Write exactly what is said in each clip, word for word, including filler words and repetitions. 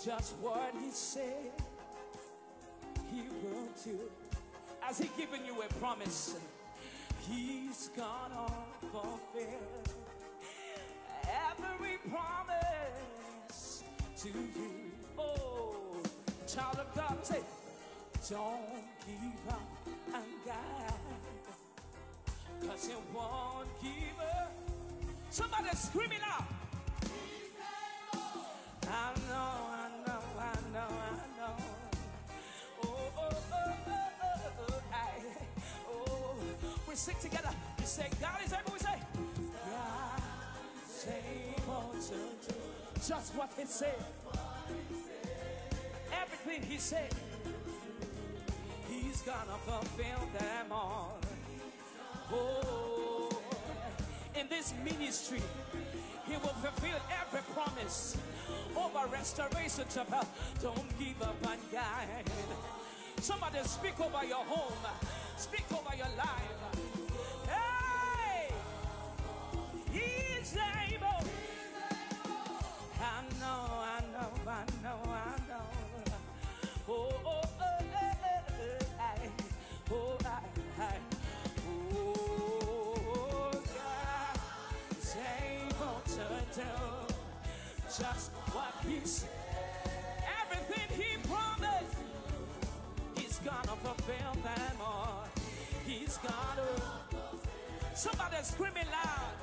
just what he said he will do. As he given you a promise, he's gonna fulfill every promise to you. Oh, child of God, say, don't give up on God, cause he won't give up. Somebody scream it out. I know, I know, I know, I know. Oh, oh, oh, oh, oh, oh, I, oh. We sing together. We say, God is able. We say, God is able to do just what he said. Everything he said, he's gonna fulfill them all. Oh, in this ministry, he will fulfill every promise over restoration of health. Don't give up on God. Somebody speak over your home, speak over your life. Hey, he's able. I know, I know, I know, I know. Oh, oh, oh, oh, oh, I, oh, I, I, oh, God is able to do just what he said. Everything he promised, he's gonna fulfill them all. He's gonna. Somebody screaming loud.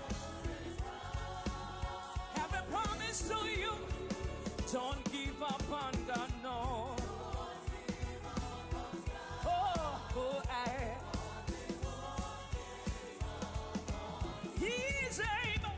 Have a promise to you. Don't give up on God, no. Oh, oh, I. He's able.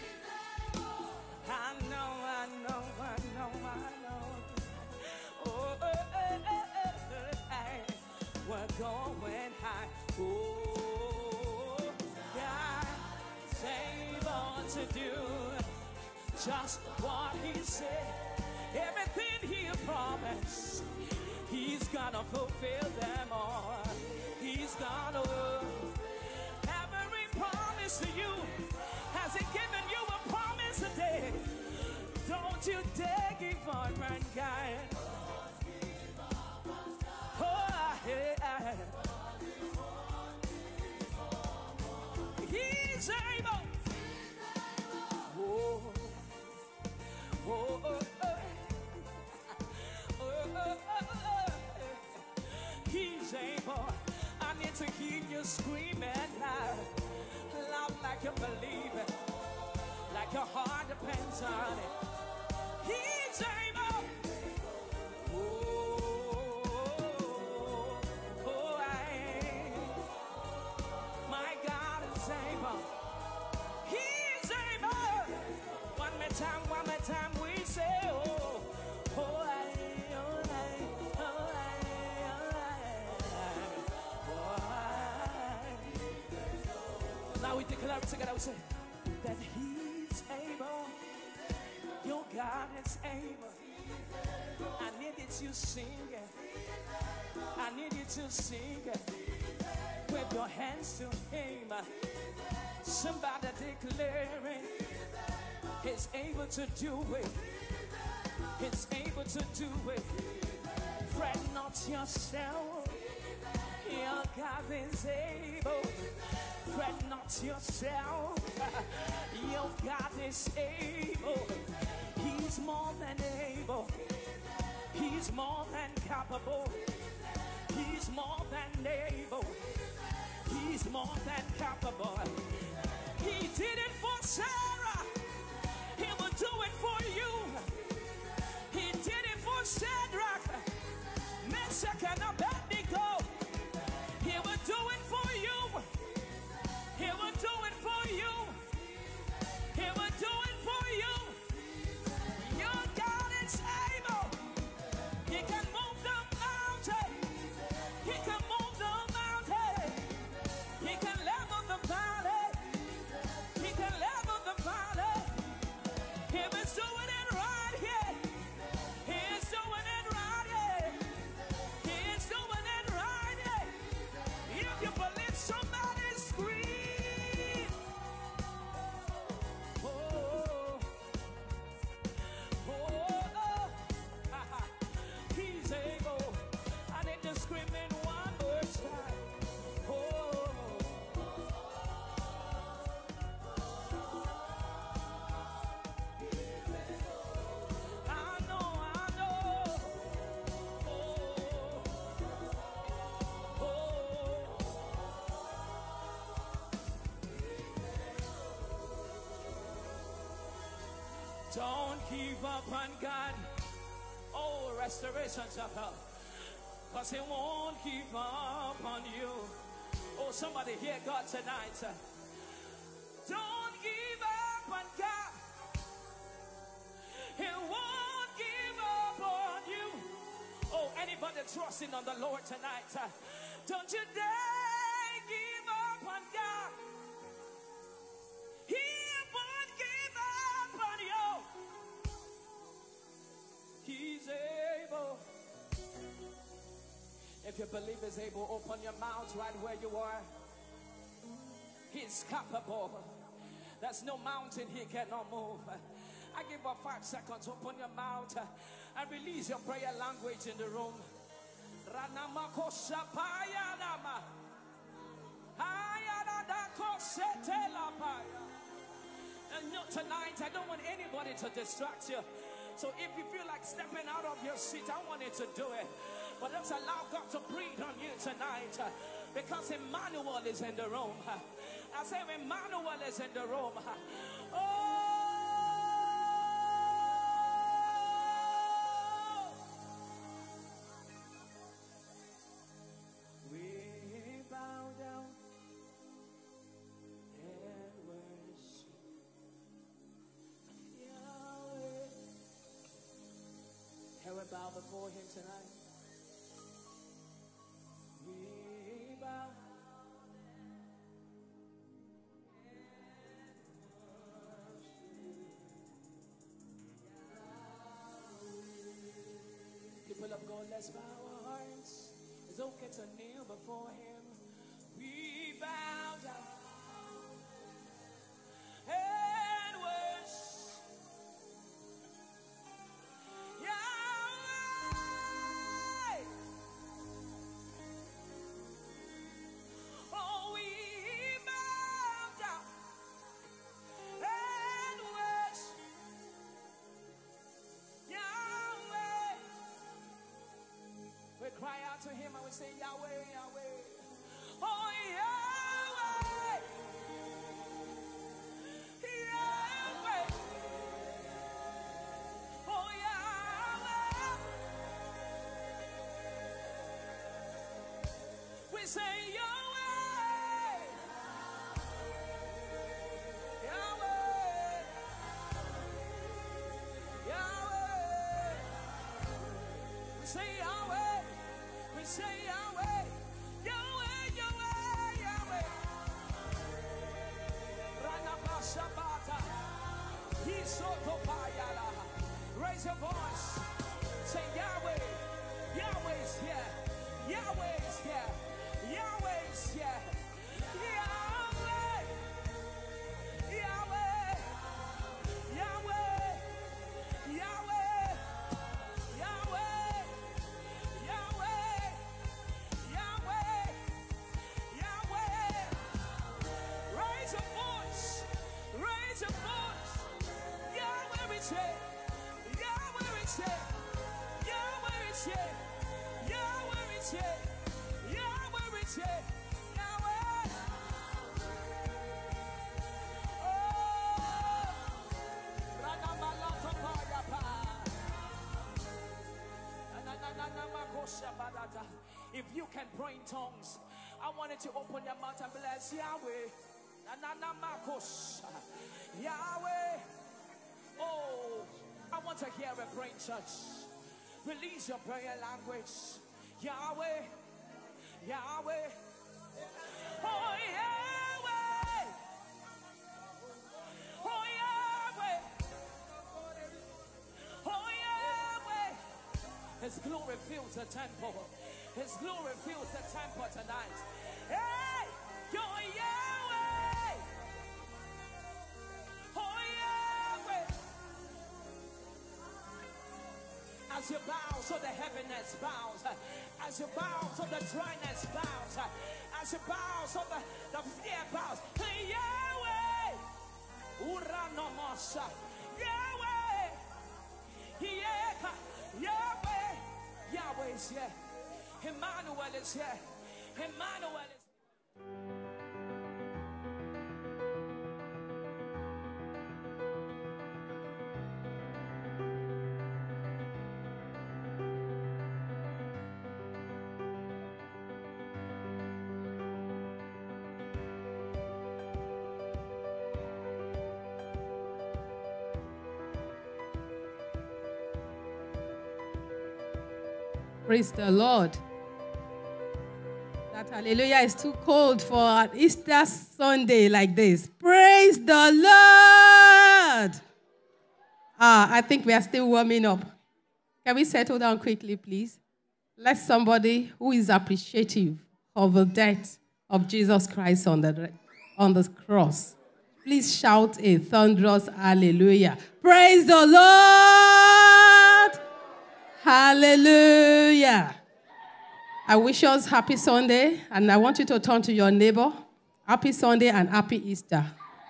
I know, I know, I know, I know. Oh, oh, oh, oh, oh, I. We're going high. Oh, God's able to do just what he said. Everything he promised, he's gonna fulfill them all. He's gonna. Every promise to you, has he given you a promise today? Don't you dare give up on God. Oh, yeah. He's able. Oh, oh, oh, oh, oh, oh, oh. He's able. I need to hear you screaming loud, loud like you believe it, like your heart depends on it. He's able. Oh, oh, I, my God is able. He's able. One more time, one more time, we say, oh, oh, I, oh, I, oh, I, oh, I. Now we declare together, we say that he's able. Your God is able. I need you to sing it. I need you to sing it with your hands to him. Somebody declaring he's able to do it. He's able to do it. Fret not yourself. Your God is able. Fret not yourself. Your God is able. He's more than able. He's more than capable. He's more than able. He's more than capable. He did it for Sarah. He will do it for you. He did it for Shadrach, Meshach, and Abednego. He will do it for you. He will do it for you. He will do it for you. Your God is able. He can move the mountain. He can move the mountain. He can level the valley. He can level the valley. He was doing it right. give up on God. Oh, restorations of help. Because He won't give up on you. Oh, somebody hear God tonight. Don't give up on God. He won't give up on you. Oh, anybody trusting on the Lord tonight, don't you dare give up on God. He won't give up on you. He's able. If you believe He's able, open your mouth right where you are. He's capable. There's no mountain He cannot move. I give her five seconds. Open your mouth and release your prayer language in the room. And not tonight, I don't want anybody to distract you. So if you feel like stepping out of your seat, I want you to do it. But let's allow God to breathe on you tonight, because Emmanuel is in the room. I say Emmanuel is in the room. Oh! We bow down and worship Yahweh. Can we bow before Him tonight? We bow. People of God, let's bow our hearts. It's okay to kneel before Him. We bow down and worship Yahweh. Oh, we bow down and worship Yahweh. We cry out to Him and we say, Yahweh, Yahweh. Oh, Yahweh. Yahweh. Oh, Yahweh. We say, Yahweh. Yahweh. Yahweh. We say, Yahweh. We say, Yahweh. Yahweh, Yahweh, Yahweh. Ranabashabata. Hisotopayala. Raise your voice. Say, Yahweh. Yahweh is here. Yahweh is here. Yahweh is here. Yahweh. Yahweh. Yahweh. Yahweh. Yahweh. Yahweh. Yahweh. Yahweh. Raise your voice. Raise your voice. Yahweh is here. Yahweh is here. Yahweh is here. Yahweh is here. Yahweh is here. Yahweh. Oh. Ranamalakapayapa. Nanananamakoshabadata. If you can pray in tongues, I want you to open your mouth and bless Yahweh. Nananamakos. Yahweh. Oh, I want to hear a praying church. Release your prayer language. Yahweh. Yahweh. Oh, Yahweh. Oh, Yahweh. Oh, Yahweh. His glory fills the temple. His glory fills the temple tonight. Hey, you're Yahweh. Oh, Yahweh. As you bow, so the heaviness bows. As you bow, so the dryness bows. As you bow, so the, the fear bows. Hey, Yahweh. Uranomosha. Yahweh. Yeah. Yahweh. Yahweh is here. Emmanuel is here. Emmanuel is here. Praise the Lord. That hallelujah is too cold for an Easter Sunday like this. Praise the Lord. Ah, I think we are still warming up. Can we settle down quickly, please? Let somebody who is appreciative of the death of Jesus Christ on the, on the cross, please shout a thunderous hallelujah. Praise the Lord. Hallelujah. I wish us happy Sunday, and I want you to turn to your neighbor. Happy Sunday and happy Easter.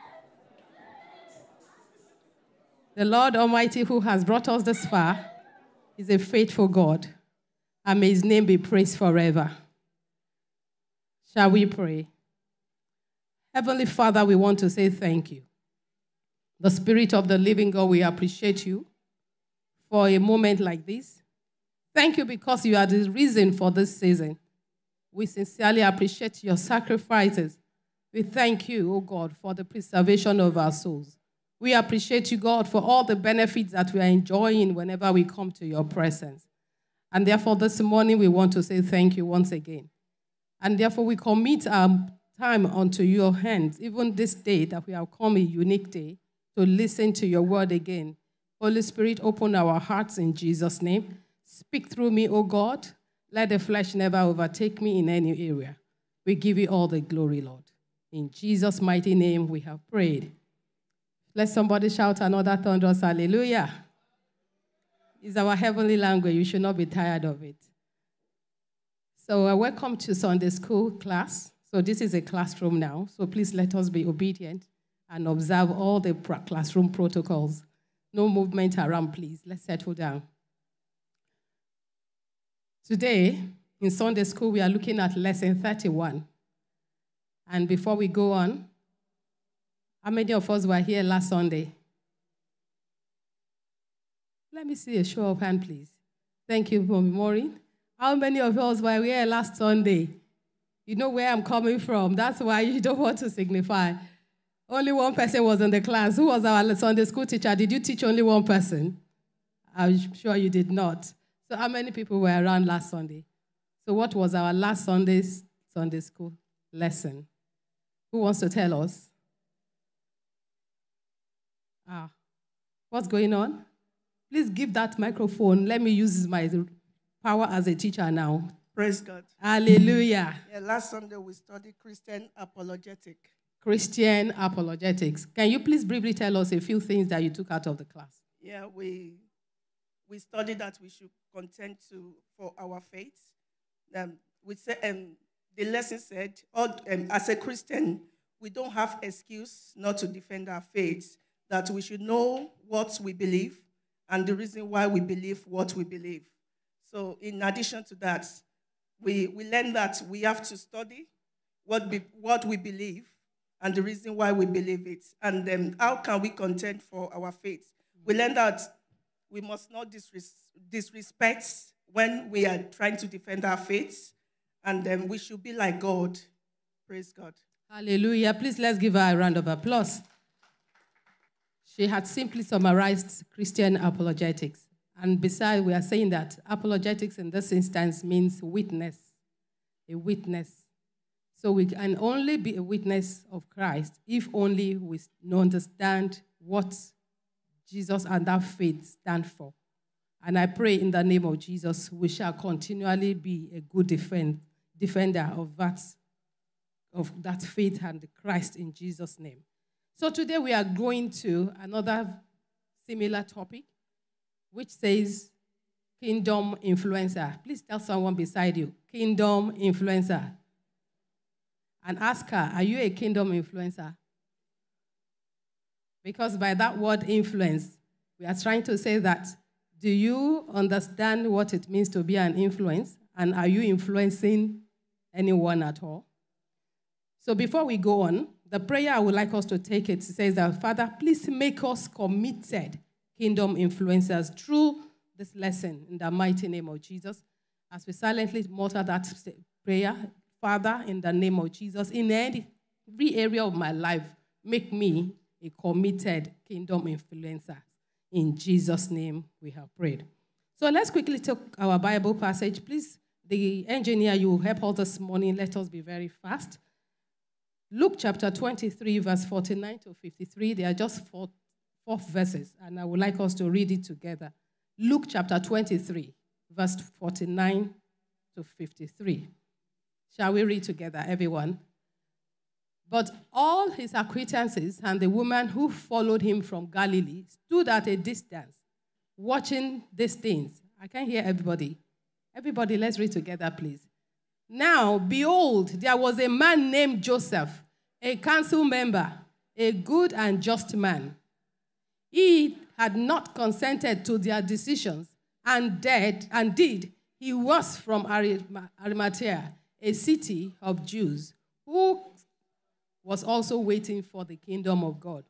The Lord Almighty, who has brought us this far, is a faithful God, and may his name be praised forever. Shall we pray? Heavenly Father, we want to say thank you. The Spirit of the living God, we appreciate you for a moment like this. Thank you because you are the reason for this season. We sincerely appreciate your sacrifices. We thank you, oh God, for the preservation of our souls. We appreciate you, God, for all the benefits that we are enjoying whenever we come to your presence. And therefore, this morning, we want to say thank you once again. And therefore, we commit our time unto your hands, even this day that we have come, a unique day, to listen to your word again. Holy Spirit, open our hearts in Jesus' name. Speak through me, O God. Let the flesh never overtake me in any area. We give you all the glory, Lord. In Jesus' mighty name, we have prayed. Let somebody shout another thunderous hallelujah. It's our heavenly language. You should not be tired of it. So uh, welcome to Sunday school class. So this is a classroom now. So please let us be obedient and observe all the classroom protocols. No movement around, please. Let's settle down. Today, in Sunday school, we are looking at lesson thirty-one. And before we go on, how many of us were here last Sunday? Let me see a show of hand, please. Thank you for Maureen. How many of us were here last Sunday? You know where I'm coming from. That's why you don't want to signify. Only one person was in the class. Who was our Sunday school teacher? Did you teach only one person? I'm sure you did not. So how many people were around last Sunday? So what was our last Sunday's Sunday school lesson? Who wants to tell us? Ah, what's going on? Please give that microphone. Let me use my power as a teacher now. Praise God. Hallelujah. Yeah, last Sunday we studied Christian apologetic. Christian apologetics. Can you please briefly tell us a few things that you took out of the class? Yeah, we we studied that we should contend to for our faith. Um, we said, um, the lesson said, all, um, as a Christian, we don't have excuse not to defend our faith. That we should know what we believe and the reason why we believe what we believe. So, in addition to that, we we learned that we have to study what be, what we believe and the reason why we believe it, and then how can we contend for our faith. We learned that we must not disres- disrespect when we are trying to defend our faith, and then we should be like God. Praise God. Hallelujah. Please let's give her a round of applause. She had simply summarized Christian apologetics. And besides, we are saying that apologetics in this instance means witness, a witness. So we can only be a witness of Christ if only we understand what Jesus and that faith stand for. And I pray in the name of Jesus, we shall continually be a good defend, defender of that, of that faith and Christ in Jesus' name. So today we are going to another similar topic, which says kingdom influencer. Please tell someone beside you, kingdom influencer. And ask her, are you a kingdom influencer? Because by that word influence, we are trying to say that, do you understand what it means to be an influence? And are you influencing anyone at all? So before we go on, the prayer I would like us to take it says that, Father, please make us committed kingdom influencers through this lesson in the mighty name of Jesus. As we silently mutter that prayer, Father, in the name of Jesus, in every area of my life, make me a committed kingdom influencer. In Jesus' name we have prayed. So let's quickly take our Bible passage. Please, the engineer, you will help us this morning. Let us be very fast. Luke chapter twenty-three, verse forty-nine to fifty-three. They are just four, four verses, and I would like us to read it together. Luke chapter twenty-three, verse forty-nine to fifty-three. Shall we read together, everyone? But all his acquaintances and the woman who followed him from Galilee stood at a distance, watching these things. I can't hear everybody. Everybody, let's read together, please. Now, behold, there was a man named Joseph, a council member, a good and just man. He had not consented to their decisions, and dead, and did. He was from Arimathea, a city of Jews, who was also waiting for the kingdom of God.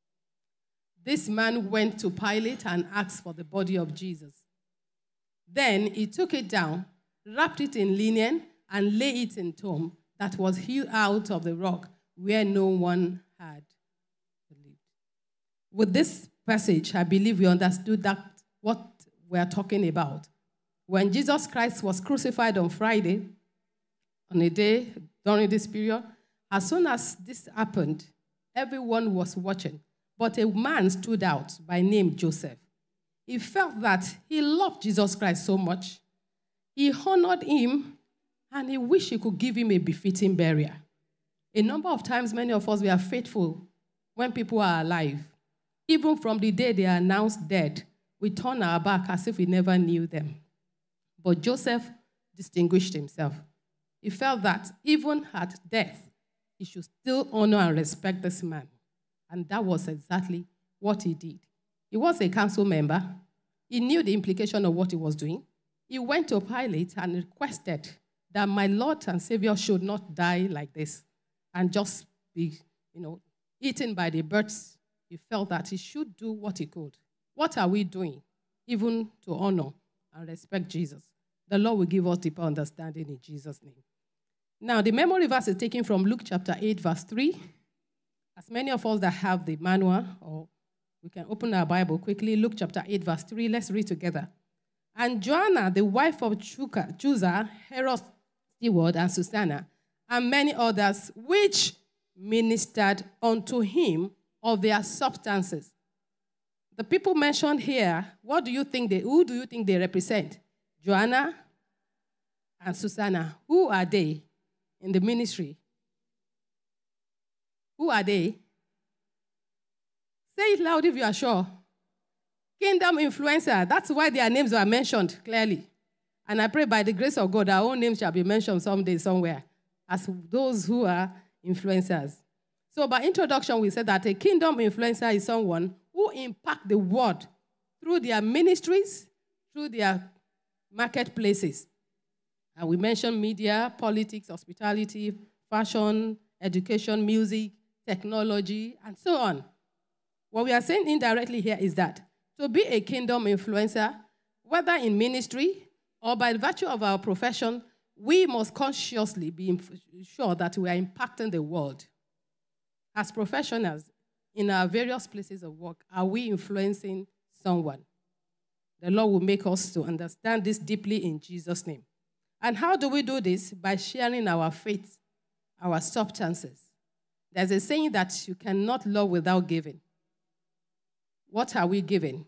This man went to Pilate and asked for the body of Jesus. Then he took it down, wrapped it in linen, and lay it in a tomb that was hewn out of the rock where no one had lived. With this passage, I believe we understood that what we are talking about. When Jesus Christ was crucified on Friday, on a day during this period, as soon as this happened, everyone was watching. But a man stood out by name Joseph. He felt that he loved Jesus Christ so much. He honored him, and he wished he could give him a befitting burial. A number of times, many of us, we are faithful when people are alive. Even from the day they are announced dead, we turn our back as if we never knew them. But Joseph distinguished himself. He felt that even at death, he should still honor and respect this man. And that was exactly what he did. He was a council member. He knew the implication of what he was doing. He went to Pilate and requested that my Lord and Savior should not die like this and just be, you know, eaten by the birds. He felt that he should do what he could. What are we doing, even to honor and respect Jesus? The Lord will give us deeper understanding in Jesus' name. Now, the memory verse is taken from Luke chapter eight, verse three. As many of us that have the manual, or we can open our Bible quickly, Luke chapter eight, verse three. Let's read together. And Joanna, the wife of Chusa, Herod's steward, and Susanna, and many others, which ministered unto him of their substances. The people mentioned here, what do you think they, who do you think they represent? Joanna and Susanna. Who are they in the ministry? Who are they? Say it loud if you are sure. Kingdom influencer. That's why their names were mentioned clearly. And I pray by the grace of God, our own names shall be mentioned someday, somewhere, as those who are influencers. So by introduction, we said that a kingdom influencer is someone who impacts the world through their ministries, through their marketplaces. And we mentioned media, politics, hospitality, fashion, education, music, technology, and so on. What we are saying indirectly here is that to be a kingdom influencer, whether in ministry or by virtue of our profession, we must consciously be sure that we are impacting the world. As professionals, in our various places of work, are we influencing someone? The Lord will make us to understand this deeply in Jesus' name. And how do we do this? By sharing our faith, our substances. There's a saying that you cannot love without giving. What are we giving?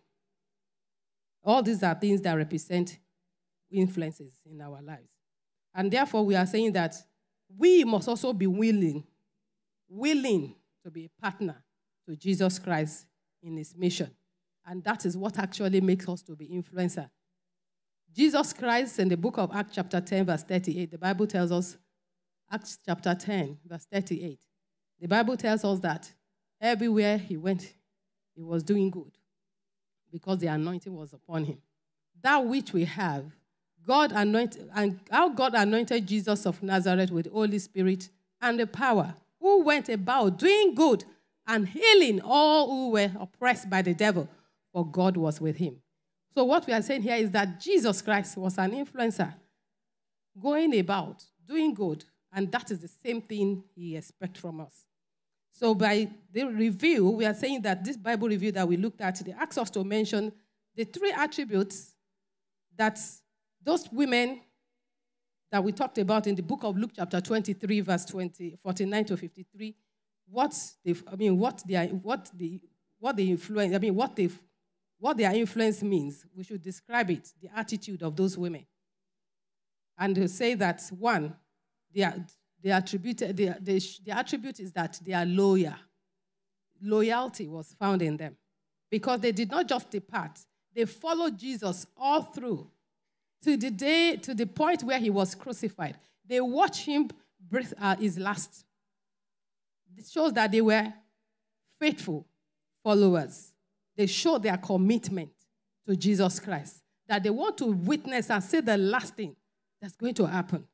All these are things that represent influences in our lives. And therefore, we are saying that we must also be willing, willing to be a partner to Jesus Christ in his mission. And that is what actually makes us to be influencer. Jesus Christ in the book of Acts chapter ten, verse thirty-eight, the Bible tells us, Acts chapter ten, verse thirty-eight, the Bible tells us that everywhere he went, he was doing good because the anointing was upon him. That which we have, God anointed, and how God anointed Jesus of Nazareth with the Holy Spirit and the power, who went about doing good and healing all who were oppressed by the devil, for God was with him. So what we are saying here is that Jesus Christ was an influencer, going about, doing good, and that is the same thing he expects from us. So by the review, we are saying that this Bible review that we looked at, they asked us to mention the three attributes that those women that we talked about in the book of Luke, chapter twenty-three, verse twenty, forty-nine to fifty-three, what they, I mean, what they, what the, what they influence, I mean, what they, what their influence means. We should describe it, the attitude of those women, and they say that one, they are, they attributed, they, they, the attribute is that they are loyal. Loyalty was found in them because they did not just depart; they followed Jesus all through. To the day, to the point where he was crucified. They watched him breathe uh, his last. It shows that they were faithful followers. They showed their commitment to Jesus Christ, that they want to witness and say the last thing that's going to happen.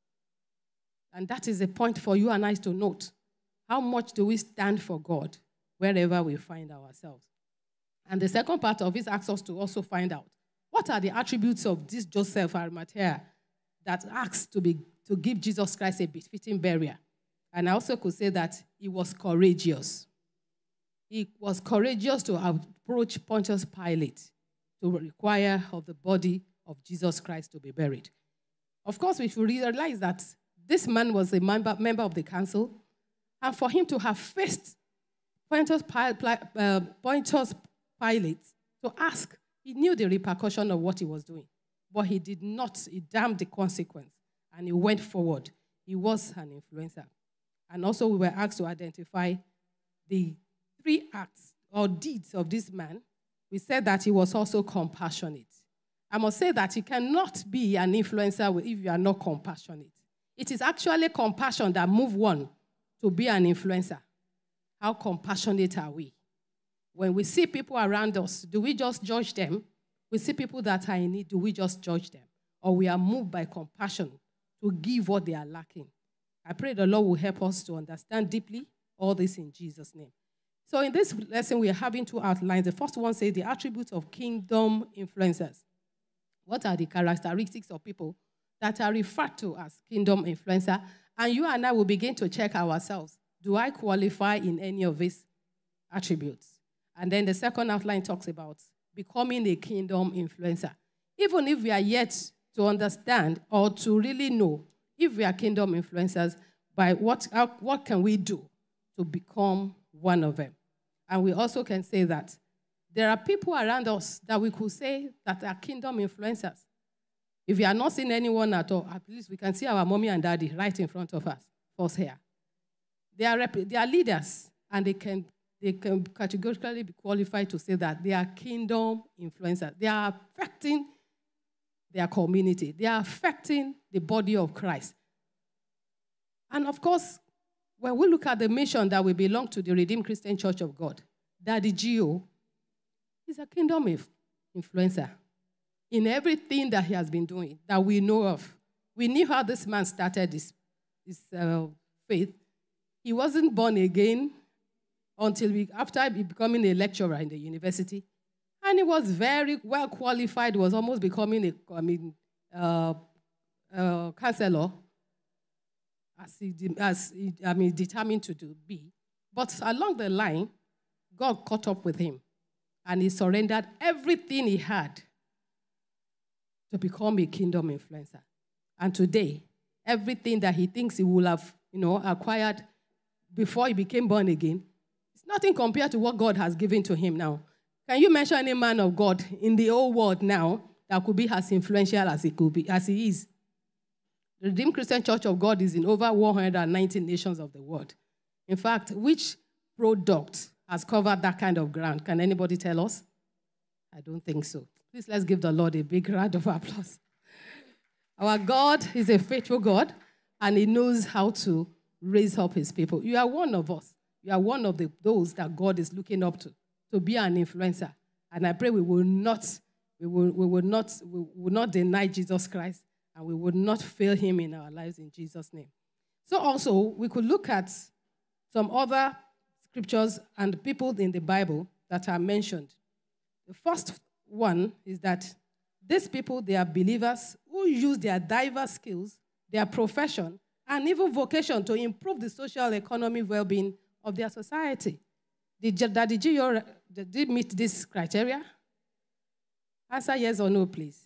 And that is a point for you and I to note. How much do we stand for God wherever we find ourselves? And the second part of it asks us to also find out, what are the attributes of this Joseph Arimathea that asked to, be, to give Jesus Christ a befitting burial? And I also could say that he was courageous. He was courageous to approach Pontius Pilate to require of the body of Jesus Christ to be buried. Of course, we should realize that this man was a member, member of the council, and for him to have faced Pontius Pilate, uh, Pontius Pilate to ask, he knew the repercussion of what he was doing, but he did not. He damned the consequence, and he went forward. He was an influencer. And also we were asked to identify the three acts or deeds of this man. We said that he was also compassionate. I must say that you cannot be an influencer if you are not compassionate. It is actually compassion that moves one to be an influencer. How compassionate are we? When we see people around us, do we just judge them? We see people that are in need, do we just judge them? Or we are moved by compassion to give what they are lacking? I pray the Lord will help us to understand deeply all this in Jesus' name. So in this lesson, we are having two outlines. The first one says the attributes of kingdom influencers. What are the characteristics of people that are referred to as kingdom influencer? And you and I will begin to check ourselves. Do I qualify in any of these attributes? And then the second outline talks about becoming a kingdom influencer. Even if we are yet to understand or to really know if we are kingdom influencers, by what, how, what can we do to become one of them? And we also can say that there are people around us that we could say that are kingdom influencers. If we are not seeing anyone at all, at least we can see our mommy and daddy right in front of us, us here. They are, they are leaders, and they can They can categorically be qualified to say that they are kingdom influencers. They are affecting their community. They are affecting the body of Christ. And of course, when we look at the mission that we belong to, the Redeemed Christian Church of God, Daddy Gio is a kingdom influencer in everything that he has been doing that we know of. We knew how this man started his, his uh, faith. He wasn't born again until we, after becoming a lecturer in the university. And he was very well qualified. He was almost becoming a I mean, uh, uh, counselor, as he, as he I mean, determined to do, be. But along the line, God caught up with him, and he surrendered everything he had to become a kingdom influencer. And today, everything that he thinks he will have, you know, acquired before he became born again, nothing compared to what God has given to him now. Can you mention any man of God in the whole world now that could be as influential as he could be, as he is? The Redeemed Christian Church of God is in over one hundred ninety nations of the world. In fact, which product has covered that kind of ground? Can anybody tell us? I don't think so. Please let's give the Lord a big round of applause. Our God is a faithful God, and he knows how to raise up his people. You are one of us. You are one of the, those that God is looking up to, to be an influencer. And I pray we will not, we will, we will not, we will not deny Jesus Christ, and we will not fail him in our lives in Jesus' name. So also, we could look at some other scriptures and people in the Bible that are mentioned. The first one is that these people, they are believers who use their diverse skills, their profession, and even vocation to improve the social economic well-being of their society. Did, did you did meet this criteria? Answer yes or no, please.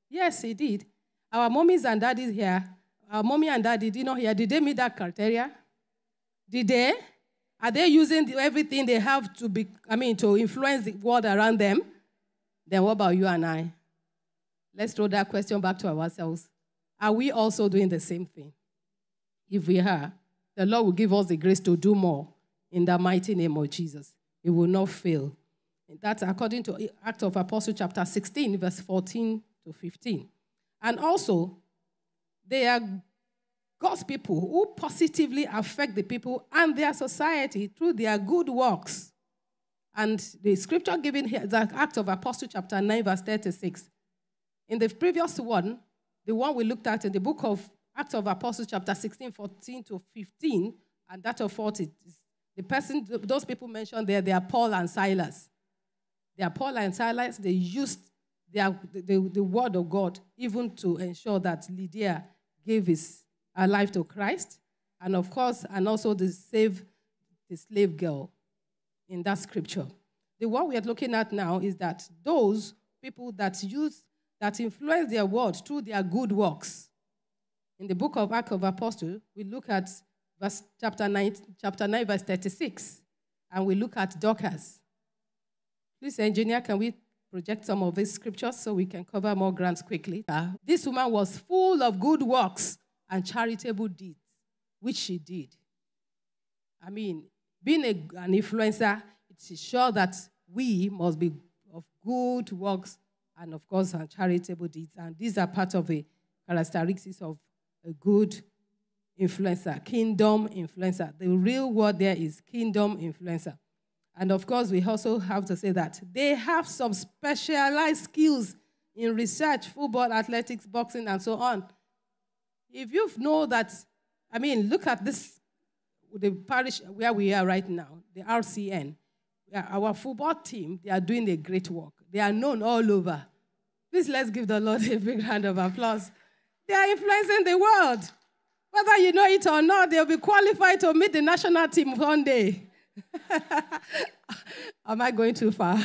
Yes, he did. Our mommies and daddies here, our mommy and daddy, you know, here, did they meet that criteria? Did they? Are they using everything they have to be, I mean, to influence the world around them? Then what about you and I? Let's throw that question back to ourselves. Are we also doing the same thing? If we are, the Lord will give us the grace to do more in the mighty name of Jesus. It will not fail. That's according to Acts of Apostles chapter sixteen, verse fourteen to fifteen. And also, they are God's people who positively affect the people and their society through their good works. And the scripture given here is Acts of Apostles chapter nine, verse thirty-six. In the previous one, the one we looked at in the book of Acts of Apostles chapter sixteen, fourteen to fifteen, and that of forty, the person, those people mentioned there, they are Paul and Silas. They are Paul and Silas. They used their, the, the word of God even to ensure that Lydia gave his her life to Christ, and of course, and also to save the slave girl in that scripture. The one we are looking at now is that those people that use, that influence their world through their good works. In the book of Acts of Apostles, we look at verse chapter nine, chapter nine, verse thirty-six, and we look at Dorcas. Please, engineer, can we project some of these scriptures so we can cover more grounds quickly? Uh, this woman was full of good works and charitable deeds, which she did. I mean, being a, an influencer, it is sure that we must be of good works and, of course, and charitable deeds. And these are part of the characteristics of a good influencer, kingdom influencer. The real word there is kingdom influencer. And, of course, we also have to say that they have some specialized skills in research, football, athletics, boxing, and so on. If you know that, I mean, look at this, the parish where we are right now, the R C N. Our football team, they are doing a great work. They are known all over. Please, let's give the Lord a big round of applause. They are influencing the world. Whether you know it or not, they'll be qualified to meet the national team one day. Am I going too far?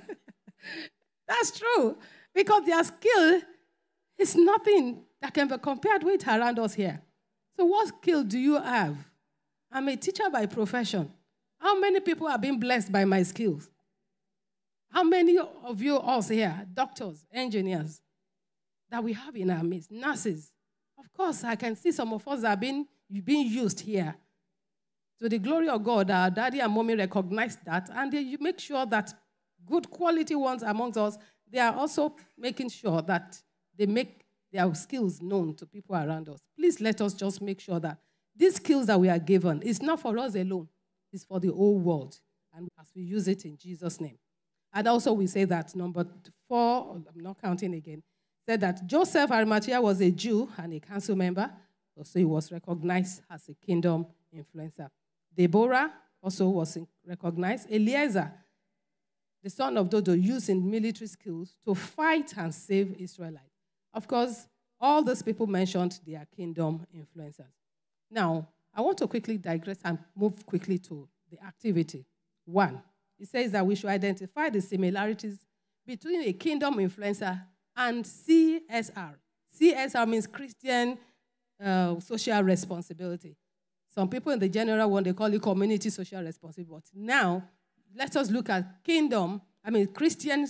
That's true. Because their skill is nothing that can be compared with around us here. So what skill do you have? I'm a teacher by profession. How many people have been blessed by my skills? How many of you also here, doctors, engineers, that we have in our midst, nurses? Of course, I can see some of us are being, being used here. To the glory of God, our daddy and mommy recognize that, and they make sure that good quality ones amongst us, they are also making sure that they make their skills known to people around us. Please let us just make sure that these skills that we are given is not for us alone. It's for the whole world. And as we use it in Jesus' name. And also we say that number four, I'm not counting again, said that Joseph Arimathea was a Jew and a council member, so he was recognized as a kingdom influencer. Deborah also was recognized. Eliezer, the son of Dodo, used in military skills to fight and save Israelites. Of course, all those people mentioned, they are kingdom influencers. Now, I want to quickly digress and move quickly to the activity. One, it says that we should identify the similarities between a kingdom influencer and C S R. C S R means Christian uh, social responsibility. Some people in the general one, they call it community social responsibility. Now, let us look at kingdom, I mean Christian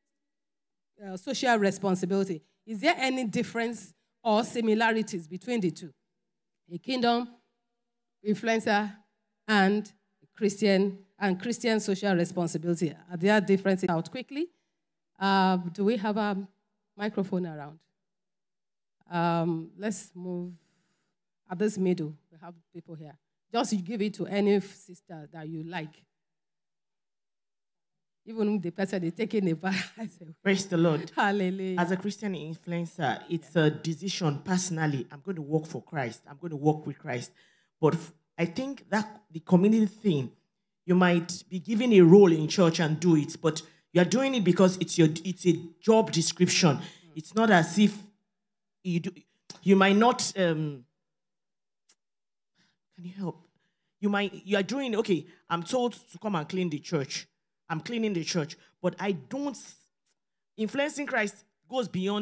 uh, social responsibility. Is there any difference or similarities between the two? A kingdom influencer and Christian and Christian social responsibility. Are there differences out quickly? Uh, do we have a microphone around? Um, let's move at this middle. We have people here. Just give it to any sister that you like. Even the person is taking a bath. Praise the Lord. Hallelujah. As a Christian influencer, it's a decision personally. I'm going to work for Christ. I'm going to work with Christ. But I think that the community thing, you might be given a role in church and do it, but you're doing it because it's your it's a job description. It's not as if you do, you might not. Um, can you help? You might you are doing okay. I'm told to come and clean the church. I'm cleaning the church, but I don't. Influencing Christ goes beyond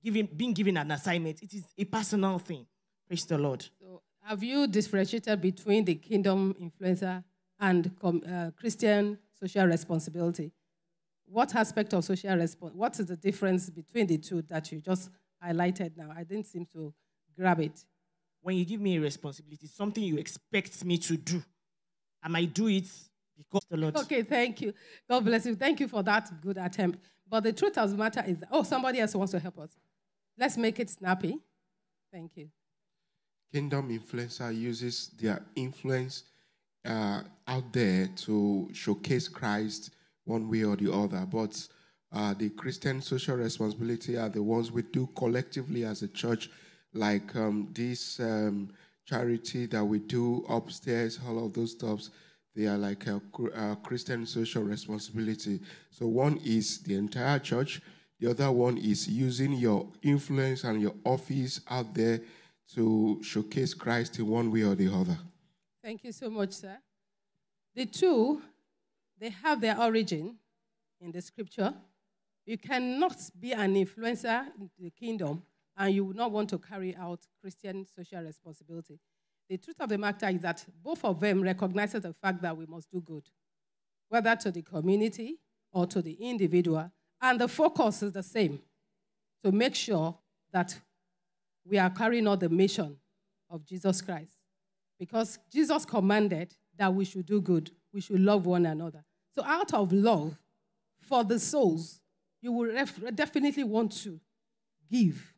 giving, being given an assignment. It is a personal thing. Praise the Lord. So have you differentiated between the kingdom influencer and com, uh, Christian social responsibility? What aspect of social responsibility, what is the difference between the two that you just highlighted now? I didn't seem to grab it. When you give me a responsibility, something you expect me to do, I might do it because the Lord. Okay, thank you. God bless you. Thank you for that good attempt. But the truth of the matter is, that, oh, somebody else wants to help us. Let's make it snappy. Thank you. Kingdom influencer uses their influence uh, out there to showcase Christ one way or the other. But uh, the Christian social responsibility are the ones we do collectively as a church, like um, this um, charity that we do upstairs, all of those stuffs. They are like a, a Christian social responsibility. So one is the entire church. The other one is using your influence and your office out there to showcase Christ in one way or the other. Thank you so much, sir. The two, they have their origin in the scripture. You cannot be an influencer in the kingdom and you would not want to carry out Christian social responsibility. The truth of the matter is that both of them recognize the fact that we must do good, whether to the community or to the individual, and the focus is the same, to make sure that we are carrying out the mission of Jesus Christ. Because Jesus commanded that we should do good, we should love one another. So out of love for the souls, you will definitely want to give.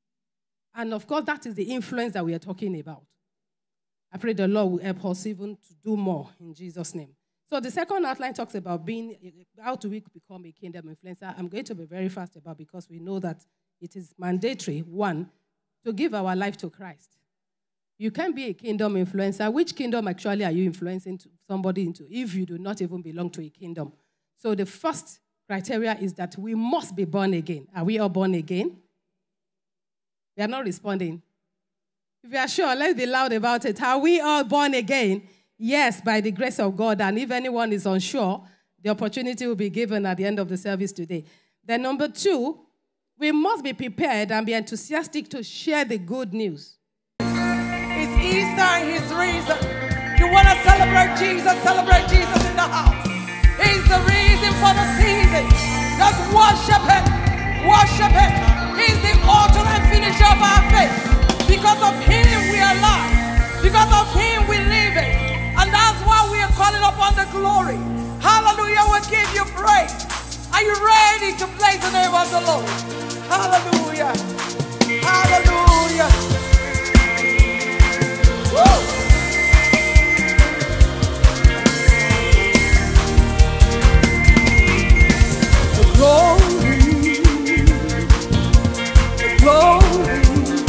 And of course, that is the influence that we are talking about. I pray the Lord will help us even to do more in Jesus' name. So the second outline talks about being, how do we become a kingdom influencer? I'm going to be very fast about because we know that it is mandatory, one, to give our life to Christ. You can be a kingdom influencer. Which kingdom actually are you influencing somebody into if you do not even belong to a kingdom? So the first criteria is that we must be born again. Are we all born again? We are not responding. If you are sure, let's be loud about it. Are we all born again? Yes, by the grace of God. And if anyone is unsure, the opportunity will be given at the end of the service today. Then number two, we must be prepared and be enthusiastic to share the good news. It's Easter, His reason. You want to celebrate Jesus, celebrate Jesus in the house. He's the reason for the season. Just worship Him, worship Him. He's the author and finisher of our faith. Because of Him we are alive. Because of Him we live it. And that's why we are calling upon the glory. Hallelujah, we give you praise. Are you ready to praise the name of the Lord? Hallelujah. Hallelujah. Woo! The glory, the glory,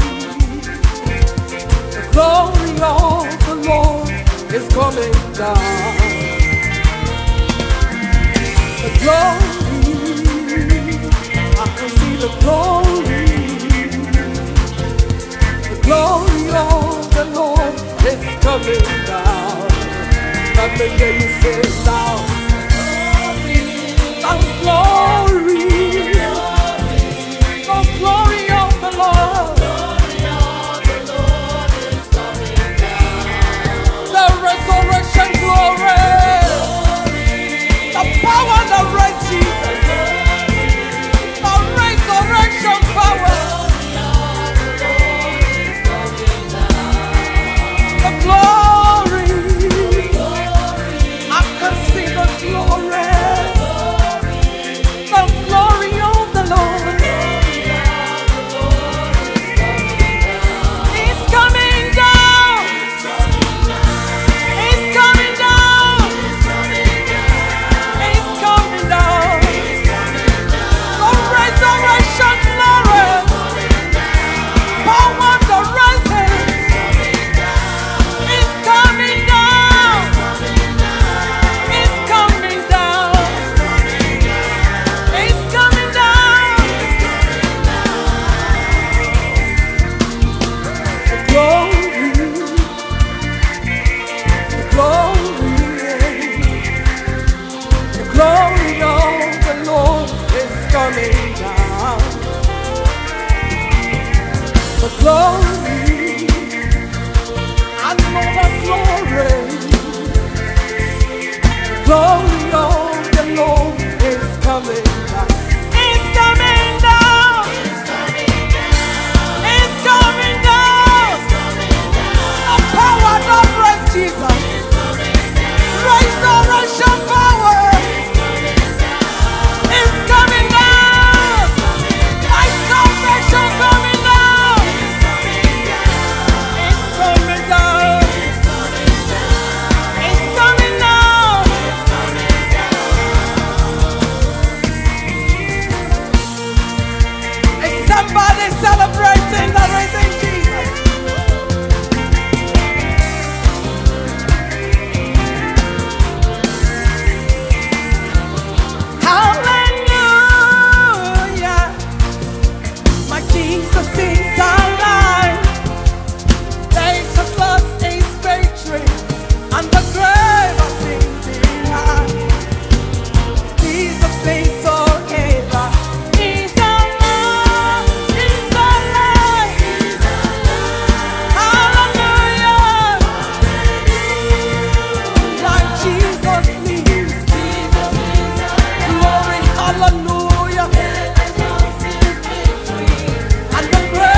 the glory of the Lord is coming down. The glory, I can see the glory. The glory of the Lord is coming down. Let me hear you say it now. The glory, the glory of the Lord. Resurrection glory, the power that raised Jesus, the resurrection power, the glory, I can see the glory and more than glory. Glory of the Lord is coming down. It's coming down. It's coming down. It's coming down. The power that raised Jesus. Resurrection power. It's coming down. My salvation coming down. It's coming down. It's coming down. Is somebody celebrating the risen Jesus? Hallelujah. My Jesus is alive. Jesus lost his victory, and the grave has been behind. Jesus lives forever. He's alive. He's alive. Hallelujah. Like Jesus lives. Glory, hallelujah. And the grave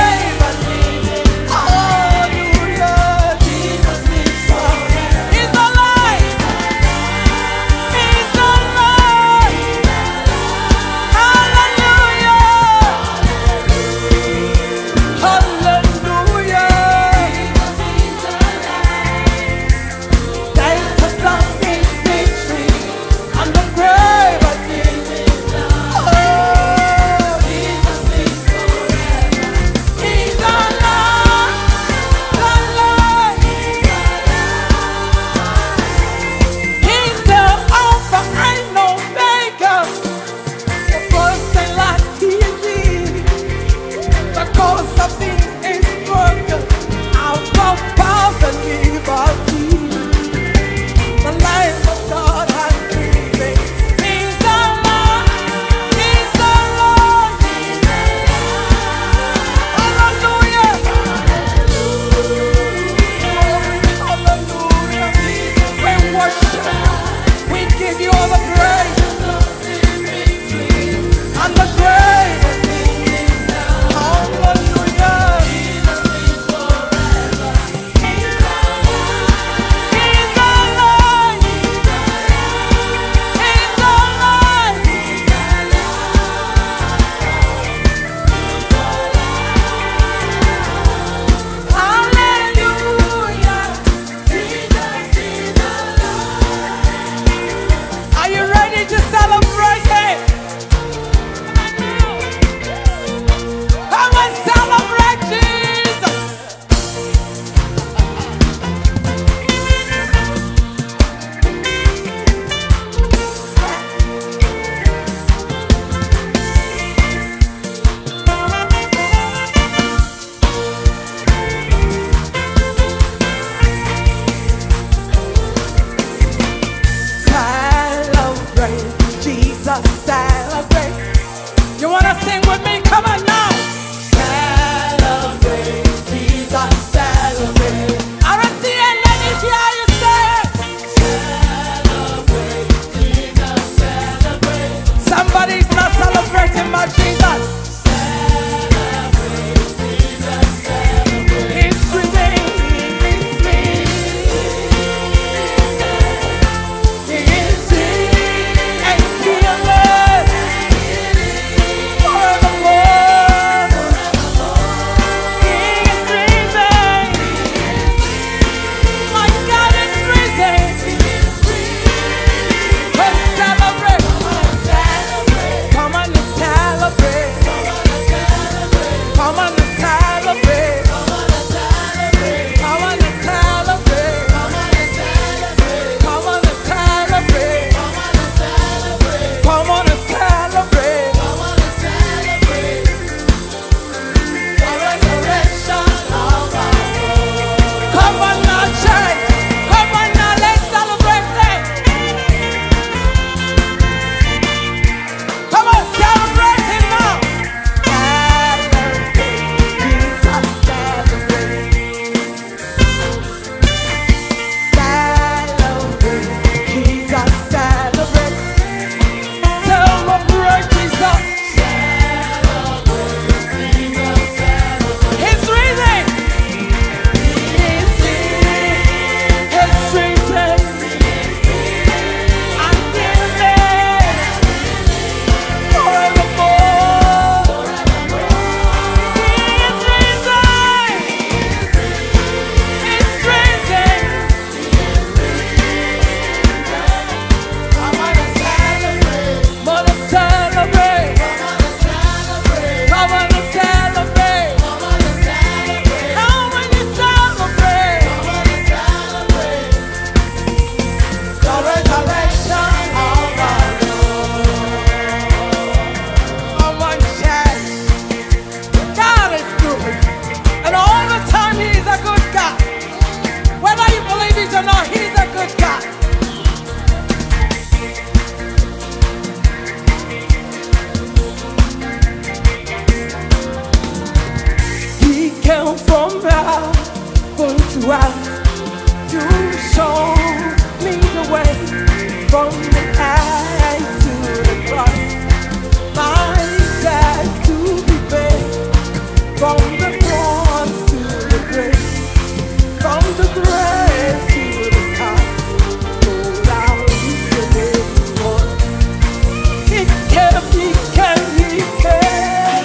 well to show me the way from the end to the cross. My debt to be paid, from the cross to the grave, from the grave to the sky. Lord, I'll lift your name, Lord. He came, he came, he came.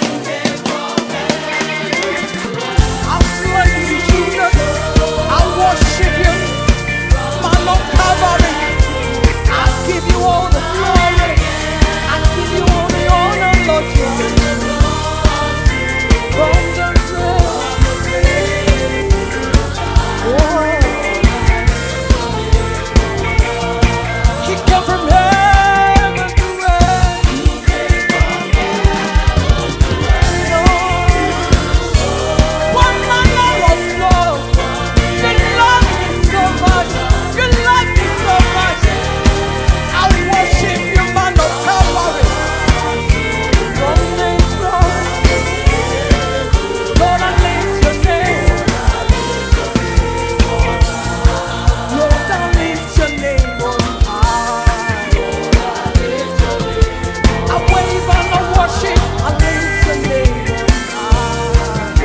I'll praise you, Jesus. I'll worship you. Man of Calvary, I'll give you all the glory. I'll give you all the honor, Lord Jesus. From the grave, oh, He came from heaven to earth. One manner of love. You love me so much. You love me so much. I worship you, man of Calvary. From the throne, Lord, I lift your name. Lord, I lift your name on high. I wave and I worship. I lift your name on high.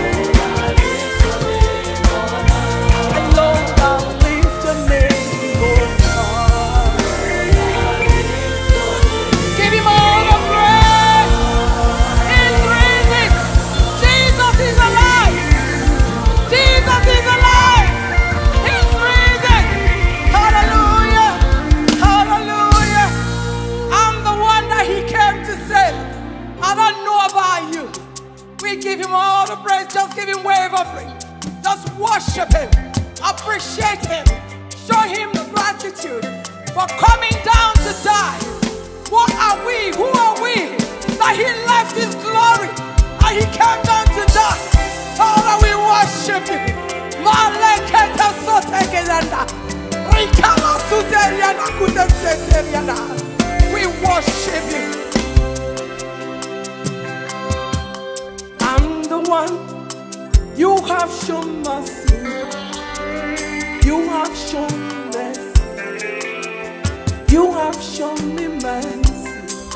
I love and lift your name on high. Give him all the praise. He's risen. Jesus is alive. Jesus is alive. He's risen. Hallelujah. Hallelujah. I'm the one that he came to save. I don't know about you. We give him all the praise. Just give him wave offering. Just worship him. Appreciate him. Show him the gratitude for coming down to die. What are we? Who are we? That he left his glory and he came down to die. Father, we worship you. Maleketa sotegelanda. Rikala suteriana kuteseteriana. We worship you. I'm the one. You have shown mercy. You have shown mercy. You have shown me mercy.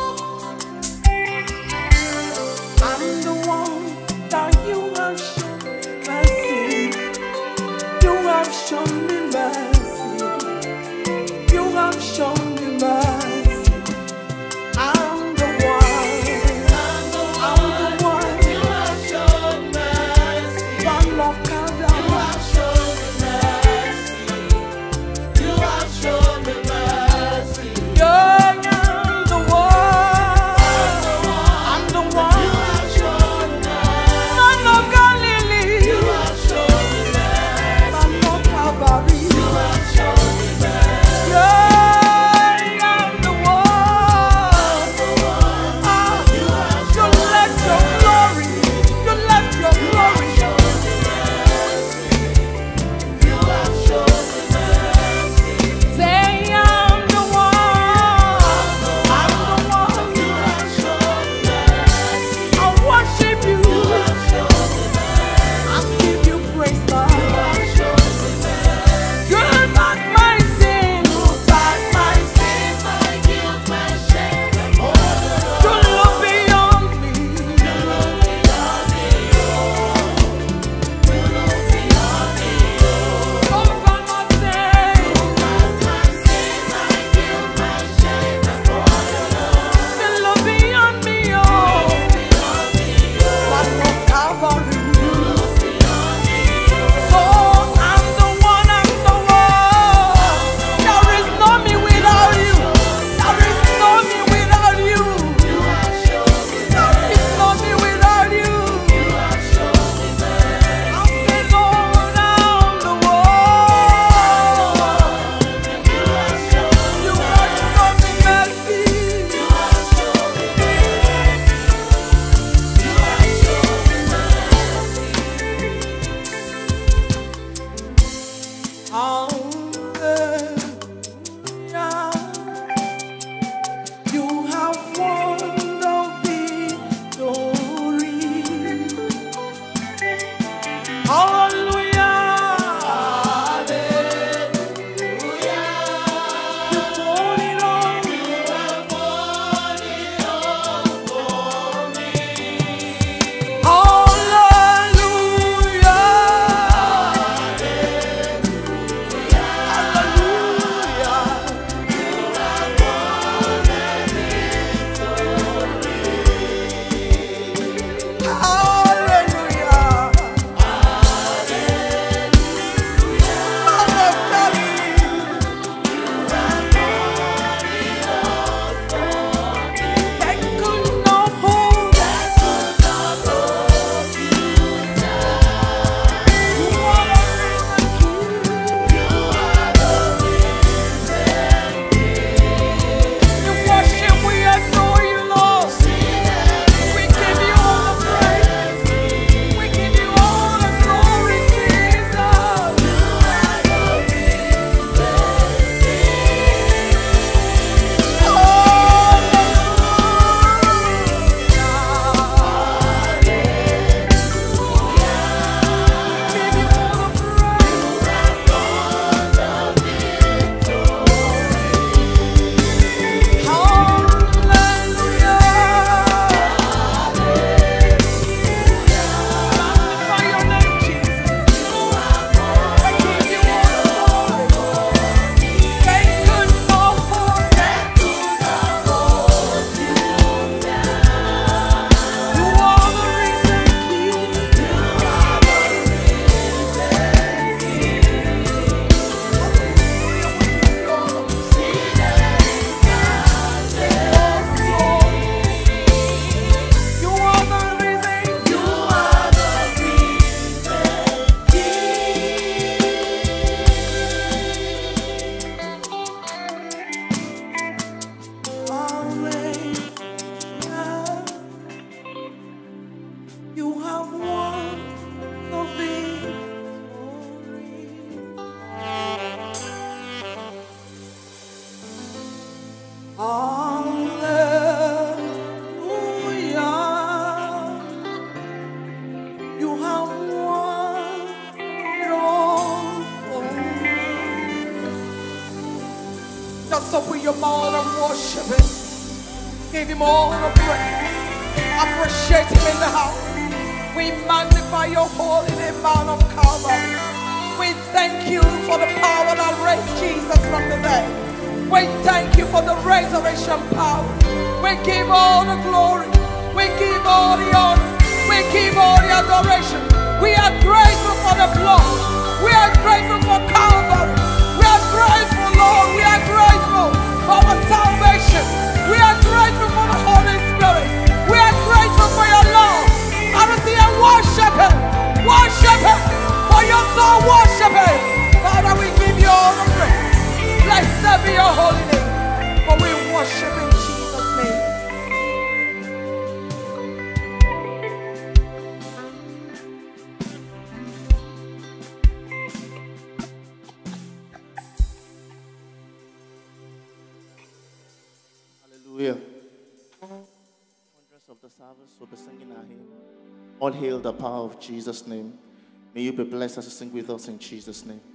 I'm the one that you have shown mercy. You have shown me mercy. You have shown me mercy. I'm the one. I'm the one. You have shown mercy. Man of Calvary. You have shown me mercy. You have shown me mercy. Yeah, yeah. us up with your mouth and worship Him. Give Him all the praise. Appreciate Him in the house. We magnify your holy name, man of Calvary. We thank you for the power that raised Jesus from the dead. We thank you for the resurrection power. We give all the glory. We give all the honor. We give all the adoration. We are grateful for the blood. We are grateful for Calvary. We are grateful, Lord. We are grateful for our salvation. We are grateful for the Holy Spirit. We are grateful for your love. I will see and worship Him. Worship Him. For your soul, worship Him. Father, we give you all the praise. Blessed be your holy name. For we worship in Jesus' name. Hallelujah. Hundreds of the service will be singing our hymn. All hail the power of Jesus' name. May you be blessed as you sing with us in Jesus' name.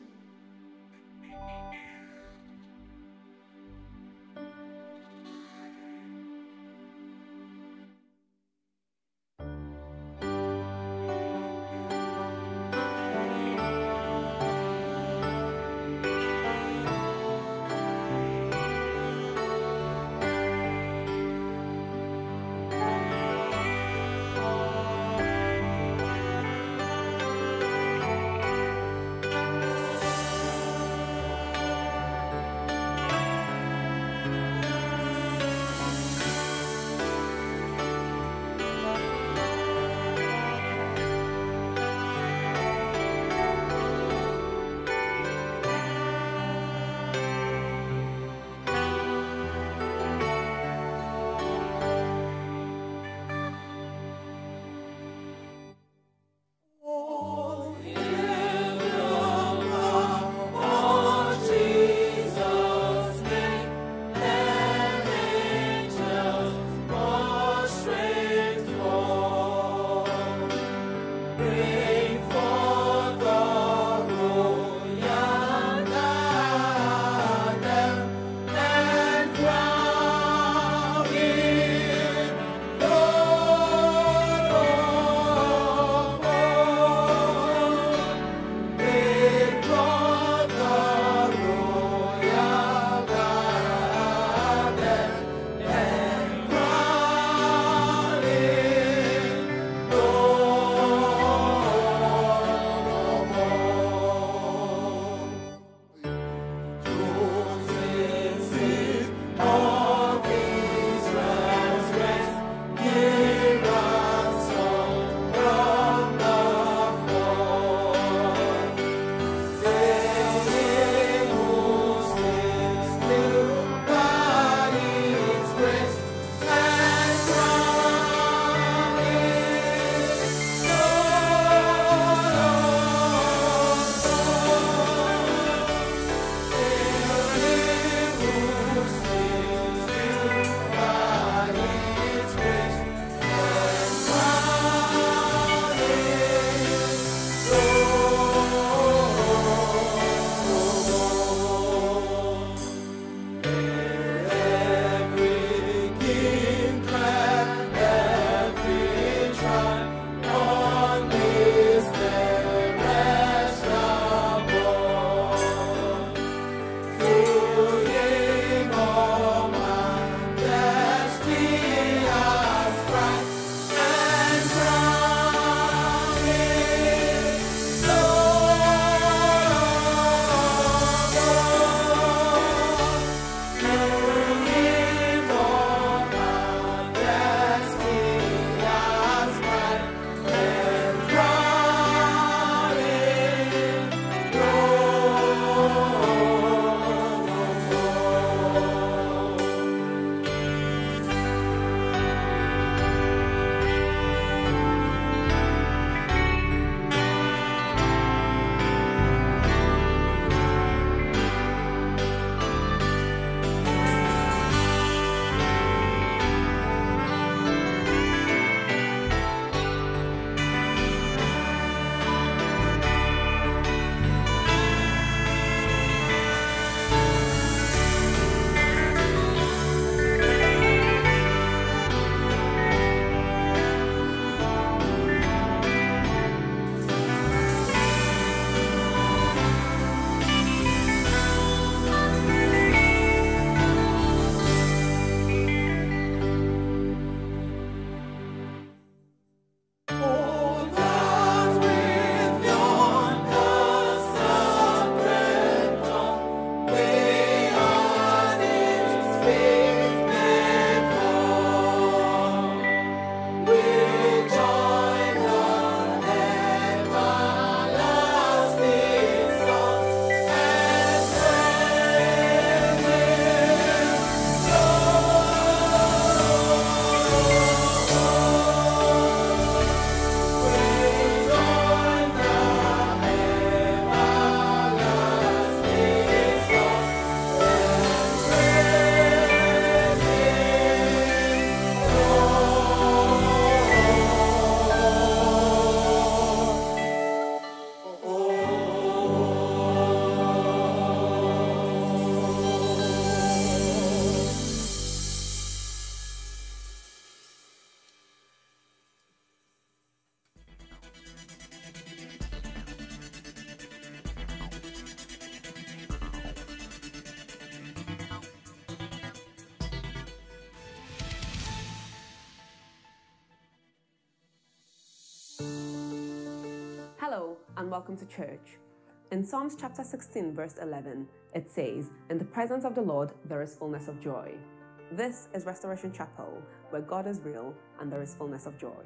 Hello and welcome to church. In Psalms chapter sixteen verse eleven, it says, "In the presence of the Lord there is fullness of joy." This is Restoration Chapel, where God is real and there is fullness of joy.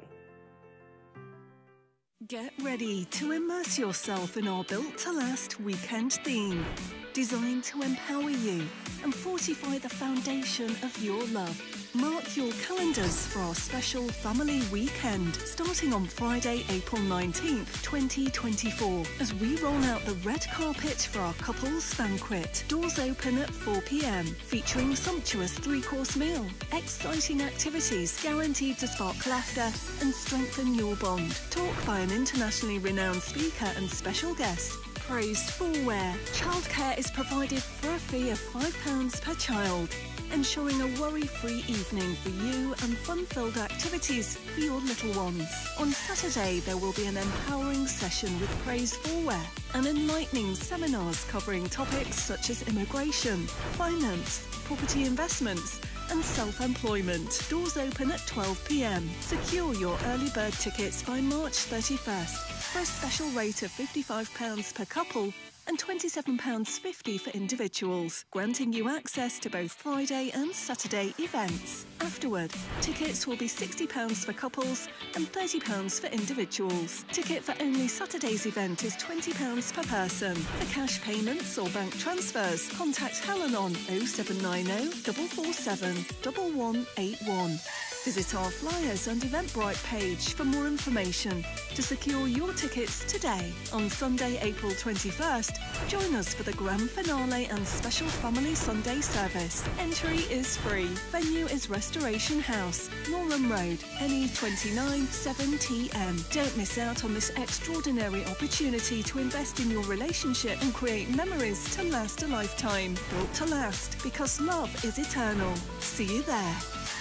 Get ready to immerse yourself in our Built to Last weekend theme, designed to empower you and fortify the foundation of your love. Mark your calendars for our special family weekend, starting on Friday, April nineteenth, twenty twenty-four, as we roll out the red carpet for our couples banquet. Doors open at four p m, featuring sumptuous three-course meal, exciting activities guaranteed to spark laughter and strengthen your bond. Talk by an internationally renowned speaker and special guest. Praise Fullwear. Childcare is provided for a fee of five pounds per child, ensuring a worry-free evening for you and fun-filled activities for your little ones. On Saturday, there will be an empowering session with Praise Fullwear and enlightening seminars covering topics such as immigration, finance, property investments, and self-employment. Doors open at twelve p m. Secure your early bird tickets by March thirty-first for a special rate of fifty-five pounds per couple and twenty-seven pounds fifty for individuals, granting you access to both Friday and Saturday events. Afterward, tickets will be sixty pounds for couples and thirty pounds for individuals. Ticket for only Saturday's event is twenty pounds per person. For cash payments or bank transfers, contact Helen on oh seven nine oh, four four seven, one one eight one. Visit our flyers and Eventbrite page for more information. To secure your tickets today, on Sunday, April twenty-first, join us for the grand finale and special Family Sunday service. Entry is free. Venue is Restoration House, Norham Road, N E twenty-nine seven T M. Don't miss out on this extraordinary opportunity to invest in your relationship and create memories to last a lifetime. Built to last, because love is eternal. See you there.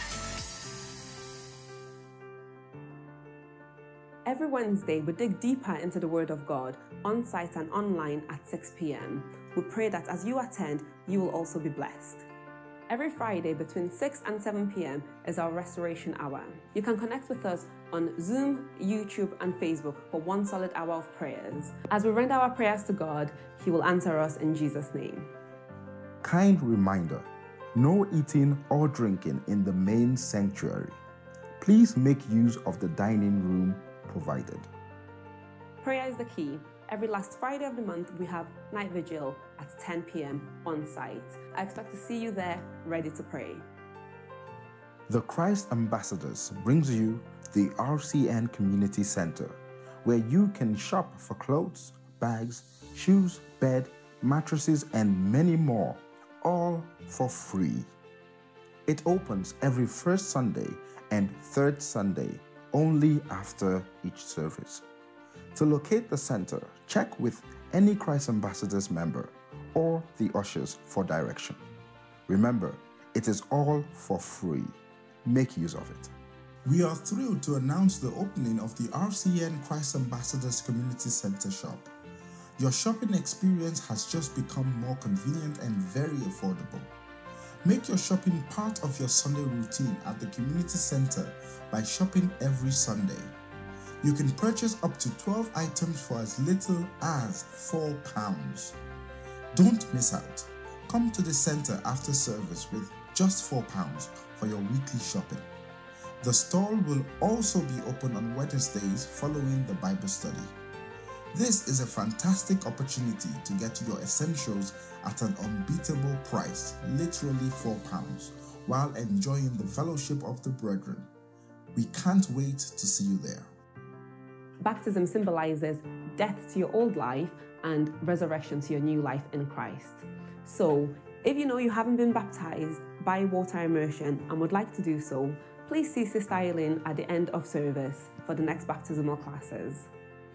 Every Wednesday, we dig deeper into the Word of God, on-site and online at six p m. We pray that as you attend, you will also be blessed. Every Friday between six and seven p m is our Restoration Hour. You can connect with us on Zoom, YouTube, and Facebook for one solid hour of prayers. As we render our prayers to God, He will answer us in Jesus' name. Kind reminder, no eating or drinking in the main sanctuary. Please make use of the dining room provided. Prayer is the key. Every last Friday of the month, we have night vigil at ten p m on site. I expect to see you there, ready to pray. The Christ Ambassadors brings you the R C N Community Center, where you can shop for clothes, bags, shoes, bed, mattresses, and many more, all for free. It opens every first Sunday and third Sunday, only after each service. To locate the center, check with any Christ Ambassadors member or the ushers for direction. Remember, it is all for free. Make use of it. We are thrilled to announce the opening of the R C N Christ Ambassadors Community Center shop. Your shopping experience has just become more convenient and very affordable. Make your shopping part of your Sunday routine at the community center by shopping every Sunday. You can purchase up to twelve items for as little as four pounds. Don't miss out. Come to the center after service with just four pounds for your weekly shopping. The stall will also be open on Wednesdays following the Bible study. This is a fantastic opportunity to get your essentials at an unbeatable price, literally four pounds, while enjoying the fellowship of the brethren. We can't wait to see you there. Baptism symbolizes death to your old life and resurrection to your new life in Christ. So, if you know you haven't been baptized by water immersion and would like to do so, please see Sister Eileen at the end of service for the next baptismal classes.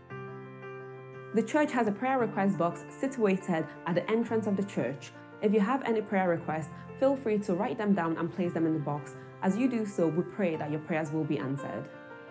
The church has a prayer request box situated at the entrance of the church. If you have any prayer requests, feel free to write them down and place them in the box. As you do so, we pray that your prayers will be answered.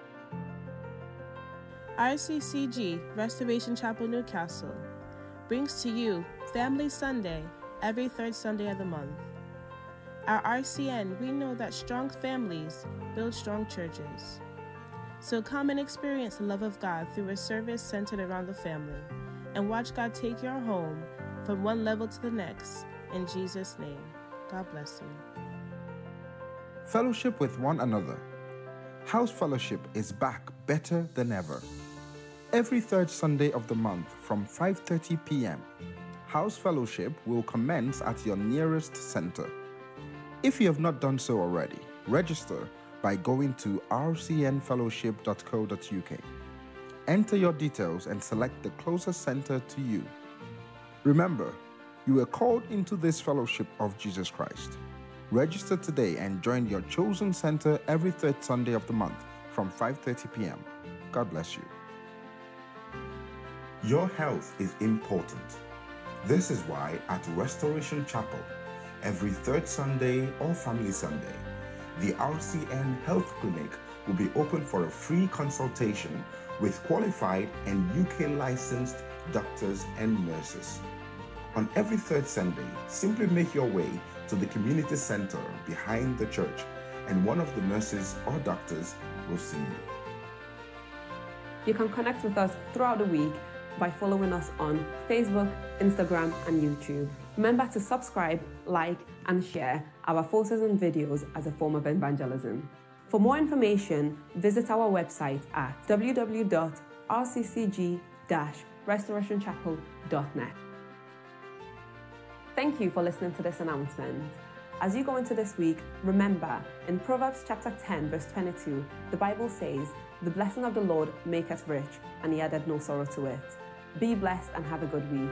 R C C G Restoration Chapel Newcastle brings to you Family Sunday every third Sunday of the month. At R C N, we know that strong families build strong churches. So come and experience the love of God through a service centered around the family, and watch God take your home from one level to the next. In Jesus' name, God bless you. Fellowship with one another. House Fellowship is back better than ever. Every third Sunday of the month from five thirty p m, House Fellowship will commence at your nearest center. If you have not done so already, register by going to r c n fellowship dot co dot u k. Enter your details and select the closest center to you. Remember, you were called into this fellowship of Jesus Christ. Register today and join your chosen center every third Sunday of the month from five thirty p m God bless you. Your health is important. This is why at Restoration Chapel, every third Sunday or Family Sunday, the R C N Health Clinic will be open for a free consultation with qualified and U K licensed doctors and nurses. On every third Sunday, simply make your way to the community center behind the church, and one of the nurses or doctors will see you. You can connect with us throughout the week by following us on Facebook, Instagram, and YouTube. Remember to subscribe, like, and share our photos and videos as a form of evangelism. For more information, visit our website at w w w dot r c c g dash restoration chapel dot net. Thank you for listening to this announcement. As you go into this week, remember, in Proverbs chapter ten, verse twenty-two, the Bible says, "The blessing of the Lord maketh rich, and he added no sorrow to it." Be blessed and have a good week.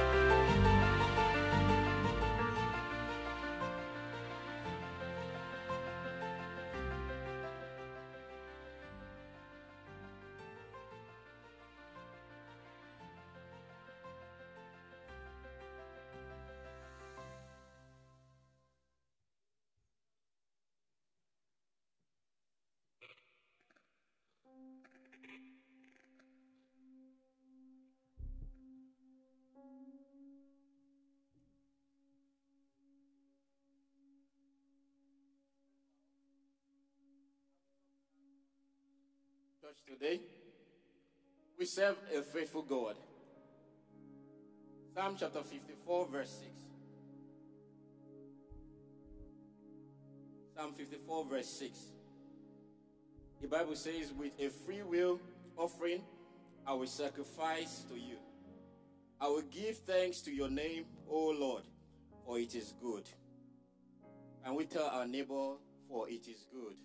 Church, today we serve a faithful God. Psalm chapter fifty-four, verse six. Psalm fifty-four, verse six. The Bible says, "With a free will offering, I will sacrifice to you. I will give thanks to your name, O Lord, for it is good." And we tell our neighbor, "For it is good."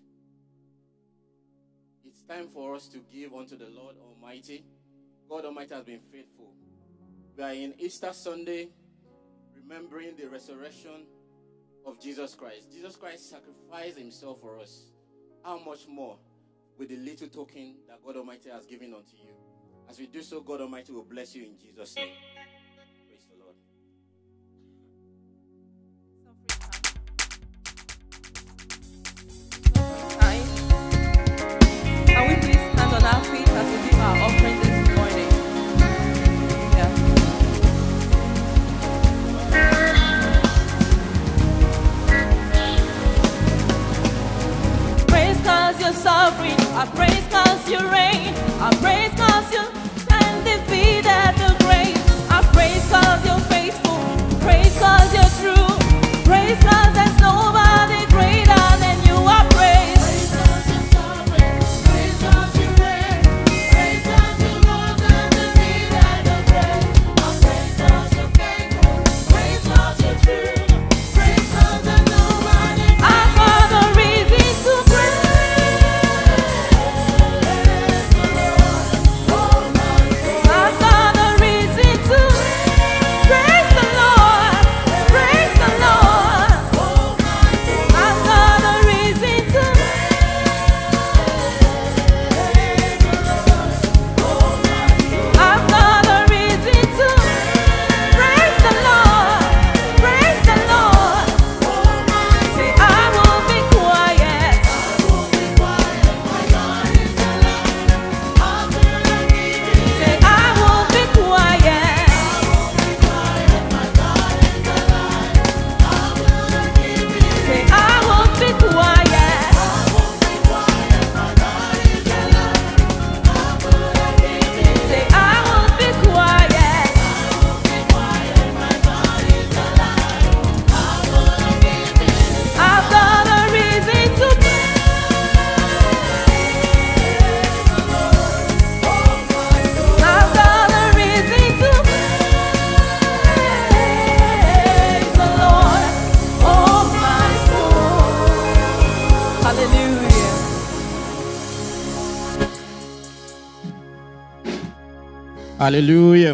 It's time for us to give unto the Lord Almighty. God Almighty has been faithful. We are in Easter Sunday, remembering the resurrection of Jesus Christ. Jesus Christ sacrificed himself for us. How much more with the little token that God Almighty has given unto you? As we do so, God Almighty will bless you in Jesus' name. Praise the Lord. Can we please stand on our feet as we give our offering this morning? Yeah. Praise cause you're sovereign. I praise cause you reign. I praise cause you stand defeated the grave. I praise Hallelujah.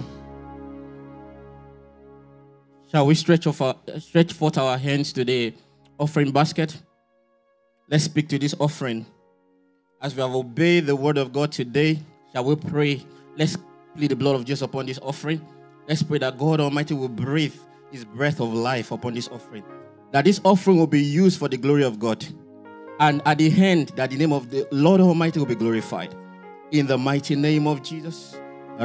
Shall we stretch, off our, stretch forth our hands to the offering basket? Let's speak to this offering. As we have obeyed the word of God today, shall we pray? Let's plead the blood of Jesus upon this offering. Let's pray that God Almighty will breathe His breath of life upon this offering. That this offering will be used for the glory of God. And at the end, that the name of the Lord Almighty will be glorified. In the mighty name of Jesus.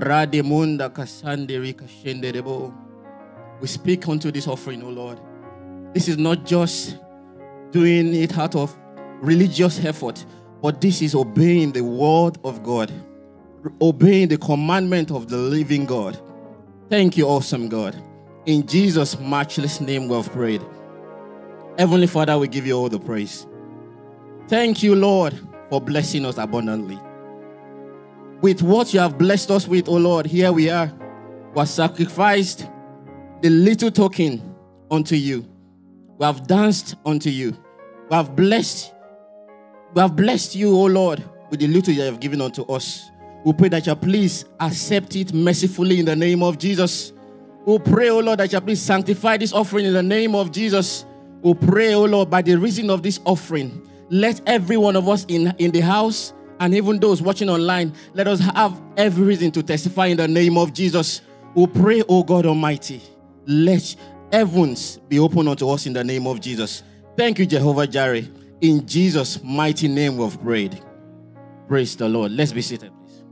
We speak unto this offering, O Lord. This is not just doing it out of religious effort, but this is obeying the word of God, obeying the commandment of the living God. Thank you, awesome God. In Jesus' matchless name we have prayed. Heavenly Father, we give you all the praise. Thank you, Lord, for blessing us abundantly. With what you have blessed us with, O Lord, here we are. We have sacrificed the little token unto you. We have danced unto you. We have blessed, we have blessed you, O Lord, with the little you have given unto us. We pray that you please accept it mercifully in the name of Jesus. We pray, O Lord, that you please sanctify this offering in the name of Jesus. We pray, O Lord, by the reason of this offering, let every one of us in, in the house and even those watching online, let us have every reason to testify in the name of Jesus. We pray, O God Almighty, let heavens be open unto us in the name of Jesus. Thank you, Jehovah Jireh. In Jesus' mighty name we have prayed. Praise the Lord. Let's be seated, please.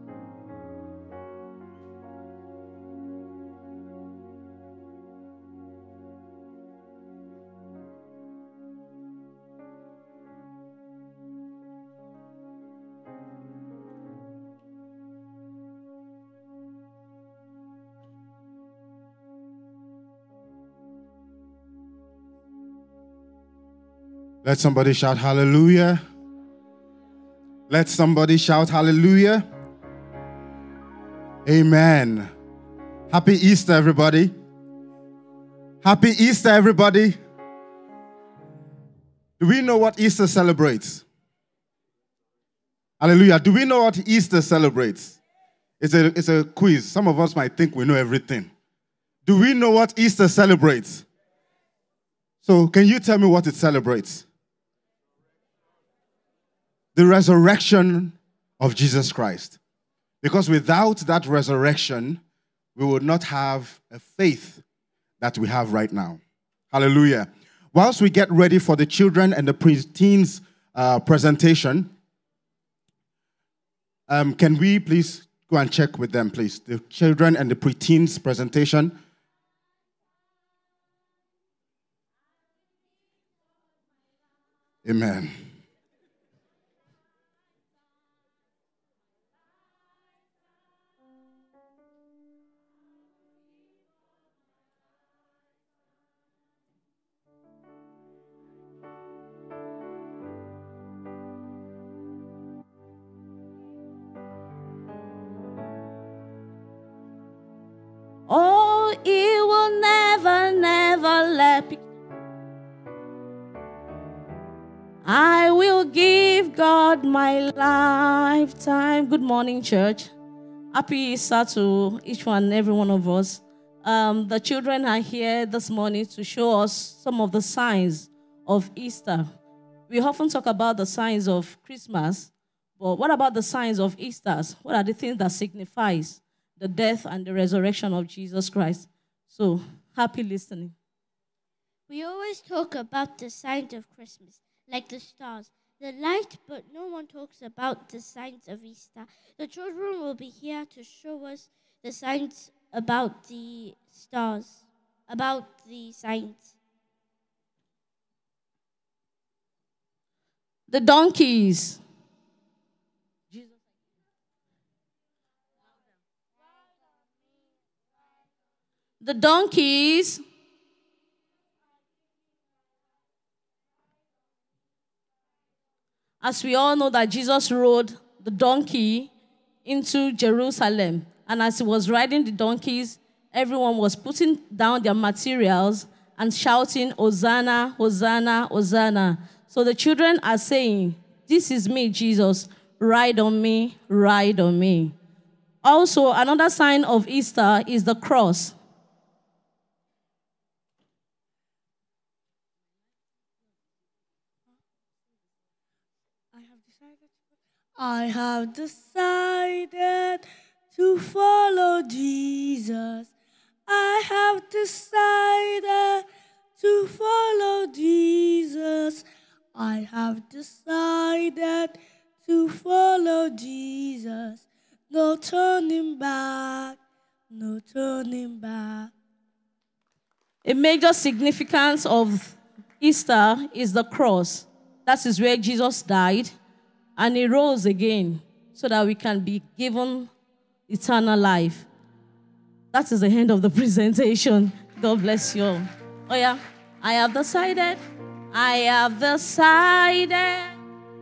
Let somebody shout hallelujah. Let somebody shout hallelujah. Amen. Happy Easter, everybody. Happy Easter, everybody. Do we know what Easter celebrates? Hallelujah. Do we know what Easter celebrates? It's a, it's a quiz. Some of us might think we know everything. Do we know what Easter celebrates? So can you tell me what it celebrates? The resurrection of Jesus Christ. Because without that resurrection, we would not have a faith that we have right now. Hallelujah. Whilst we get ready for the children and the pre-teens uh, presentation, um, can we please go and check with them, please? The children and the pre-teens presentation. Amen. Oh, it will never, never let me. I will give God my lifetime. Good morning, church. Happy Easter to each one and every one of us. Um, the children are here this morning to show us some of the signs of Easter. We often talk about the signs of Christmas, but what about the signs of Easter? What are the things that signifies the death and the resurrection of Jesus Christ? So, happy listening. We always talk about the signs of Christmas, like the stars, the light, but no one talks about the signs of Easter. The children will be here to show us the signs about the stars, about the signs. The donkeys. The donkeys. As we all know that Jesus rode the donkey into Jerusalem. And as he was riding the donkeys, everyone was putting down their materials and shouting, Hosanna, Hosanna, Hosanna. So the children are saying, this is me, Jesus. Ride on me, ride on me. Also, another sign of Easter is the cross. I have decided to follow Jesus. I have decided to follow Jesus. I have decided to follow Jesus. No turning back, no turning back. A major significance of Easter is the cross. That is where Jesus died and he rose again so that we can be given eternal life. That is the end of the presentation. God bless you all. Oh yeah, I have decided. I have decided.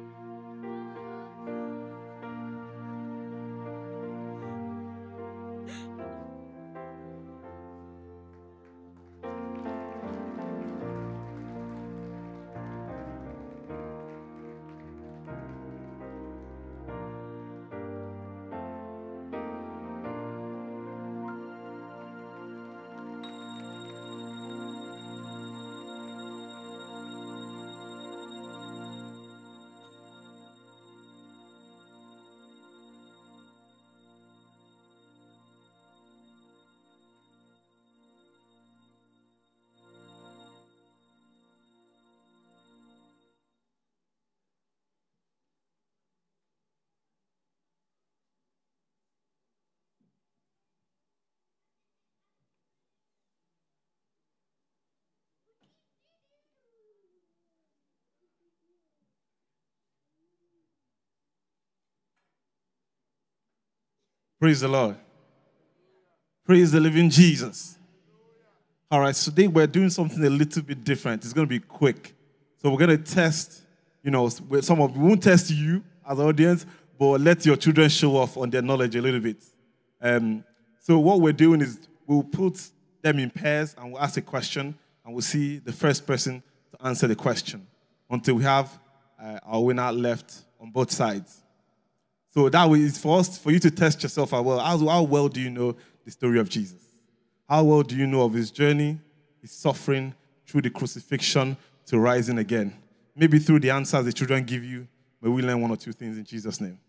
Praise the Lord. Praise the living Jesus. All right, so today we're doing something a little bit different. It's going to be quick. So we're going to test, you know, some of, we won't test you as an audience, but let your children show off on their knowledge a little bit. Um, so what we're doing is we'll put them in pairs and we'll ask a question and we'll see the first person to answer the question until we have uh, our winner left on both sides. So that way is for us, for you to test yourself as well. How, how well do you know the story of Jesus? How well do you know of his journey, his suffering through the crucifixion to rising again? Maybe through the answers the children give you, but we learn one or two things in Jesus' name.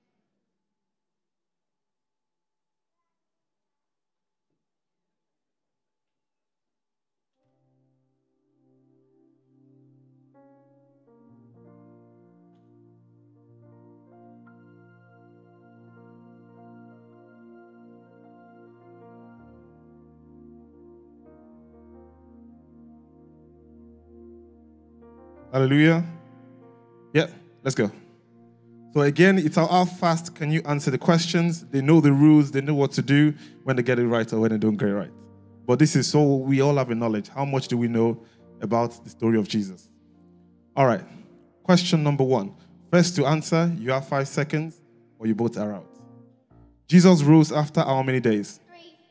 Hallelujah. Yeah, let's go. So again, it's how fast can you answer the questions. They know the rules. They know what to do when they get it right or when they don't get it right. But this is so we all have a knowledge. How much do we know about the story of Jesus? All right. Question number one. First to answer, you have five seconds or you both are out. Jesus rose after how many days?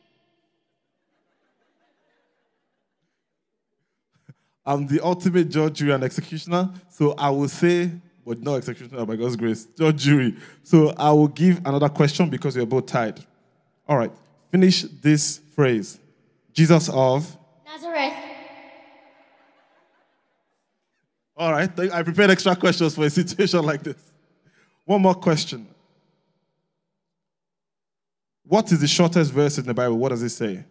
I'm the ultimate judge, jury, and executioner. So I will say, but no executioner by God's grace, judge, jury. So I will give another question because we're both tied. All right. Finish this phrase. Jesus of Nazareth. All right. I prepared extra questions for a situation like this. One more question. What is the shortest verse in the Bible? What does it say?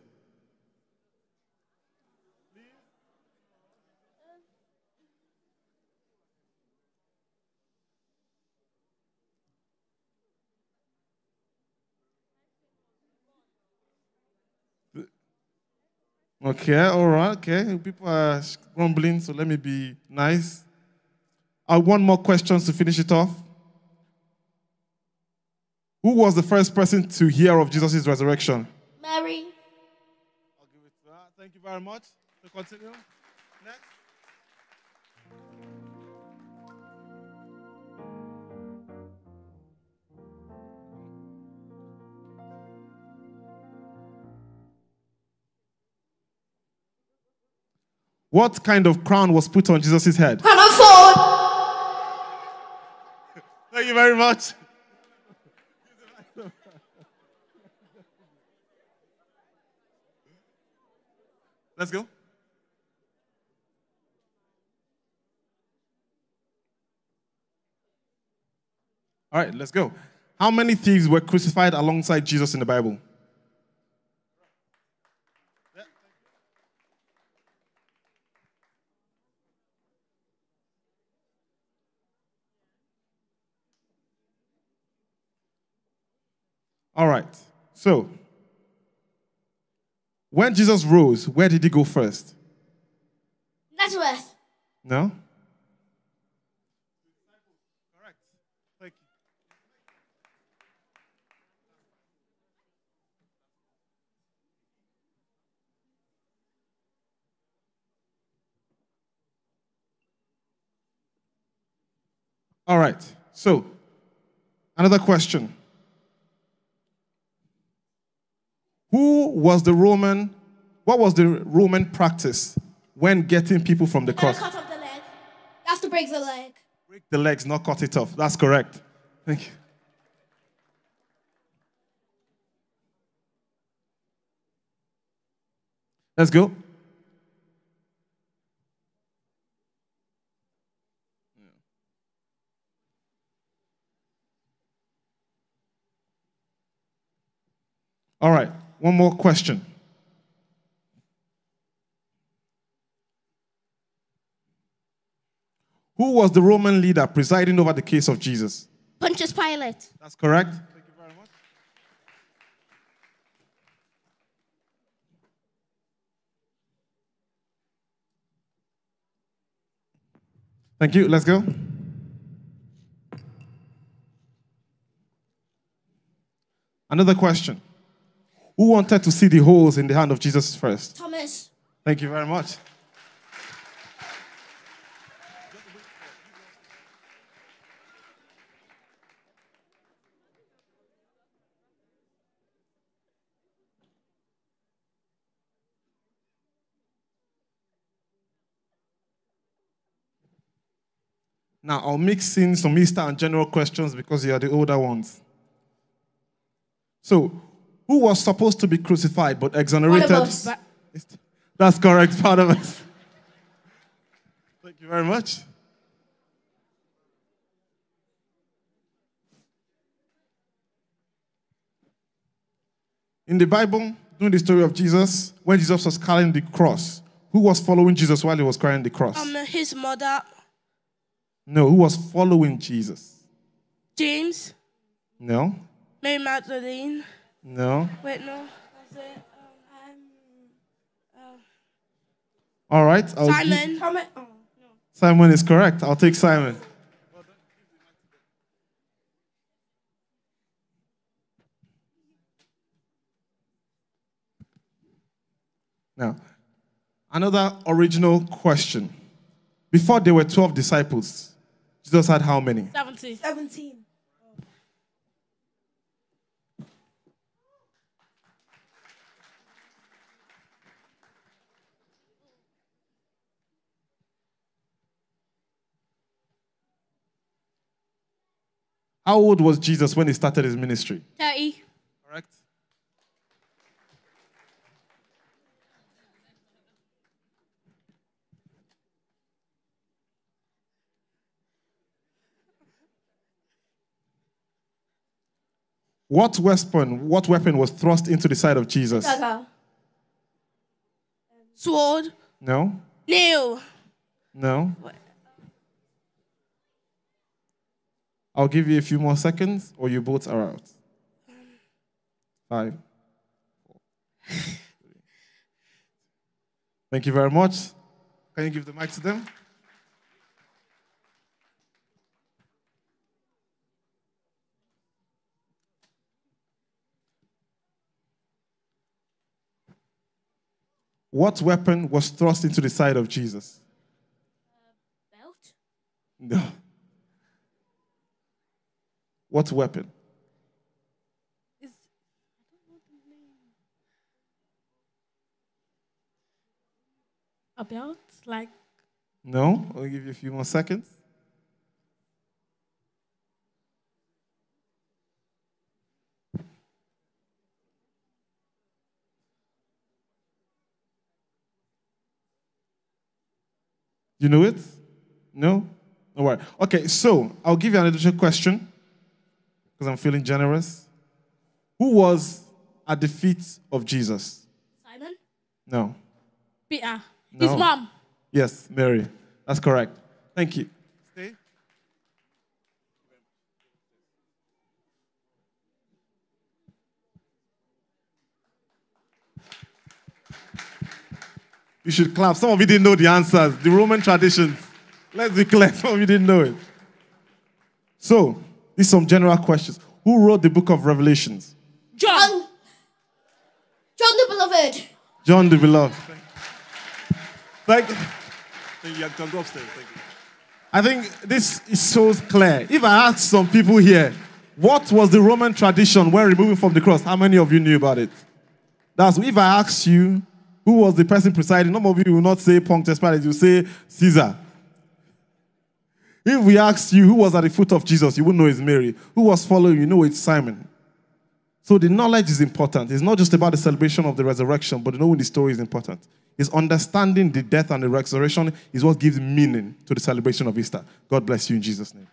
Okay, all right, okay. People are grumbling, so let me be nice. I have one more question to finish it off. Who was the first person to hear of Jesus' resurrection? Mary. I'll give it to her. Thank you very much. To continue. Next. What kind of crown was put on Jesus' head? Crown of thorns. Thank you very much. Let's go. All right, let's go. How many thieves were crucified alongside Jesus in the Bible? All right. So, when Jesus rose, where did he go first? Nazareth. No? All right. So, another question. Who was the Roman, what was the Roman practice when getting people from the cross? Cut off the leg. You have to break the leg. Break the legs, not cut it off. That's correct. Thank you. Let's go. All right, one more question. Who was the Roman leader presiding over the case of Jesus? Pontius Pilate. That's correct. Thank you very much. Thank you. Let's go. Another question. Who wanted to see the holes in the hand of Jesus first? Thomas. Thank you very much. Now, I'll mix in some Easter and general questions because you are the older ones. So, who was supposed to be crucified but exonerated? Barnabas. That's correct, Barnabas. Thank you very much. In the Bible, during the story of Jesus, when Jesus was carrying the cross, who was following Jesus while he was carrying the cross? Um, his mother, No, who was following Jesus? James, No. Mary Magdalene. No. Wait, no. Was it, um, um, All right. I'll Simon. give- Thomas. Oh, no. Simon is correct. I'll take Simon. Now, another original question. Before there were twelve disciples, Jesus had how many? Seventeen. Seventeen. How old was Jesus when he started his ministry? Thirty. Correct. What weapon, what weapon was thrust into the side of Jesus? Dagger. Sword. No. Nail. No. I'll give you a few more seconds, or you both are out. Five. Four, three. Thank you very much. Can you give the mic to them? What weapon was thrust into the side of Jesus? Belt. No. What weapon? A belt? Like. No. I'll give you a few more seconds. You know it? No? All right. Okay, so I'll give you an additional question because I'm feeling generous. Who was at the feet of Jesus? Simon? No. Peter. No. His mom. Yes, Mary. That's correct. Thank you. Stay. You should clap. Some of you didn't know the answers. The Roman traditions. Let's be clear. Some of you didn't know it. So, these are some general questions. Who wrote the book of Revelations? John. John the Beloved. John the Beloved. Thank you. Thank you. You can go upstairs. Thank you. I think this is so clear. If I ask some people here, what was the Roman tradition when removing from the cross? How many of you knew about it? That's if I ask you, who was the person presiding? Some of you will not say Pontius Pilate, you will say Caesar. If we asked you who was at the foot of Jesus, you wouldn't know it's Mary. Who was following, you know it's Simon. So the knowledge is important. It's not just about the celebration of the resurrection, but knowing the story is important. It's understanding the death and the resurrection is what gives meaning to the celebration of Easter. God bless you in Jesus' name.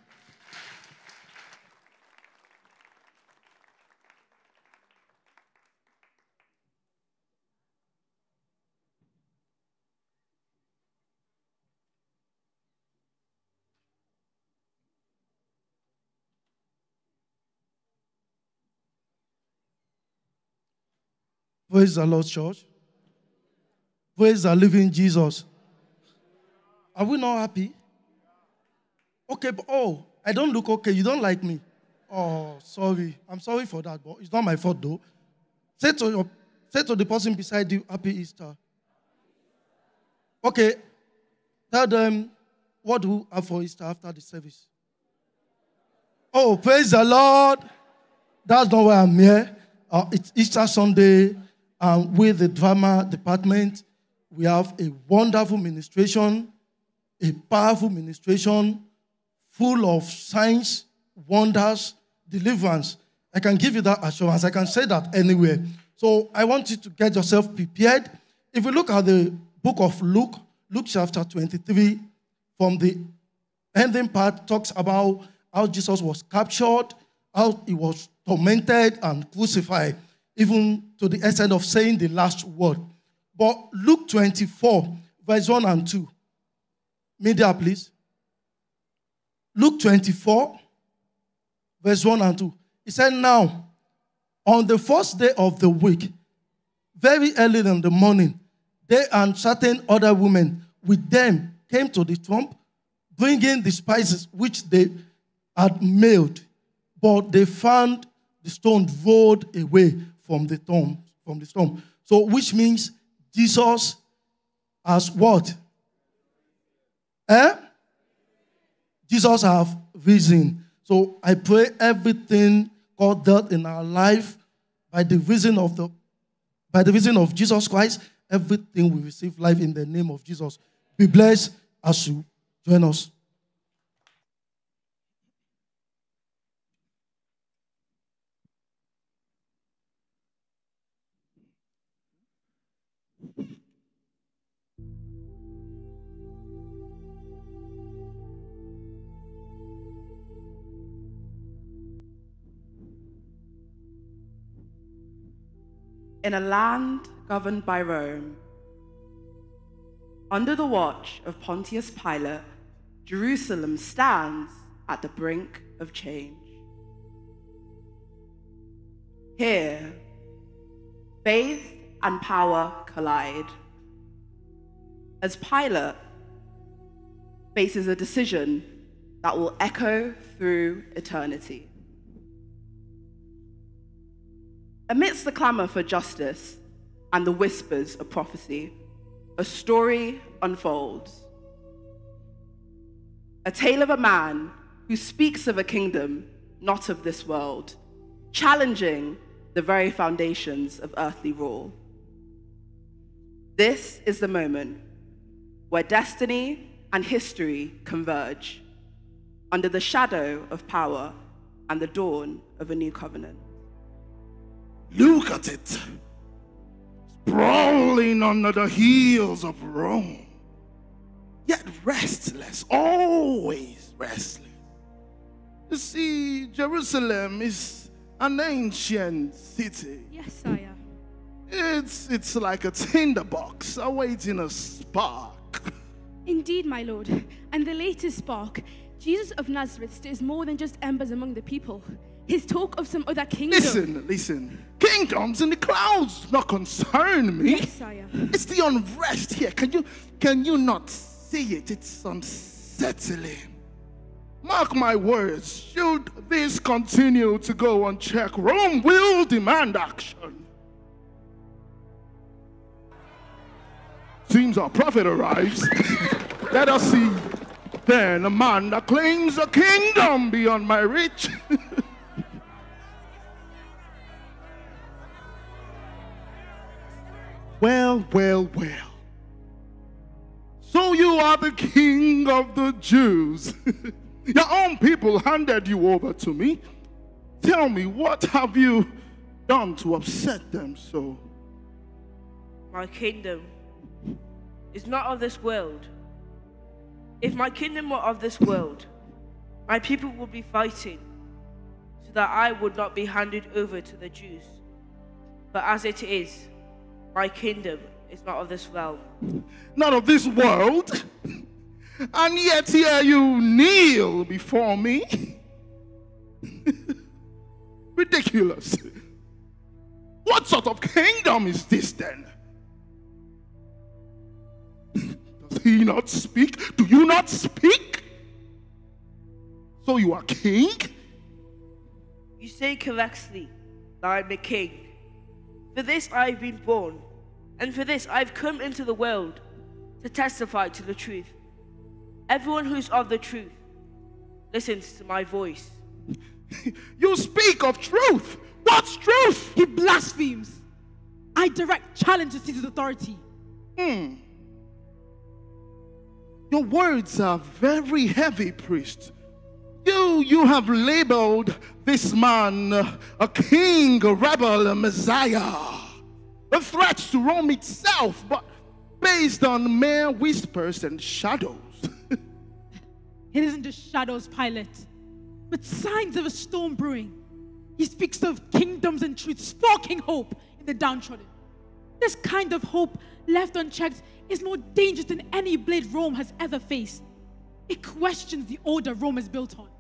Praise the Lord, church. Praise the living Jesus. Are we not happy? Okay, but oh, I don't look okay. You don't like me. Oh, sorry. I'm sorry for that, but it's not my fault though. Say to your, say to the person beside you, Happy Easter. Okay, tell them what do you have for Easter after the service. Oh, praise the Lord. That's not why I'm here. Uh, it's Easter Sunday. Um, with the drama department, we have a wonderful ministration, a powerful ministration, full of signs, wonders, deliverance. I can give you that assurance. I can say that anywhere. So I want you to get yourself prepared. If we look at the book of Luke, Luke chapter twenty-three, from the ending part, talks about how Jesus was captured, how he was tormented and crucified, even to the extent of saying the last word. But Luke twenty-four, verse one and two. Media, please. Luke twenty-four, verse one and two. He said, now, on the first day of the week, very early in the morning, they and certain other women with them came to the tomb, bringing the spices which they had made, but they found the stone rolled away from the tomb, from the stone. So, which means Jesus has what? Eh? Jesus have risen. So I pray everything God dealt in our life by the reason of the by the reason of Jesus Christ, everything will receive life in the name of Jesus. Be blessed as you join us. In a land governed by Rome, under the watch of Pontius Pilate, Jerusalem stands at the brink of change. Here, faith and power collide as Pilate faces a decision that will echo through eternity. Amidst the clamor for justice and the whispers of prophecy, a story unfolds. A tale of a man who speaks of a kingdom not of this world, challenging the very foundations of earthly rule. This is the moment where destiny and history converge under the shadow of power and the dawn of a new covenant. Look at it, sprawling under the heels of Rome, yet restless, always restless. You see, Jerusalem is an ancient city. Yes, sire. It's, it's like a tinderbox awaiting a spark. Indeed, my lord. And the latest spark, Jesus of Nazareth, stirs more than just embers among the people. His talk of some other kingdom. Listen, listen. Kingdoms in the clouds do not concern me. Yes, sire. It's the unrest here. Can you, can you not see it? It's unsettling. Mark my words. Should this continue to go unchecked, Rome will demand action. Seems our prophet arrives. Let us see then a man that claims a kingdom beyond my reach. Well, well, well. So you are the king of the Jews. Your own people handed you over to me. Tell me, what have you done to upset them so? My kingdom is not of this world. If my kingdom were of this world, my people would be fighting so that I would not be handed over to the Jews. But as it is, my kingdom is not of this realm. Not of this world? And yet here you kneel before me? Ridiculous. What sort of kingdom is this then? Does he not speak? Do you not speak? So you are king? You say correctly that I'm a king. For this I've been born, and for this I've come into the world to testify to the truth. Everyone who's of the truth listens to my voice. You speak of truth. What's truth? He blasphemes. I direct challenges to his authority. Hmm. Your words are very heavy, priest. You, you have labeled this man a king, a rebel, a messiah, a threat to Rome itself, but based on mere whispers and shadows. It isn't just shadows, Pilate, but signs of a storm brewing. He speaks of kingdoms and truth, sparking hope in the downtrodden. This kind of hope, left unchecked, is more dangerous than any blade Rome has ever faced. It questions the order Rome is built on.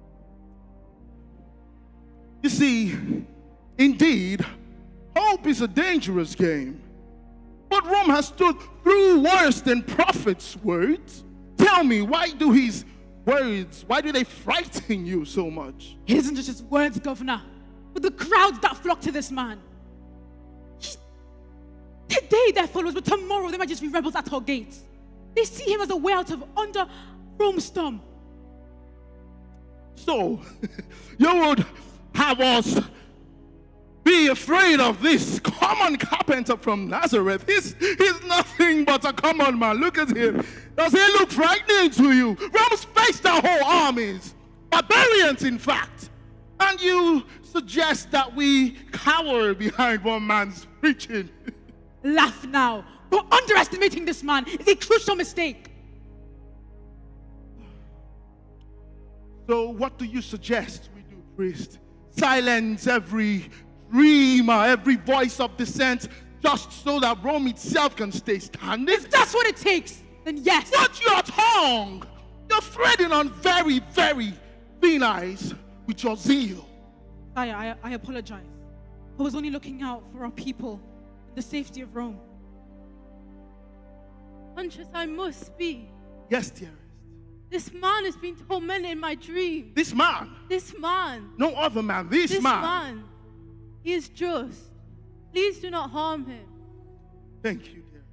You see, indeed, hope is a dangerous game. But Rome has stood through worse than prophets' words. Tell me, why do his words, why do they frighten you so much? It isn't just his words, Governor, but the crowds that flock to this man. Today they're followers, but tomorrow they might just be rebels at our gates. They see him as a way out of under Rome's thumb. So, you would have us be afraid of this common carpenter from Nazareth? He's, he's nothing but a common man. Look at him. Does he look frightening to you? Rome's faced their whole armies. Barbarians, in fact. And you suggest that we cower behind one man's preaching. Laugh now. But underestimating this man is a crucial mistake. So what do you suggest we do, priest? Silence every dreamer, every voice of dissent, just so that Rome itself can stay standing? If that's what it takes, then yes. Watch your tongue! You're treading on very, very thin ice with your zeal. Sire, I, I apologize. I was only looking out for our people and the safety of Rome. Huntress, I must speak. Yes, dearest. This man has been tormented in my dream. This man? This man. No other man. This, this man. man. He is just. Please do not harm him. Thank you, dearest.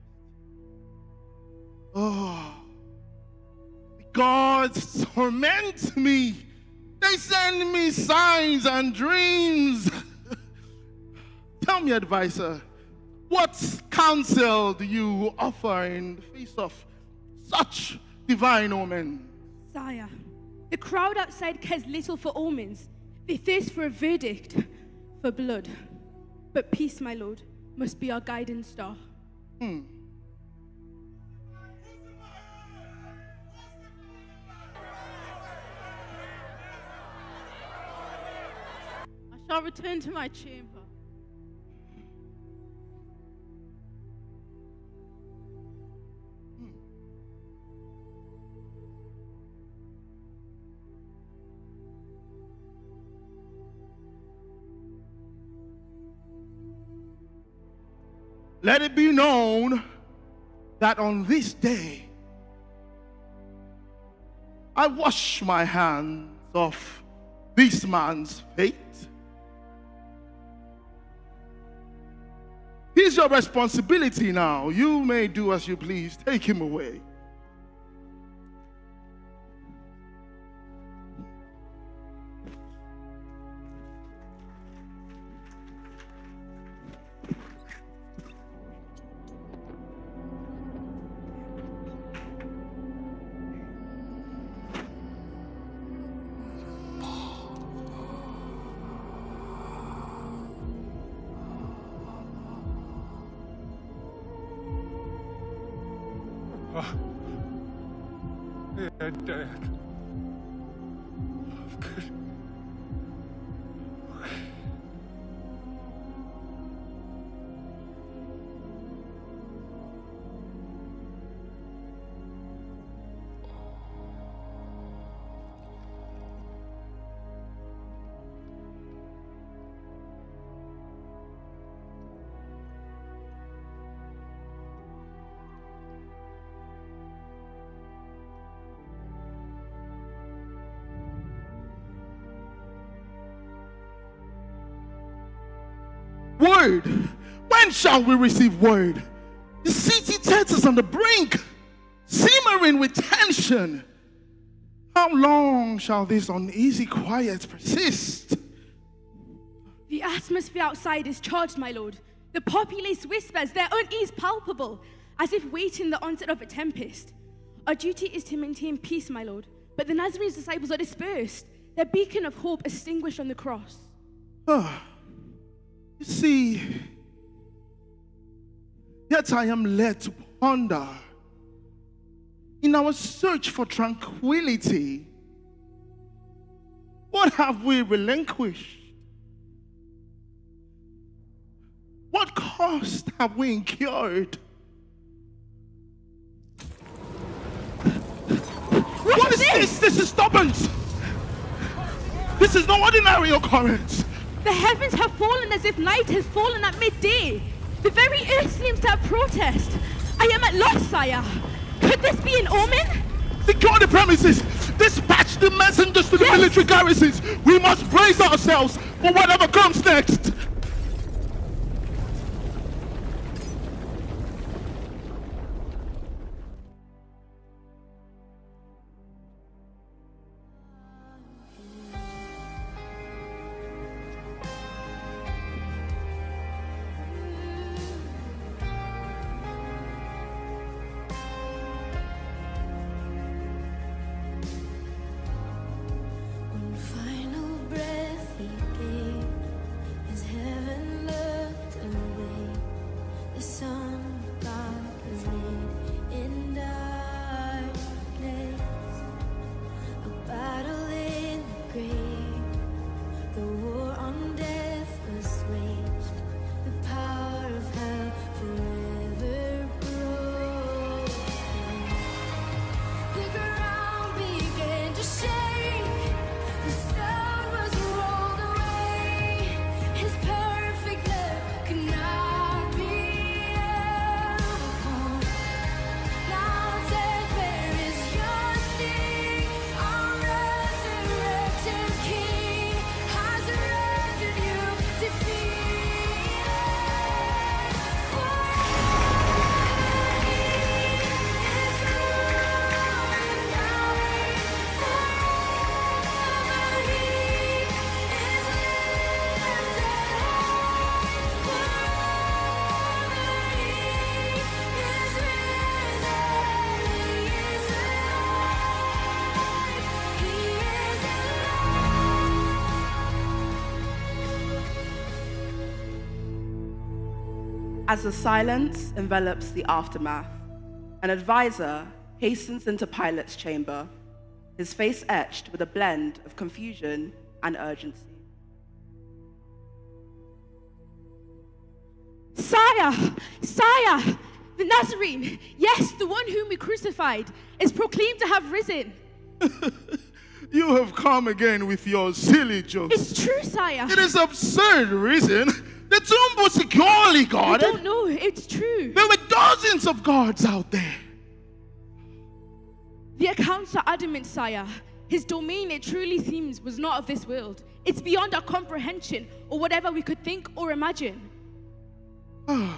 Oh, the gods torment me. They send me signs and dreams. Tell me, advisor, what counsel do you offer in the face of such divine omen? Sire, the crowd outside cares little for omens. They thirst for a verdict, for blood. But peace, my lord, must be our guiding star. Hmm. shall return to my chamber. Let it be known that on this day, I wash my hands of this man's fate. He's your responsibility now. You may do as you please. Take him away. Yeah, Dad. I'm good. Word. When shall we receive word? The city is on the brink, simmering with tension. How long shall this uneasy quiet persist? The atmosphere outside is charged, my lord. The populace whispers, their unease palpable, as if waiting the onset of a tempest. Our duty is to maintain peace, my lord, but the Nazarene's disciples are dispersed, their beacon of hope extinguished on the cross. Ah. You see, yet I am led to ponder in our search for tranquility, what have we relinquished? What cost have we incurred? What, what is this? this? This is stubbornness. This is no ordinary occurrence. The heavens have fallen as if night has fallen at midday. The very earth seems to have protest. I am at loss, sire. Could this be an omen? Secure the premises. Dispatch the messengers to the yes. military garrisons. We must brace ourselves for whatever comes next. As the silence envelops the aftermath, an advisor hastens into Pilate's chamber, his face etched with a blend of confusion and urgency. Sire, Sire, the Nazarene, yes, the one whom we crucified, is proclaimed to have risen. You have come again with your silly jokes. It's true, Sire. It is absurd, reason. The tomb was securely guarded. I don't know, it's true. There were dozens of guards out there. The accounts are adamant, Sire. His domain, it truly seems, was not of this world. It's beyond our comprehension or whatever we could think or imagine. Are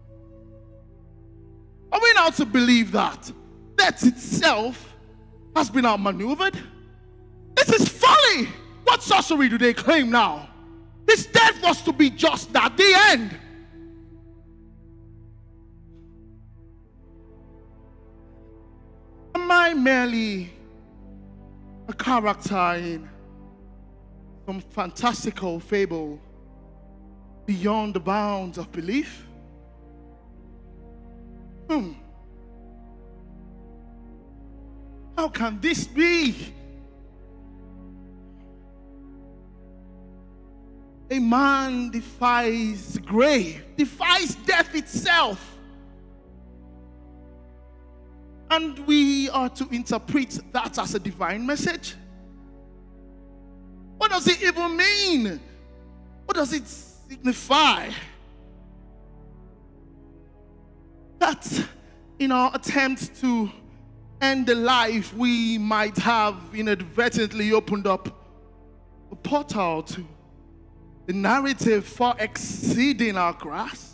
we now to believe that death itself has been outmaneuvered? This is folly! What sorcery do they claim now? His death was to be just that, the end. Am I merely a character in some fantastical fable beyond the bounds of belief? Hmm. How can this be? A man defies the grave, defies death itself. And we are to interpret that as a divine message? What does it even mean? What does it signify? That in our attempt to end the life, we might have inadvertently opened up a portal to the narrative far exceeding our grasp.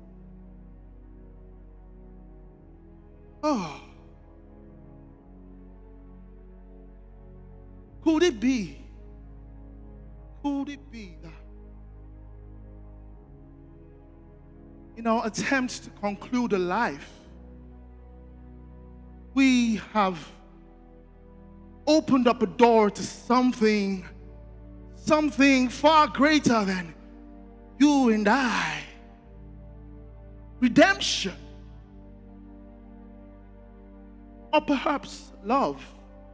Oh. Could it be? Could it be that in our attempts to conclude a life, we have opened up a door to something, something far greater than you and I? Redemption. Or perhaps love.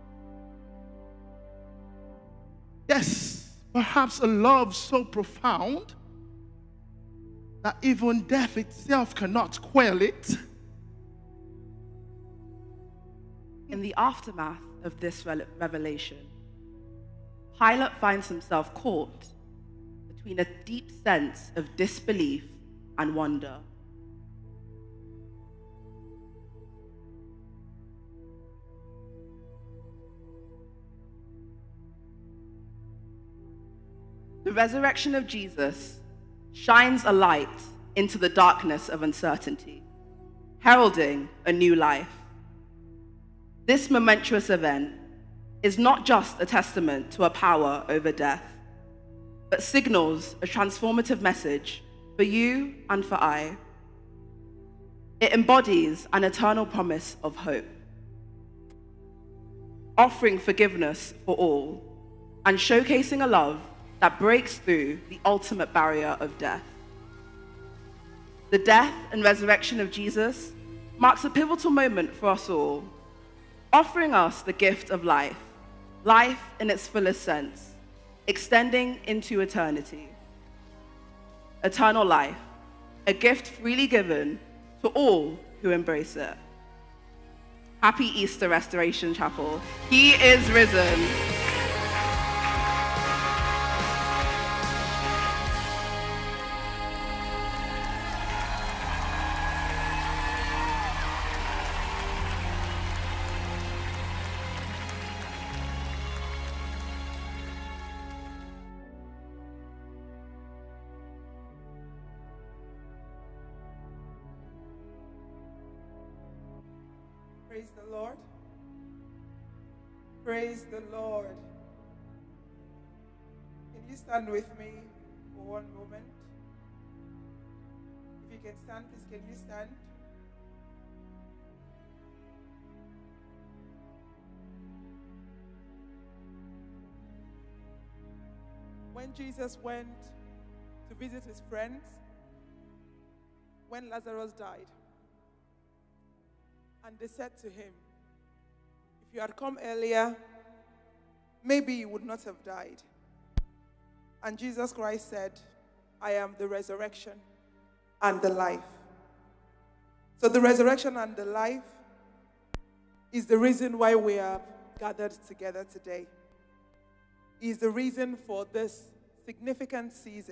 Yes, perhaps a love so profound that even death itself cannot quell it. In the aftermath of this revelation, Pilate finds himself caught between a deep sense of disbelief and wonder. The resurrection of Jesus shines a light into the darkness of uncertainty, heralding a new life. This momentous event is not just a testament to a power over death, but signals a transformative message for you and for I. It embodies an eternal promise of hope, offering forgiveness for all and showcasing a love that breaks through the ultimate barrier of death. The death and resurrection of Jesus marks a pivotal moment for us all, offering us the gift of life, life in its fullest sense, extending into eternity. Eternal life, a gift freely given to all who embrace it. Happy Easter, Restoration Chapel. He is risen. Praise the Lord. Praise the Lord. Can you stand with me for one moment? If you can stand, please, can you stand? When Jesus went to visit his friends, when Lazarus died, and they said to him, if you had come earlier, maybe you would not have died. And Jesus Christ said, I am the resurrection and the life. So the resurrection and the life is the reason why we are gathered together today. Is the reason for this significant season.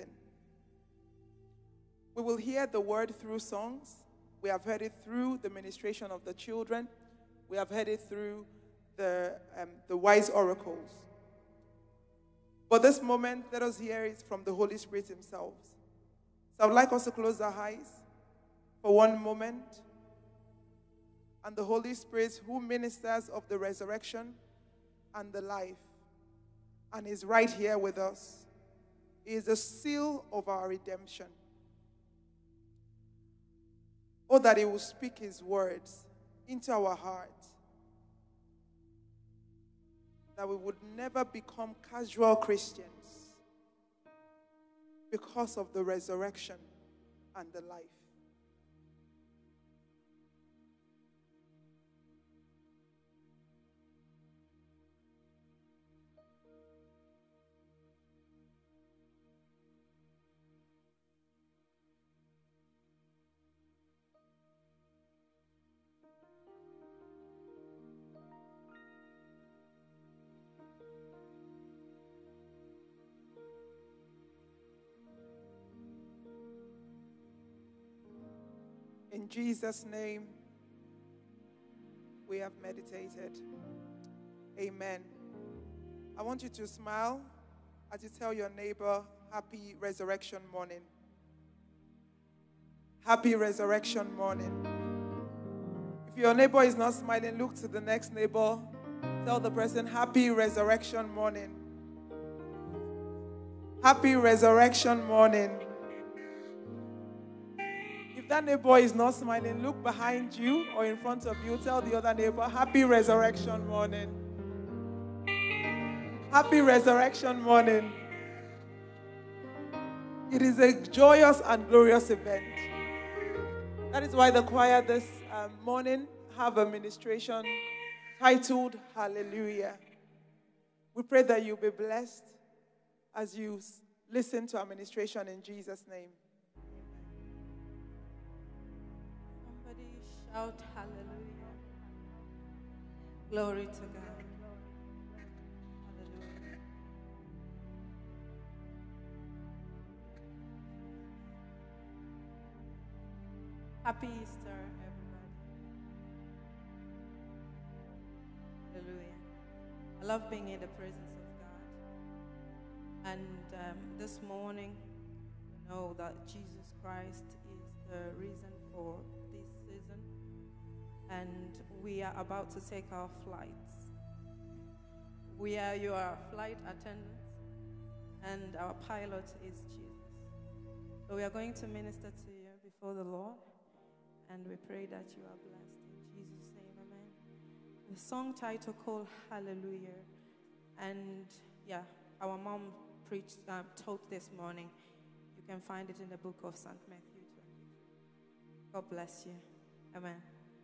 We will hear the word through songs. We have heard it through the ministration of the children. We have heard it through the, um, the wise oracles. But this moment, let us hear it from the Holy Spirit himself. So I would like us to close our eyes for one moment. And the Holy Spirit, who ministers of the resurrection and the life, and is right here with us, is the seal of our redemption. Oh, that he will speak his words into our hearts, that we would never become casual Christians because of the resurrection and the life. In Jesus' name, we have meditated. Amen. I want you to smile as you tell your neighbor, happy resurrection morning. Happy resurrection morning. If your neighbor is not smiling, look to the next neighbor. Tell the person, happy resurrection morning. Happy resurrection morning. If that neighbor is not smiling, look behind you or in front of you. Tell the other neighbor, happy resurrection morning. Happy resurrection morning. It is a joyous and glorious event. That is why the choir this um, morning have a ministration titled Hallelujah. We pray that you'll be blessed as you listen to our ministration in Jesus' name. Somebody shout hallelujah. Glory to God. Hallelujah. Happy Easter, everybody. Hallelujah. I love being in the presence of God. And um, this morning, we know that Jesus Christ is the reason for this season. And we are about to take our flights. We are your flight attendants, and our pilot is Jesus. So we are going to minister to you before the Lord, and we pray that you are blessed. In Jesus' name, amen. The song title called Hallelujah. And yeah, our mom preached, um, taught this morning. You can find it in the book of Saint Matthew twenty. God bless you. Amen.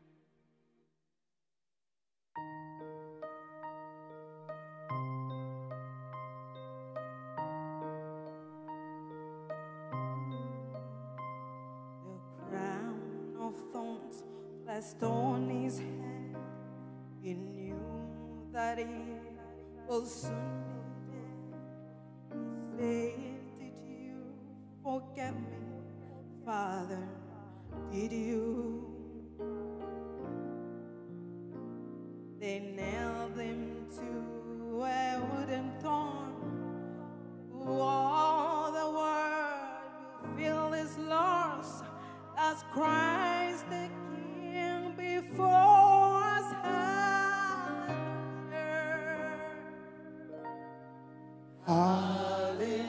The crown of thorns placed on his head, he knew that he will soon be dead. He said, did you forget me, Father? Did you? They nailed him to a wooden thorn. All the world will feel his loss. That's Christ the King before us. Hallelujah.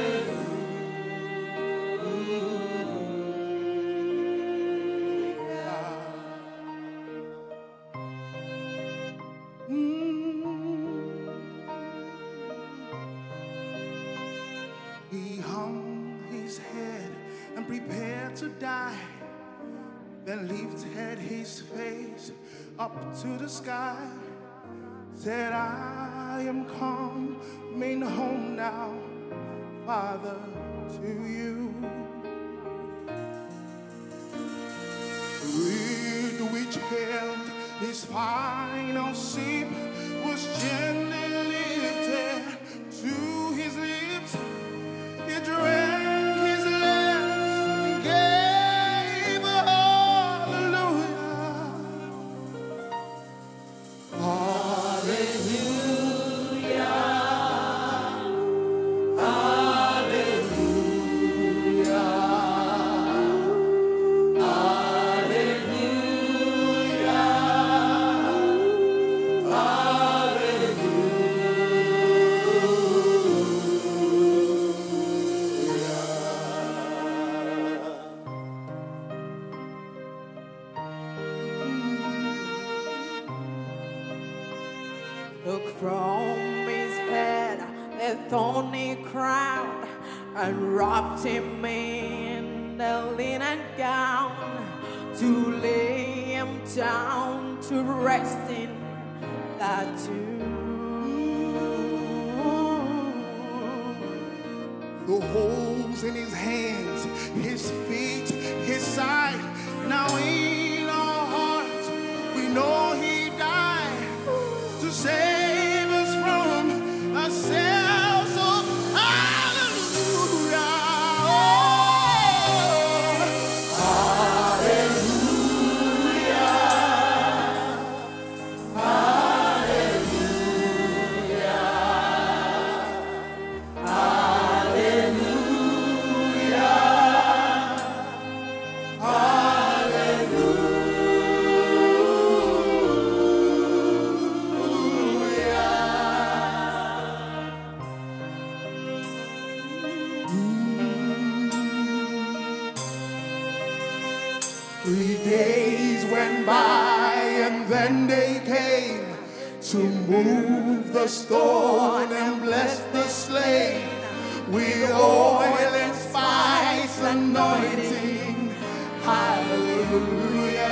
Hallelujah. Then lifted his face up to the sky, said, I am coming home now, Father, to you. With which held his final sip was gently lifted to his lips. He drank his last and gave a hallelujah. Hallelujah. Took from his head a thorny crown and wrapped him in the linen gown to lay him down to rest in that tomb. The holes in his hands, his feet, his side. Now in our hearts, we know he died to save us from ourselves. So hallelujah. Oh, hallelujah. Hallelujah. Three days went by and then they came to move the stone and bless the slain with oil and spice anointing. Hallelujah.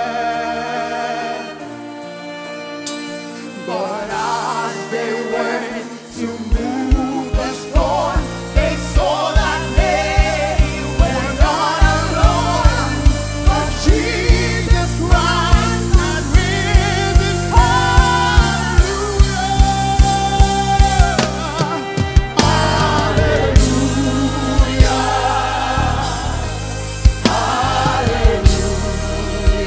But as they went to move the stone, they saw that they were not alone, but Jesus Christ had risen. Hallelujah. Hallelujah.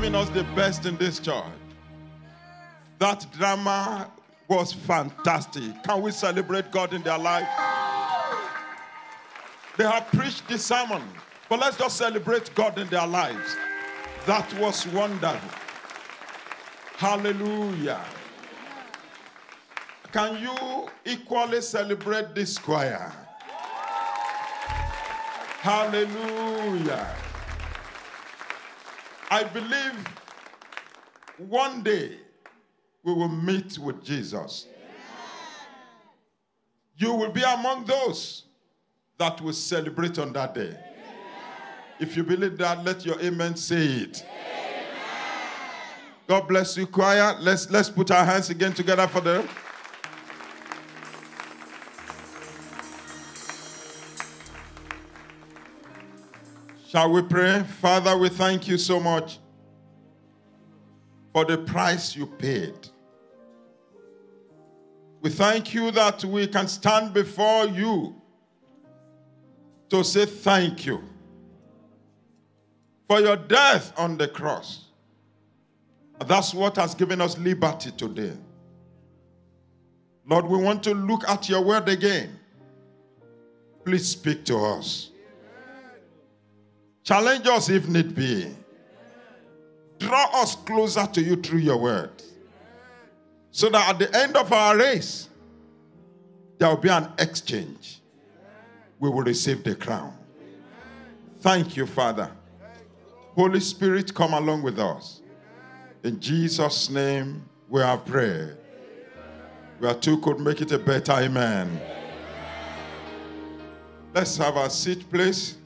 giving us the best in this church. That drama was fantastic. Can we celebrate God in their life? They have preached this sermon, but let's just celebrate God in their lives. That was wonderful. Hallelujah. Can you equally celebrate this choir? Hallelujah. I believe one day we will meet with Jesus. You will be among those that will celebrate on that day. If you believe that, let your amen say it. God bless you, choir. Let's, let's put our hands again together for them. Shall we pray? Father, we thank you so much for the price you paid. We thank you that we can stand before you to say thank you for your death on the cross. That's what has given us liberty today. Lord, we want to look at your word again. Please speak to us. Challenge us if need be. Draw us closer to you through your word. So that at the end of our race, there will be an exchange. We will receive the crown. Thank you, Father. Holy Spirit, come along with us. In Jesus' name, we have prayed. We are two could make it a better amen. Let's have our seat, please.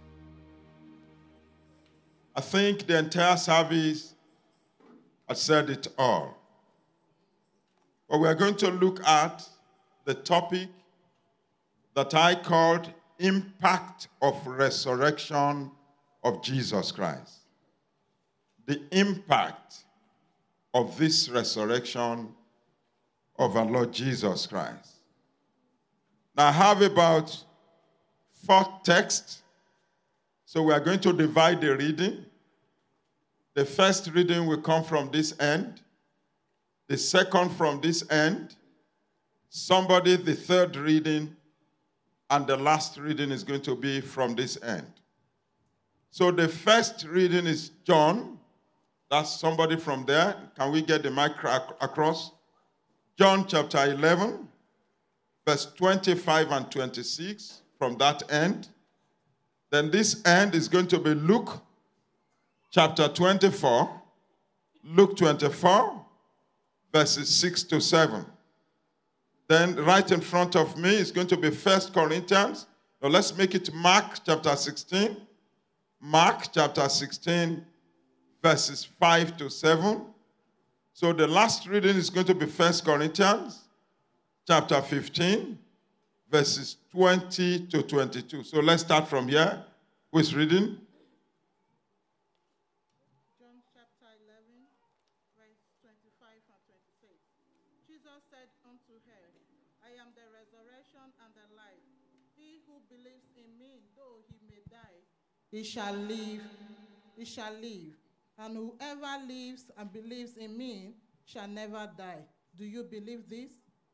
I think the entire service has said it all. But we are going to look at the topic that I called Impact of Resurrection of Jesus Christ. The impact of this resurrection of our Lord Jesus Christ. Now I have about four texts, so we are going to divide the reading. The first reading will come from this end, the second from this end, somebody the third reading, and the last reading is going to be from this end. So the first reading is John. That's somebody from there. Can we get the mic across? John chapter eleven, verse twenty-five and twenty-six from that end. Then this end is going to be Luke chapter twenty-four, Luke twenty-four, verses six to seven. Then right in front of me is going to be First Corinthians. Now let's make it Mark chapter sixteen. Mark chapter sixteen, verses five to seven. So the last reading is going to be First Corinthians chapter fifteen, verses twenty to twenty-two. So let's start from here. Who is reading? John chapter eleven, verse twenty-five and twenty-six. Jesus said unto her, I am the resurrection and the life. He who believes in me, though he may die, he shall live, he shall live. And whoever lives and believes in me shall never die. Do you believe this?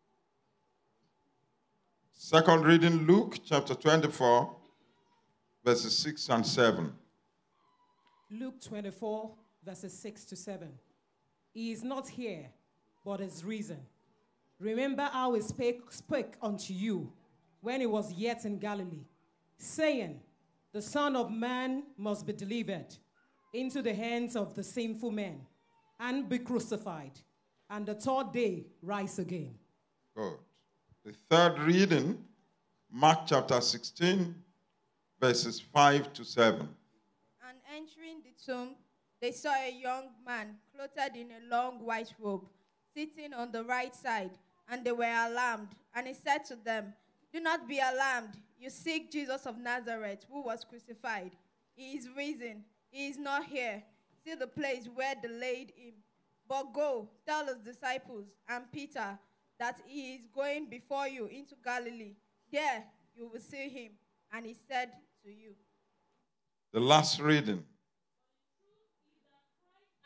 Second reading, Luke chapter twenty-four, verses six and seven. Luke twenty-four, verses six to seven. He is not here, but is risen. Remember how he spake, spake unto you when he was yet in Galilee, saying, the Son of Man must be delivered into the hands of the sinful men, and be crucified, and the third day rise again. Good. The third reading, Mark chapter sixteen, verses five to seven. And entering the tomb, they saw a young man clothed in a long white robe, sitting on the right side, and they were alarmed. And he said to them, do not be alarmed. You seek Jesus of Nazareth, who was crucified. He is risen. He is not here. See the place where they laid him. But go, tell his disciples and Peter that he is going before you into Galilee. There you will see him. And he said to you. The last reading.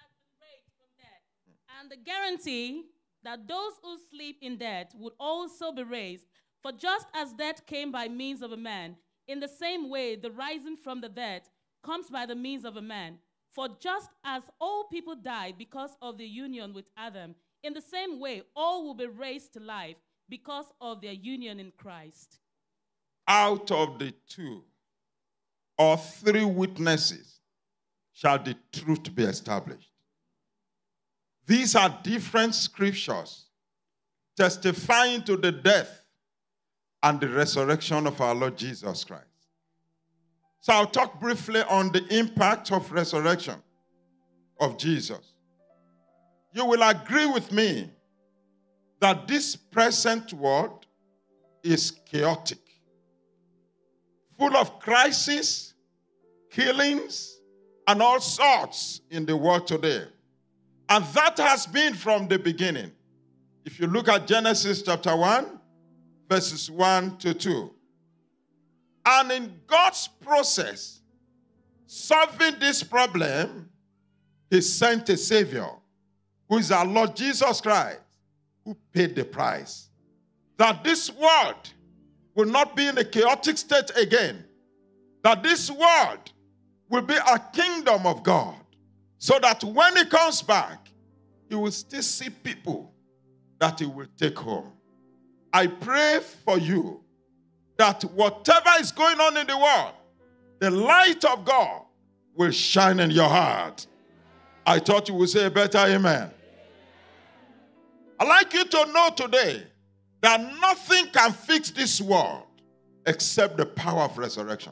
And the guarantee that those who sleep in death would also be raised. For just as death came by means of a man, in the same way the rising from the dead comes by the means of a man. For just as all people die because of the union with Adam, in the same way all will be raised to life because of their union in Christ. Out of the two or three witnesses shall the truth be established. These are different scriptures testifying to the death and the resurrection of our Lord Jesus Christ. So I'll talk briefly on the impact of resurrection of Jesus. You will agree with me that this present world is chaotic, full of crises, killings, and all sorts in the world today. And that has been from the beginning. If you look at Genesis chapter one, verses one to two. And in God's process, solving this problem, he sent a Savior, who is our Lord Jesus Christ, who paid the price. That this world will not be in a chaotic state again. That this world will be a kingdom of God. So that when he comes back, he will still see people that he will take home. I pray for you that whatever is going on in the world, the light of God will shine in your heart. I thought you would say a better amen. I'd like you to know today that nothing can fix this world except the power of resurrection.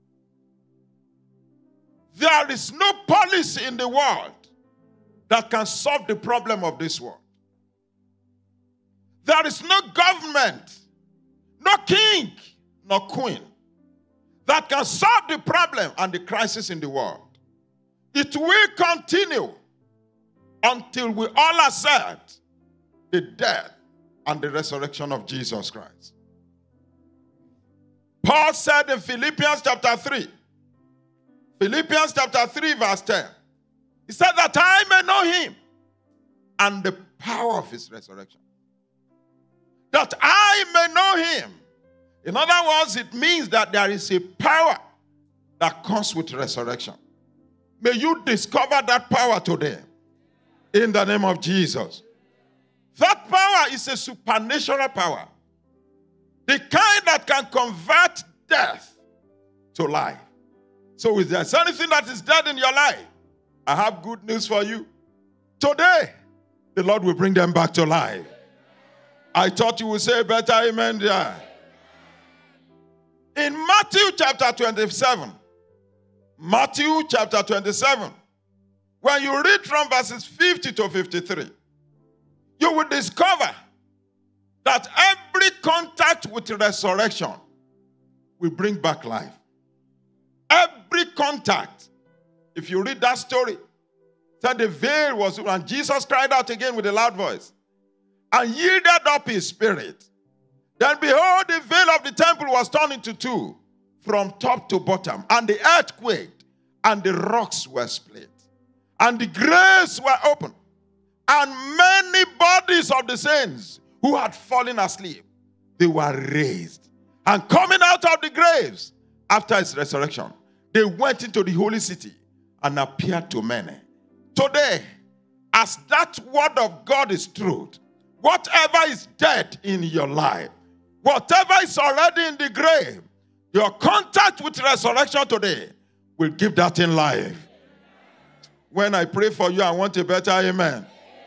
There is no policy in the world that can solve the problem of this world. There is no government, no king, no queen that can solve the problem and the crisis in the world. It will continue until we all accept the death and the resurrection of Jesus Christ. Paul said in Philippians chapter three, Philippians chapter three verse ten, he said that I may know him and the power of his resurrection. That I may know him. In other words, it means that there is a power that comes with resurrection. May you discover that power today in the name of Jesus. That power is a supernatural power. The kind that can convert death to life. So if there's anything that is dead in your life, I have good news for you. Today, the Lord will bring them back to life. I thought you would say better amen there. In Matthew chapter twenty-seven, Matthew chapter twenty-seven, when you read from verses fifty to fifty-three, you will discover that every contact with resurrection will bring back life. Every contact. If you read that story, that the veil was, and Jesus cried out again with a loud voice and yielded up his spirit. Then behold, the veil of the temple was torn into two from top to bottom, and the earth quaked, and the rocks were split, and the graves were opened, and many bodies of the saints who had fallen asleep, they were raised. And coming out of the graves after his resurrection, they went into the holy city and appeared to many. Today, as that word of God is truth, whatever is dead in your life, whatever is already in the grave, your contact with resurrection today will give that in life. When I pray for you, I want a better amen.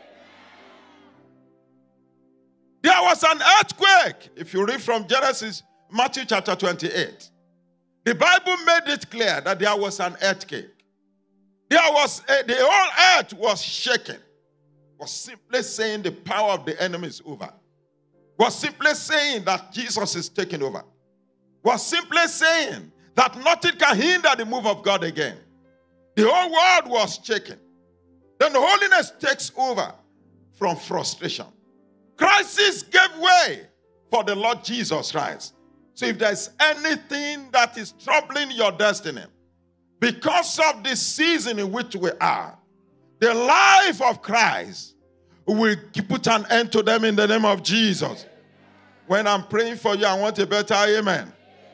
There was an earthquake. If you read from Genesis, Matthew chapter twenty-eight, the Bible made it clear that there was an earthquake. There was a, the whole earth was shaken. Was simply saying the power of the enemy is over. Was simply saying that Jesus is taking over. Was simply saying that nothing can hinder the move of God again. The whole world was shaken. Then the holiness takes over from frustration. Crisis gave way for the Lord Jesus Christ. So if there's anything that is troubling your destiny, because of this season in which we are, the life of Christ who will put an end to them in the name of Jesus. When I'm praying for you, I want a better amen.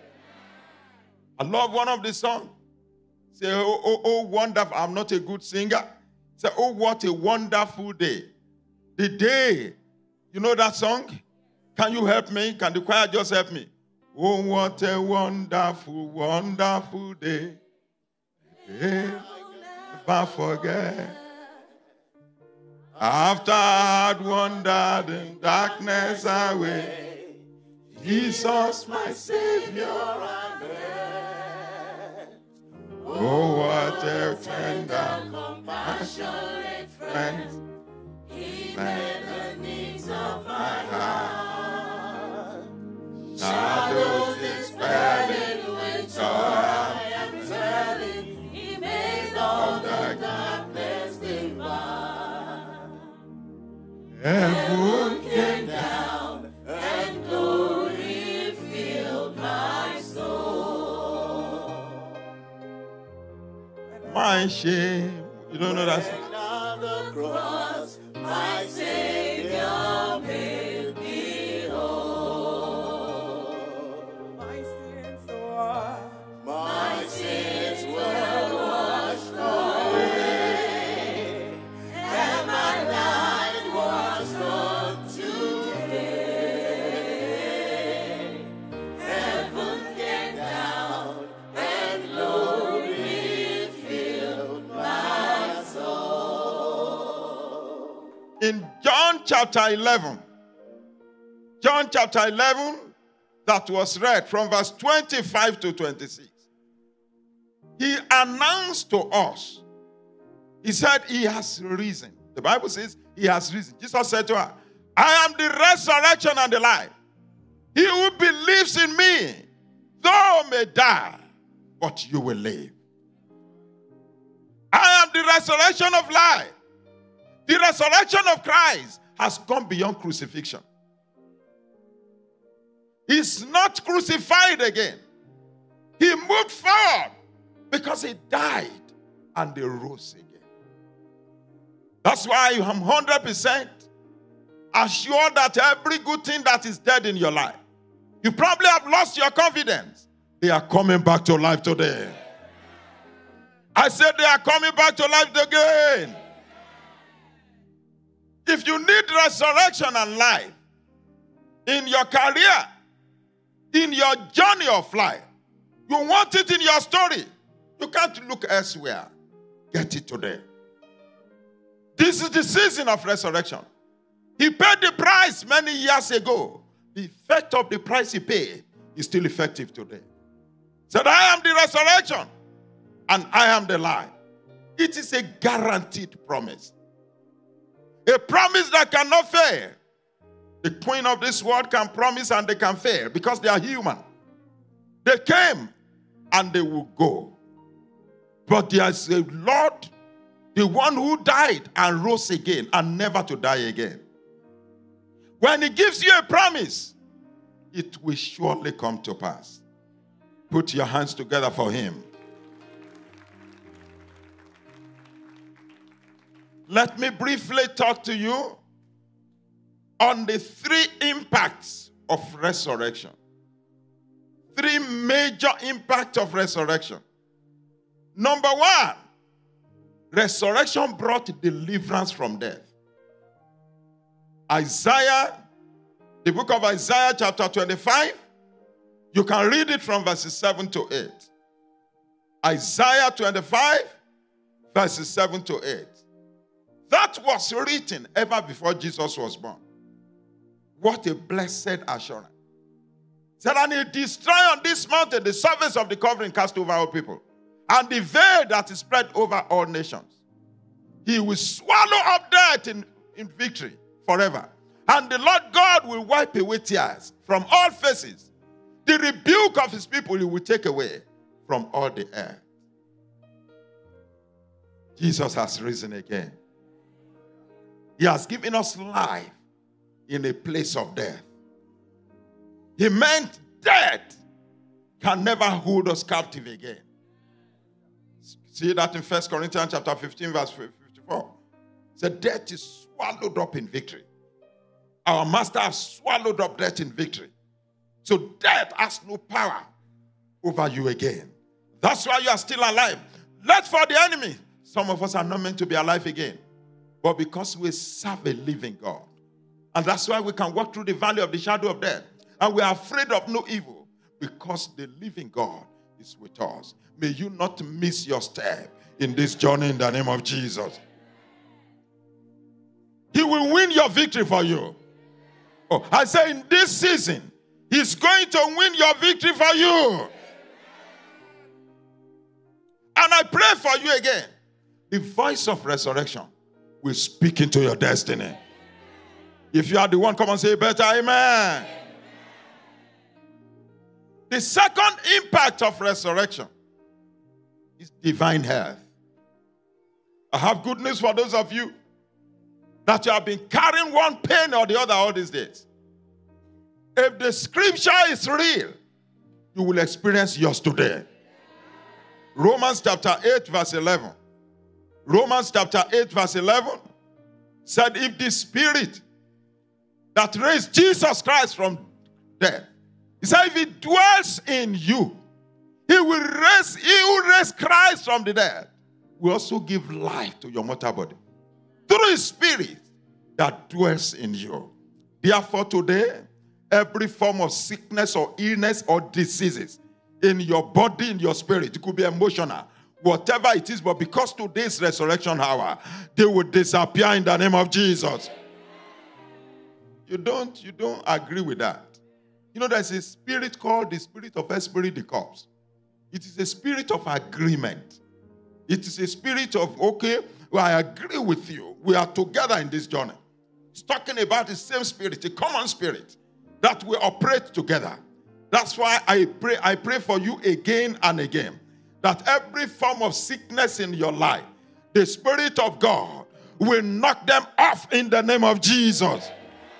I love one of the songs. Say, oh, oh, oh, wonderful. I'm not a good singer. Say, oh, what a wonderful day. The day. You know that song? Can you help me? Can the choir just help me? Oh, what a wonderful, wonderful day. Never forget. After I had wandered in darkness away, Jesus, my Savior, and oh, what a tender, compassionate friend. He met the needs of my heart. Shadows dispelling with joy, I am telling. He makes all the darkness divine. Heaven came down and glory filled my soul. My shame. You don't know that song? On the cross, my Savior made me whole. My sins were, my sins were washed away, and my life was gone today. Heaven came down and glory filled my soul. In John chapter eleven, John chapter eleven, that was read from verse twenty-five to twenty-six, he announced to us, he said he has risen. The Bible says he has risen. Jesus said to her, I am the resurrection and the life. He who believes in me, though may die, but you will live. I am the resurrection of life. The resurrection of Christ has gone beyond crucifixion. He's not crucified again. He moved forward because he died and he rose again. That's why I'm one hundred percent assured that every good thing that is dead in your life, you probably have lost your confidence. They are coming back to life today. I said they are coming back to life again. If you need resurrection and life in your career, in your journey of life, you want it in your story, you can't look elsewhere. Get it today. This is the season of resurrection. He paid the price many years ago. The effect of the price he paid is still effective today. He said, I am the resurrection and I am the life. It is a guaranteed promise. A promise that cannot fail. The queen of this world can promise and they can fail because they are human. They came and they will go. But there is a Lord, the one who died and rose again and never to die again. When he gives you a promise, it will surely come to pass. Put your hands together for him. Let me briefly talk to you on the three impacts of resurrection. Three major impacts of resurrection. Number one, resurrection brought deliverance from death. Isaiah, the book of Isaiah chapter twenty-five, you can read it from verses seven to eight. Isaiah twenty-five, verses seven to eight. That was written ever before Jesus was born. What a blessed assurance. He said, and he destroy on this mountain the surface of the covering cast over all people, and the veil that is spread over all nations. He will swallow up death in, in victory forever. And the Lord God will wipe away tears from all faces. The rebuke of his people he will take away from all the earth. Jesus has risen again. He has given us life in a place of death. He meant death can never hold us captive again. See that in First Corinthians chapter fifteen, verse fifty-four. It said, death is swallowed up in victory. Our master has swallowed up death in victory. So death has no power over you again. That's why you are still alive. Not for the enemy. Some of us are not meant to be alive again. But because we serve a living God. And that's why we can walk through the valley of the shadow of death. And we are afraid of no evil. Because the living God is with us. May you not miss your step in this journey in the name of Jesus. He will win your victory for you. Oh, I say in this season, he's going to win your victory for you. And I pray for you again. The voice of resurrection will speak into your destiny. If you are the one, come and say better amen. The second impact of resurrection is divine health. I have good news for those of you that you have been carrying one pain or the other all these days. If the scripture is real, you will experience yours today. Romans chapter eight verse eleven. Romans chapter eight verse eleven said, if the spirit that raised Jesus Christ from death, he said, if he dwells in you, he will raise, he who raised Christ from the dead will also give life to your mortal body through his spirit that dwells in you. Therefore today, every form of sickness or illness or diseases in your body, in your spirit, it could be emotional, whatever it is, but because today's resurrection hour, they will disappear in the name of Jesus. You don't, you don't agree with that. You know, there's a spirit called the spirit of esprit de corps. It is a spirit of agreement. It is a spirit of, okay, well, I agree with you. We are together in this journey. It's talking about the same spirit, a common spirit, that we operate together. That's why I pray, I pray for you again and again, that every form of sickness in your life, the Spirit of God will knock them off in the name of Jesus.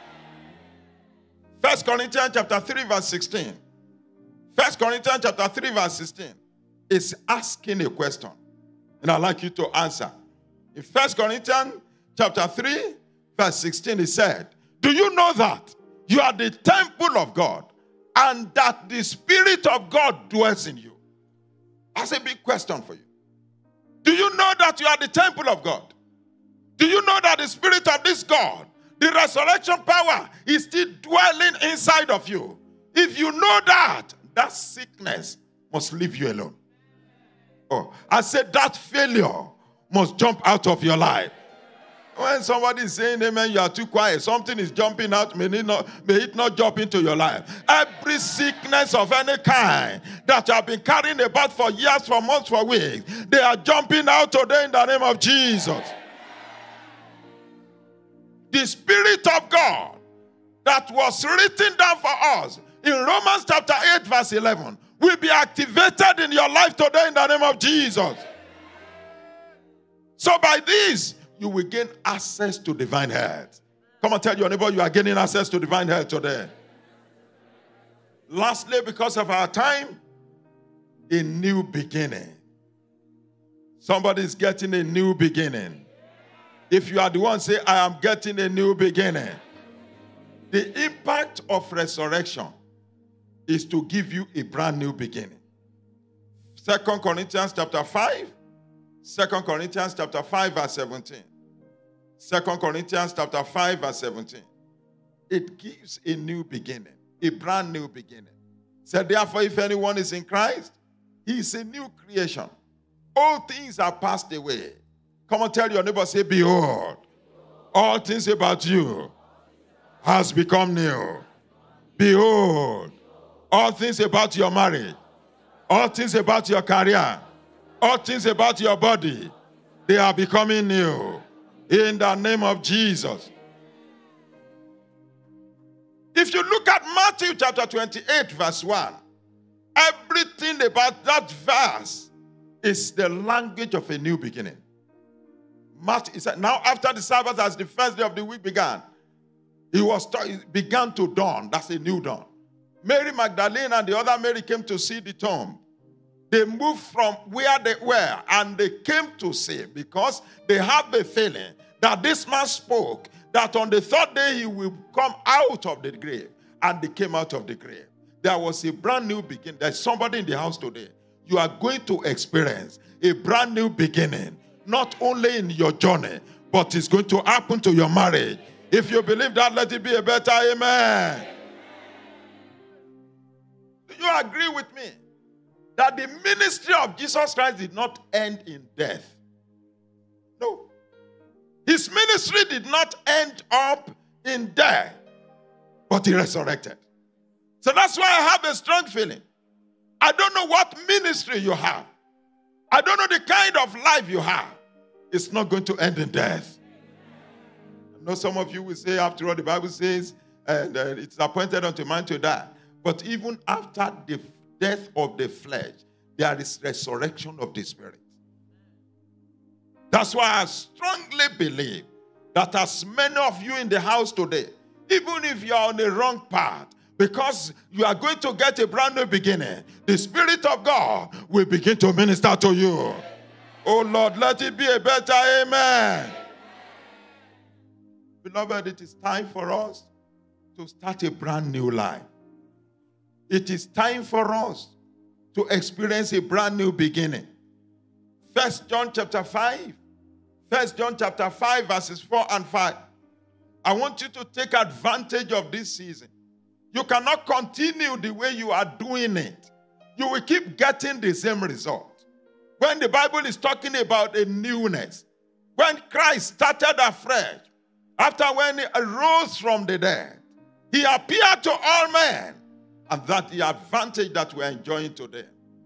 First Corinthians chapter three verse sixteen. First Corinthians chapter three verse sixteen is asking a question. And I'd like you to answer. In First Corinthians chapter three verse sixteen, it said, do you know that you are the temple of God and that the Spirit of God dwells in you? That's a big question for you. Do you know that you are the temple of God? Do you know that the Spirit of this God, the resurrection power, is still dwelling inside of you? If you know that, that sickness must leave you alone. Oh, I said that failure must jump out of your life. When somebody is saying amen, you are too quiet. Something is jumping out. May it not, may it not jump into your life. Every sickness of any kind that you have been carrying about for years, for months, for weeks, they are jumping out today in the name of Jesus. The Spirit of God that was written down for us in Romans chapter eight verse eleven will be activated in your life today in the name of Jesus. So by this, you will gain access to divine health. Come and tell your neighbor you are gaining access to divine health today. Lastly, because of our time, a new beginning. Somebody is getting a new beginning. If you are the one, say, I am getting a new beginning. The impact of resurrection is to give you a brand new beginning. Second Corinthians chapter five. Second Corinthians chapter five verse seventeen. Second Corinthians chapter five verse seventeen. It gives a new beginning, a brand new beginning. So therefore, if anyone is in Christ, he is a new creation. All things are passed away. Come and tell your neighbor, say, behold, all things about you has become new. Behold, all things about your marriage, all things about your career, all things about your body, they are becoming new. In the name of Jesus. If you look at Matthew chapter twenty-eight verse one, everything about that verse is the language of a new beginning. Matthew said, now after the Sabbath, as the first day of the week began, he was it began to dawn. That's a new dawn. Mary Magdalene and the other Mary came to see the tomb. They moved from where they were and they came to see because they have a feeling that this man spoke, that on the third day he will come out of the grave. And they came out of the grave. There was a brand new beginning. There's somebody in the house today. You are going to experience a brand new beginning, not only in your journey, but it's going to happen to your marriage. If you believe that, let it be a better amen. Do you agree with me that the ministry of Jesus Christ did not end in death? No. His ministry did not end up in death, but he resurrected. So that's why I have a strong feeling. I don't know what ministry you have. I don't know the kind of life you have. It's not going to end in death. I know some of you will say, after all, the Bible says, and uh, it's appointed unto man to die. But even after the death of the flesh, there is resurrection of the spirit. That's why I strongly believe that as many of you in the house today, even if you are on the wrong path, because you are going to get a brand new beginning, the Spirit of God will begin to minister to you. Oh Lord, let it be a better amen. Beloved, it is time for us to start a brand new life. It is time for us to experience a brand new beginning. First John chapter five. First John chapter five, verses four and five. I want you to take advantage of this season. You cannot continue the way you are doing it. You will keep getting the same result. When the Bible is talking about a newness, when Christ started afresh, after when he arose from the dead, he appeared to all men. And that's the advantage that we're enjoying today.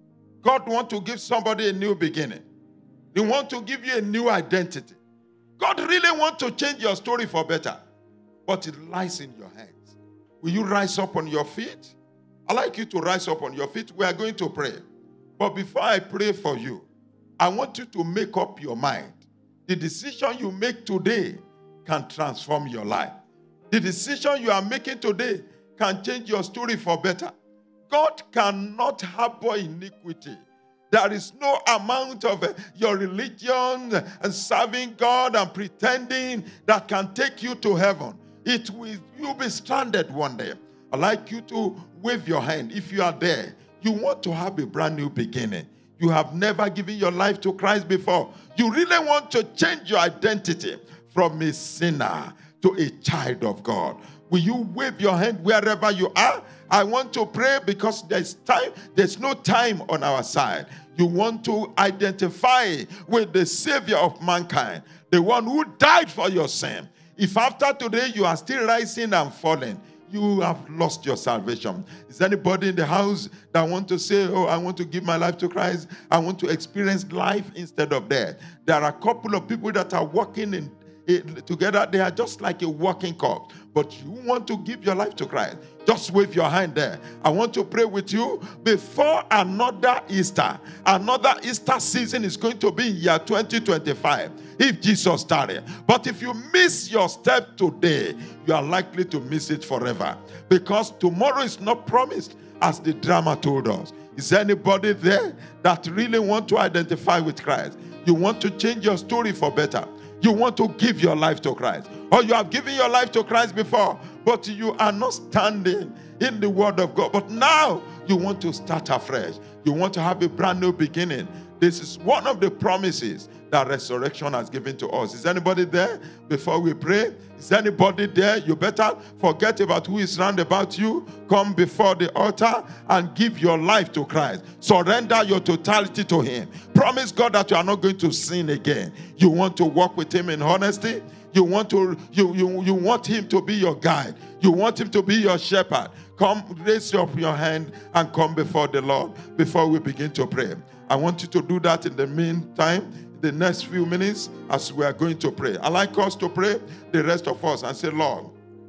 God wants to give somebody a new beginning. He wants to give you a new identity. God really wants to change your story for better. But it lies in your hands. Will you rise up on your feet? I'd like you to rise up on your feet. We are going to pray. But before I pray for you, I want you to make up your mind. The decision you make today can transform your life. The decision you are making today can change your story for better. God cannot harbor iniquity. There is no amount of uh, your religion and serving God and pretending that can take you to heaven. It will, you'll be stranded one day. I'd like you to wave your hand. If you are there, you want to have a brand new beginning. You have never given your life to Christ before. You really want to change your identity from a sinner to a child of God. Will you wave your hand wherever you are? I want to pray because there's time. There's no time on our side. You want to identify with the Savior of mankind, the one who died for your sin. If after today you are still rising and falling, you have lost your salvation. Is anybody in the house that want to say, oh, I want to give my life to Christ. I want to experience life instead of death. There are a couple of people that are walking in It, together, they are just like a walking corpse. But you want to give your life to Christ, just wave your hand there. I want to pray with you before another Easter. Another Easter season is going to be in year twenty twenty-five, if Jesus started. But if you miss your step today, you are likely to miss it forever. Because tomorrow is not promised, as the drama told us. Is there anybody there that really want to identify with Christ? You want to change your story for better. You want to give your life to Christ. Or you have given your life to Christ before, but you are not standing in the Word of God. But now you want to start afresh. You want to have a brand new beginning. This is one of the promises that resurrection has given to us. Is anybody there before we pray? Is anybody there? You better forget about who is round about you. Come before the altar and give your life to Christ. Surrender your totality to Him. Promise God that you are not going to sin again. You want to walk with Him in honesty. You want to you you you want Him to be your guide. You want Him to be your shepherd. Come, raise up your hand and come before the Lord before we begin to pray. I want you to do that in the meantime, the next few minutes, as we are going to pray. I'd like us to pray, the rest of us, and say, Lord,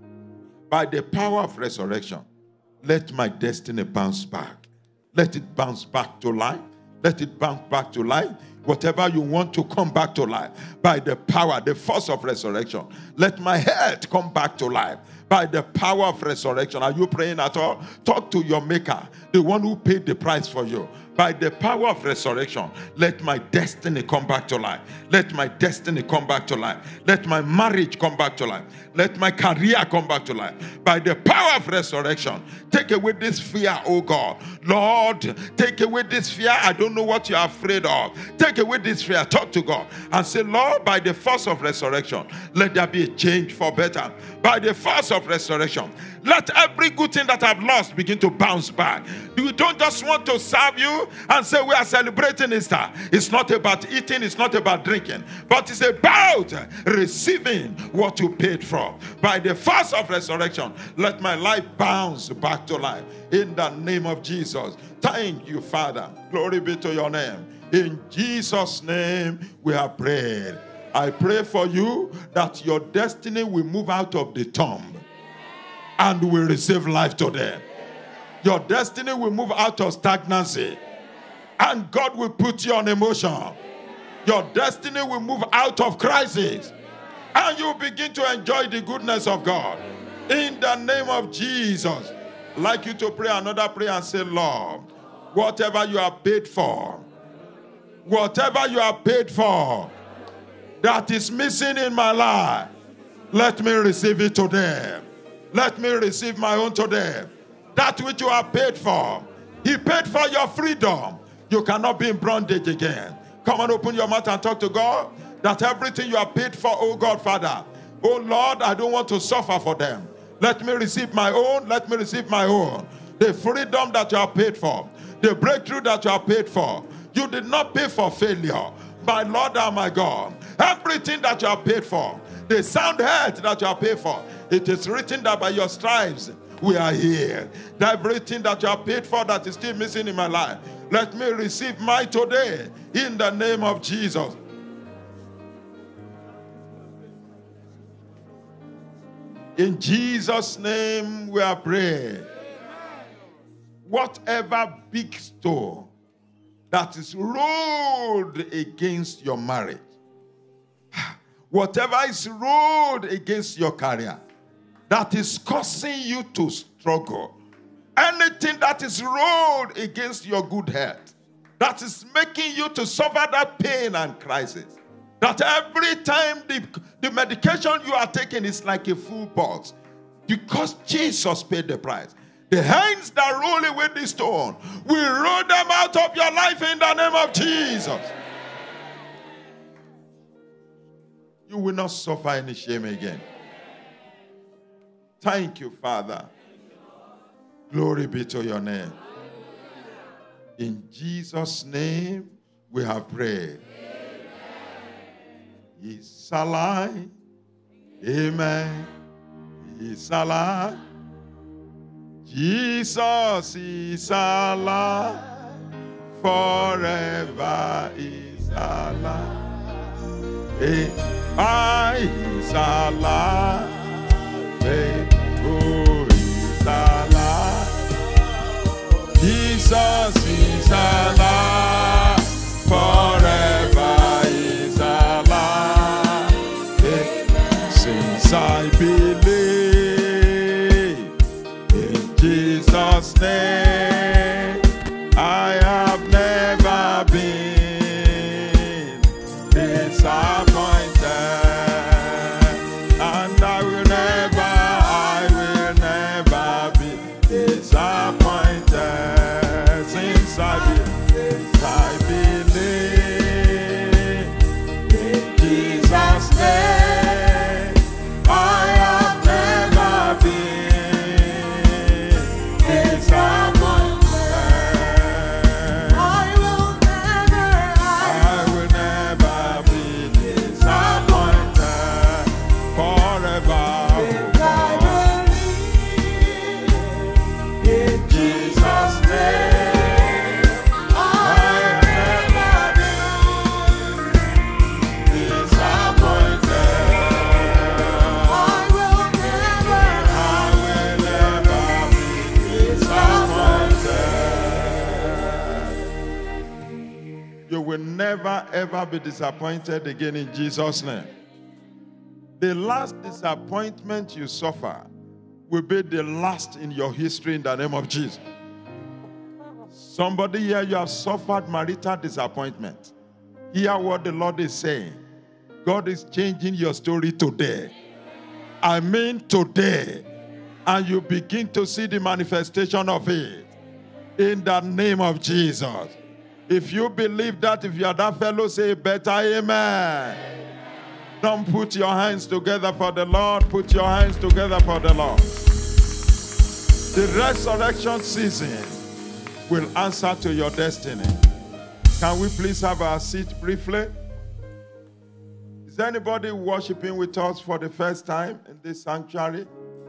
by the power of resurrection, let my destiny bounce back. Let it bounce back to life. Let it bounce back to life. Whatever you want to come back to life by the power, the force of resurrection. Let my health come back to life by the power of resurrection. Are you praying at all? Talk to your maker, the one who paid the price for you. By the power of resurrection, let my destiny come back to life. Let my destiny come back to life. Let my marriage come back to life. Let my career come back to life. By the power of resurrection, take away this fear, oh God. Lord, take away this fear. I don't know what you're afraid of. Take away this fear. Talk to God and say, Lord, by the force of resurrection, let there be a change for better. By the force of resurrection, let every good thing that I've lost begin to bounce back. We don't just want to serve you and say we are celebrating Easter. It's not about eating, it's not about drinking, but it's about receiving what you paid for. By the force of resurrection, let my life bounce back to life. In the name of Jesus. Thank you, Father. Glory be to your name. In Jesus' name we have prayed. I pray for you that your destiny will move out of the tomb and will receive life today. Your destiny will move out of stagnancy and God will put you on emotion. Your destiny will move out of crisis and you begin to enjoy the goodness of God. In the name of Jesus, I'd like you to pray another prayer and say, Lord, whatever you are paid for, whatever you are paid for that is missing in my life, let me receive it today. Let me receive my own today. That which you are paid for. He paid for your freedom. You cannot be in bondage again. Come on, open your mouth and talk to God. That everything you are paid for, oh God, Father. Oh Lord, I don't want to suffer for them. Let me receive my own. Let me receive my own. The freedom that you are paid for. The breakthrough that you are paid for. You did not pay for failure. My Lord and my God. Everything that you are paid for. The sound health that you are paid for. It is written that by your stripes we are here. That everything that you are paid for that is still missing in my life, let me receive mine today in the name of Jesus. In Jesus' name we are praying. Whatever big stone that is rolled against your marriage, whatever is rolled against your career, that is causing you to struggle, anything that is rolled against your good health, that is making you to suffer that pain and crisis, that every time the, the medication you are taking is like a full box, because Jesus paid the price. The hands that roll away the stone, we roll them out of your life in the name of Jesus. You will not suffer any shame again. Thank you, Father. Glory be to your name. In Jesus' name we have prayed. He's alive. Amen. He's alive. Jesus is alive. Forever is alive. I is alive. Oh, is alive. Jesus is alive. Forever is alive. Since I believe in Jesus' name, I have never been disappointed. And You will never, ever be disappointed again in Jesus' name. The last disappointment you suffer will be the last in your history in the name of Jesus. Somebody here, you have suffered marital disappointment. Hear what the Lord is saying. God is changing your story today. I mean today. And you begin to see the manifestation of it. In the name of Jesus. If you believe that, if you are that fellow, say better amen. Don't put your hands together for the Lord. Put your hands together for the Lord. The resurrection season will answer to your destiny. Can we please have our seat briefly? Is anybody worshiping with us for the first time in this sanctuary?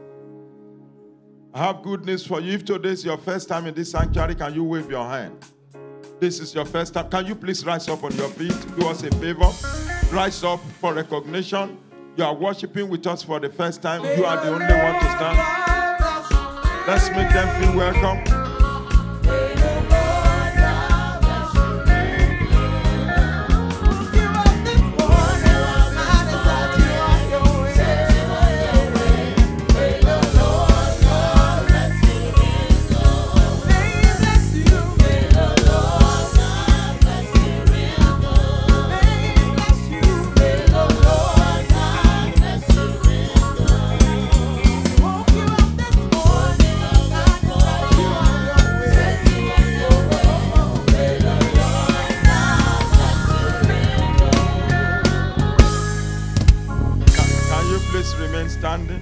I have good news for you. If today is your first time in this sanctuary, can you wave your hand? This is your first time. Can you please rise up on your feet? Do us a favor. Rise up for recognition. You are worshiping with us for the first time. You are the only one to stand. Let's make them feel welcome. Standing,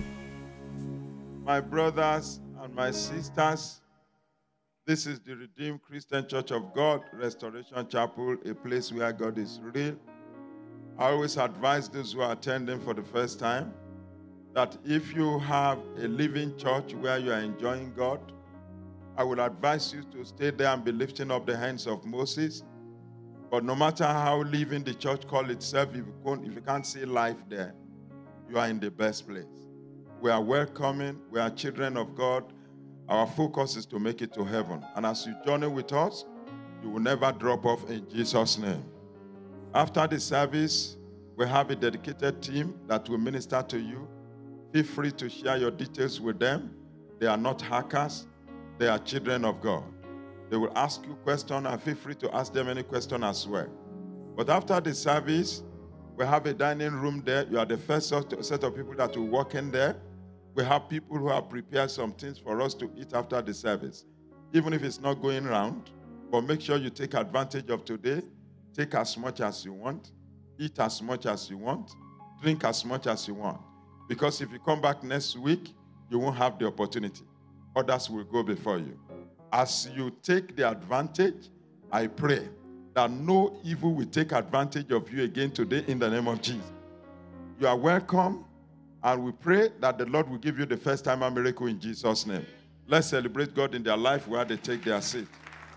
my brothers and my sisters, this is the Redeemed Christian Church of God, Restoration Chapel, a place where God is real. I always advise those who are attending for the first time that if you have a living church where you are enjoying God, I would advise you to stay there and be lifting up the hands of Moses. But no matter how living the church call itself, if you can't, if you can't see life there, you are in the best place. We are welcoming. We are children of God. Our focus is to make it to heaven. And as you journey with us, you will never drop off in Jesus' name. After the service, we have a dedicated team that will minister to you. Feel free to share your details with them. They are not hackers. They are children of God. They will ask you questions, and feel free to ask them any question as well. But after the service, we have a dining room there. You are the first set of people that will walk in there. We have people who have prepared some things for us to eat after the service. Even if it's not going round, but make sure you take advantage of today. Take as much as you want. Eat as much as you want. Drink as much as you want. Because if you come back next week, you won't have the opportunity. Others will go before you. As you take the advantage, I pray that no evil will take advantage of you again today in the name of Jesus. You are welcome, and we pray that the Lord will give you the first time a miracle in Jesus' name. Let's celebrate God in their life where they take their seat.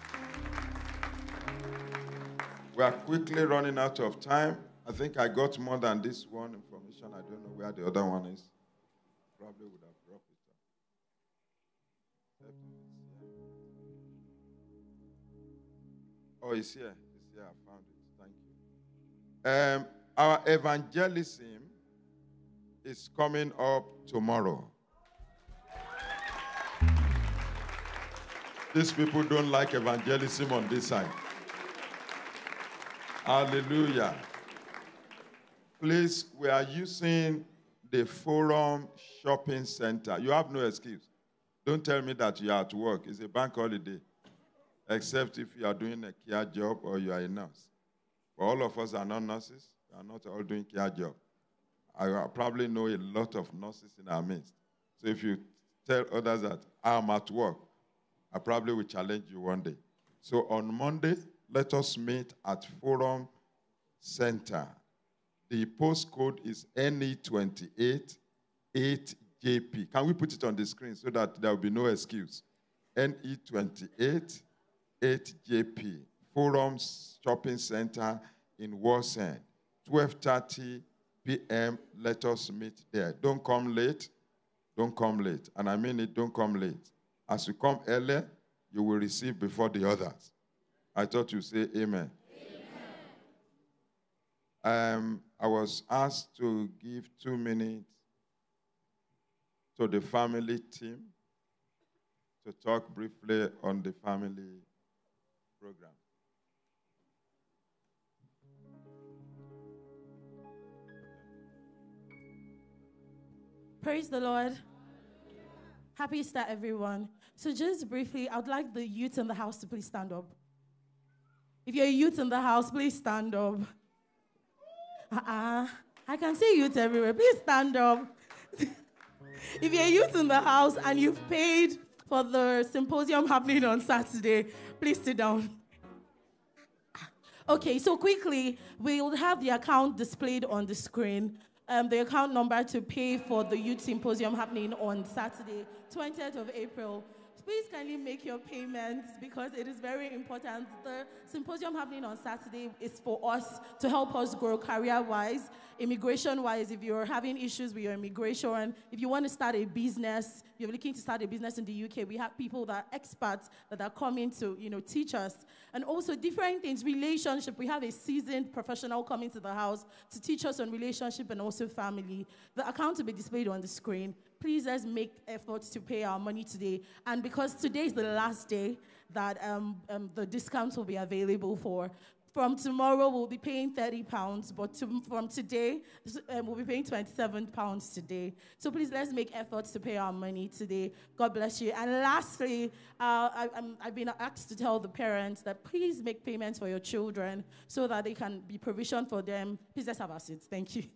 We are quickly running out of time. I think I got more than this one information. I don't know where the other one is. Probably would have dropped it. Oh, it's here. Yeah, I found it. Thank you. Um, our evangelism is coming up tomorrow. These people don't like evangelism on this side. Hallelujah. Please, we are using the Forum Shopping Center. You have no excuse. Don't tell me that you are at work. It's a bank holiday. Except if you are doing a care job or you are a nurse. But all of us are not nurses. We are not all doing care job. I probably know a lot of nurses in our midst. So if you tell others that I'm at work, I probably will challenge you one day. So on Monday, let us meet at Forum Center. The postcode is N E twenty-eight eight J P. Can we put it on the screen so that there will be no excuse? N E twenty-eight eight J P, Forum Shopping Center in Warsaw, twelve thirty p m Let us meet there. Don't come late. Don't come late. And I mean it, don't come late. As you come early, you will receive before the others. I thought you say amen. Amen. um, I was asked to give two minutes to the family team to talk briefly on the family program. Praise the Lord. Happy Easter, everyone. So just briefly, I would like the youth in the house to please stand up. If you're a youth in the house, please stand up. Uh-uh. I can see youth everywhere. Please stand up. If you're a youth in the house and you've paid for the symposium happening on Saturday, please sit down. Okay, so quickly, we'll have the account displayed on the screen. Um, the account number to pay for the youth symposium happening on Saturday, twentieth of April. Please kindly make your payments because it is very important. The symposium happening on Saturday is for us to help us grow career-wise, immigration-wise. If you're having issues with your immigration, if you want to start a business, you're looking to start a business in the U K, we have people that are experts that are coming to, you know, teach us. And also different things, relationship. We have a seasoned professional coming to the house to teach us on relationship and also family. The account will be displayed on the screen. Please let's make efforts to pay our money today. And because today is the last day that um, um, the discounts will be available for. From tomorrow, we'll be paying thirty pounds, but to, from today, um, we'll be paying twenty-seven pounds today. So please, let's make efforts to pay our money today. God bless you. And lastly, uh, I, I'm, I've been asked to tell the parents that please make payments for your children so that they can be provisioned for them. Please, let's have our seats. Thank you.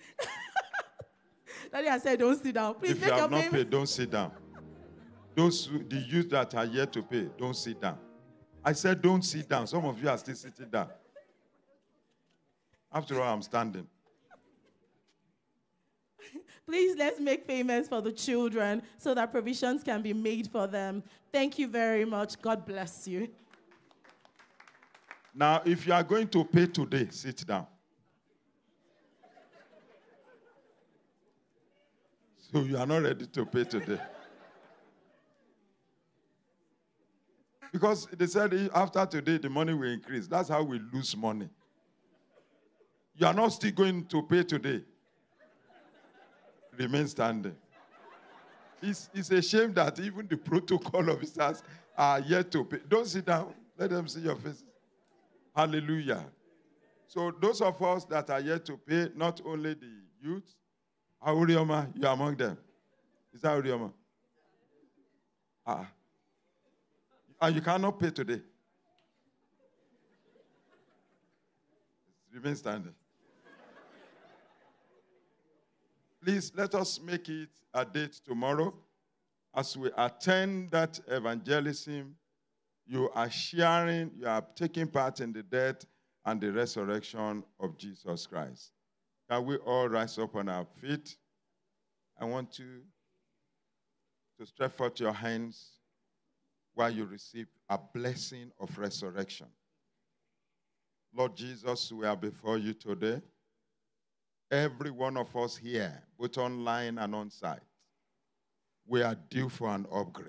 Daddy, I said, don't sit down. Please if make you have your not paid, don't sit down. Those, the youth that are yet to pay, don't sit down. I said, don't sit down. Some of you are still sitting down. After all, I'm standing. Please, let's make payments for the children so that provisions can be made for them. Thank you very much. God bless you. Now, if you are going to pay today, sit down. So you are not ready to pay today. Because they said after today, the money will increase. That's how we lose money. You are not still going to pay today. Remain standing. It's, it's a shame that even the protocol officers are yet to pay. Don't sit down. Let them see your faces. Hallelujah. So those of us that are yet to pay, not only the youth, Aurioma, you are among them. Is that Aurioma? Ah. And you cannot pay today. Remain standing. Please let us make it a date tomorrow. As we attend that evangelism, you are sharing, you are taking part in the death and the resurrection of Jesus Christ. Can we all rise up on our feet? I want you to stretch out your hands while you receive a blessing of resurrection. Lord Jesus, we are before you today. Every one of us here, both online and on site, we are due for an upgrade.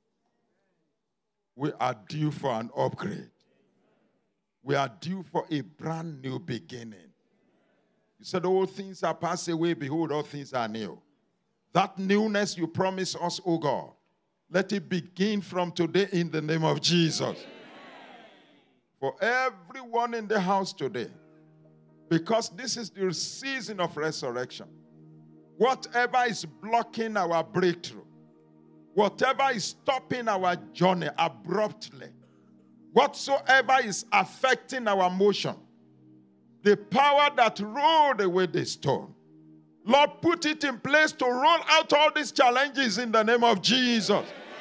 We are due for an upgrade. We are due for a brand new beginning. You said all things are passed away, behold, all things are new. That newness you promise us, O God, let it begin from today in the name of Jesus. For everyone in the house today, because this is the season of resurrection, whatever is blocking our breakthrough, whatever is stopping our journey abruptly, whatsoever is affecting our motion, the power that rolled away the stone, Lord, put it in place to roll out all these challenges in the name of Jesus.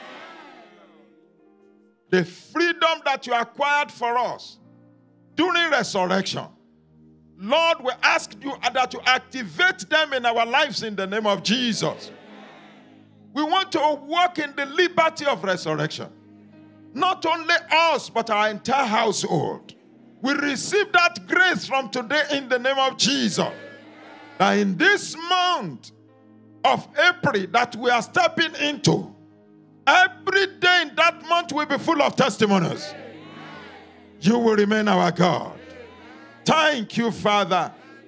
The freedom that you acquired for us during resurrection, Lord, we ask you that you activate them in our lives in the name of Jesus. We want to walk in the liberty of resurrection. Not only us, but our entire household. We receive that grace from today in the name of Jesus. That in this month of April that we are stepping into, every day in that month will be full of testimonies. You will remain our God. Thank you, Father.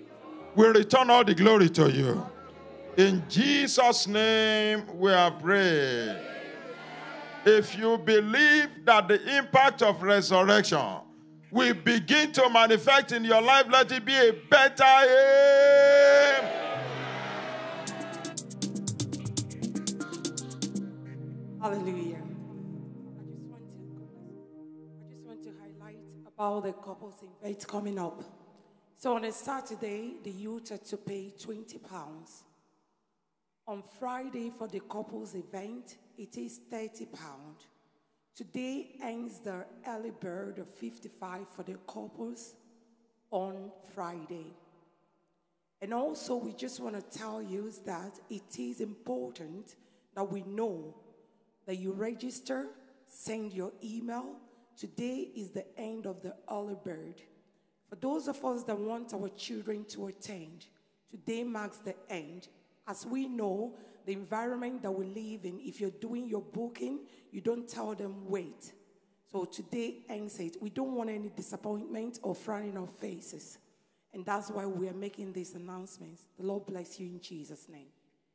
We return all the glory to you. In Jesus' name we are praying. If you believe that the impact of resurrection will begin to manifest in your life, let it be a better aim. Hallelujah. I just want to, I just want to highlight about the couples event coming up. So on a Saturday, the youth are to pay twenty pounds. On Friday for the couples event, it is thirty pounds. Today ends the early bird of fifty-five for the couples on Friday. And also, we just want to tell you that it is important that we know that you register, send your email. Today is the end of the early bird. For those of us that want our children to attend, today marks the end. As we know, the environment that we live in, if you're doing your booking, you don't tell them wait. So today ends it. We don't want any disappointment or frowning on faces. And that's why we are making these announcements. The Lord bless you in Jesus' name.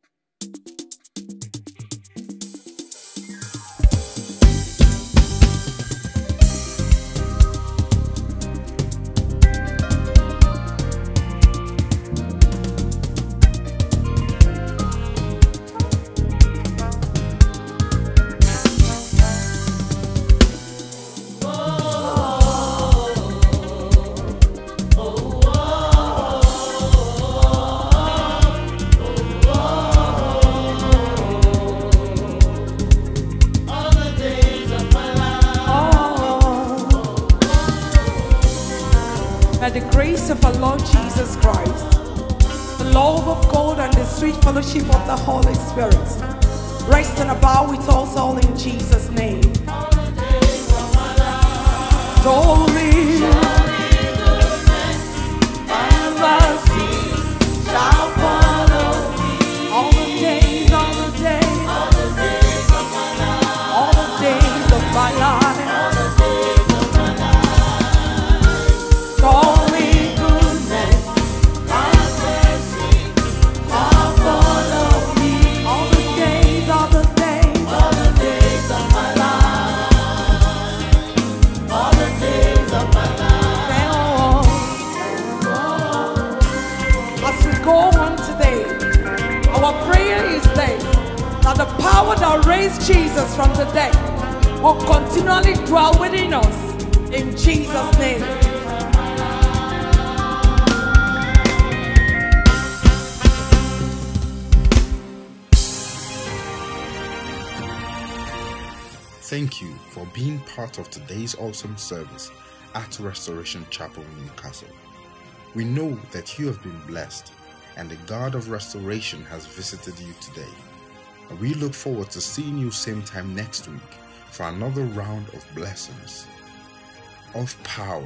By the grace of our Lord Jesus Christ, the love of God and the sweet fellowship of the Holy Spirit rest and abide with us all in Jesus' name. Surely, mercy shall follow me all the days, all the days, all the days of my life, all the days of my life. Surely goodness and mercy shall follow me all the days, all the days, all the days of my life, all the days of my life. As we go on today, our prayer is this, that the power that raised Jesus from the dead will continually dwell within us in Jesus' name. Thank you for being part of today's awesome service at Restoration Chapel, Newcastle. We know that you have been blessed and the God of restoration has visited you today. We look forward to seeing you same time next week for another round of blessings, of power,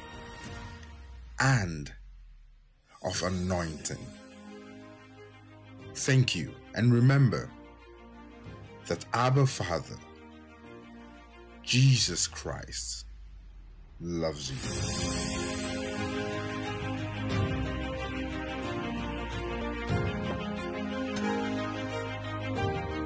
and of anointing. Thank you, and remember that Abba Father, Jesus Christ, loves you.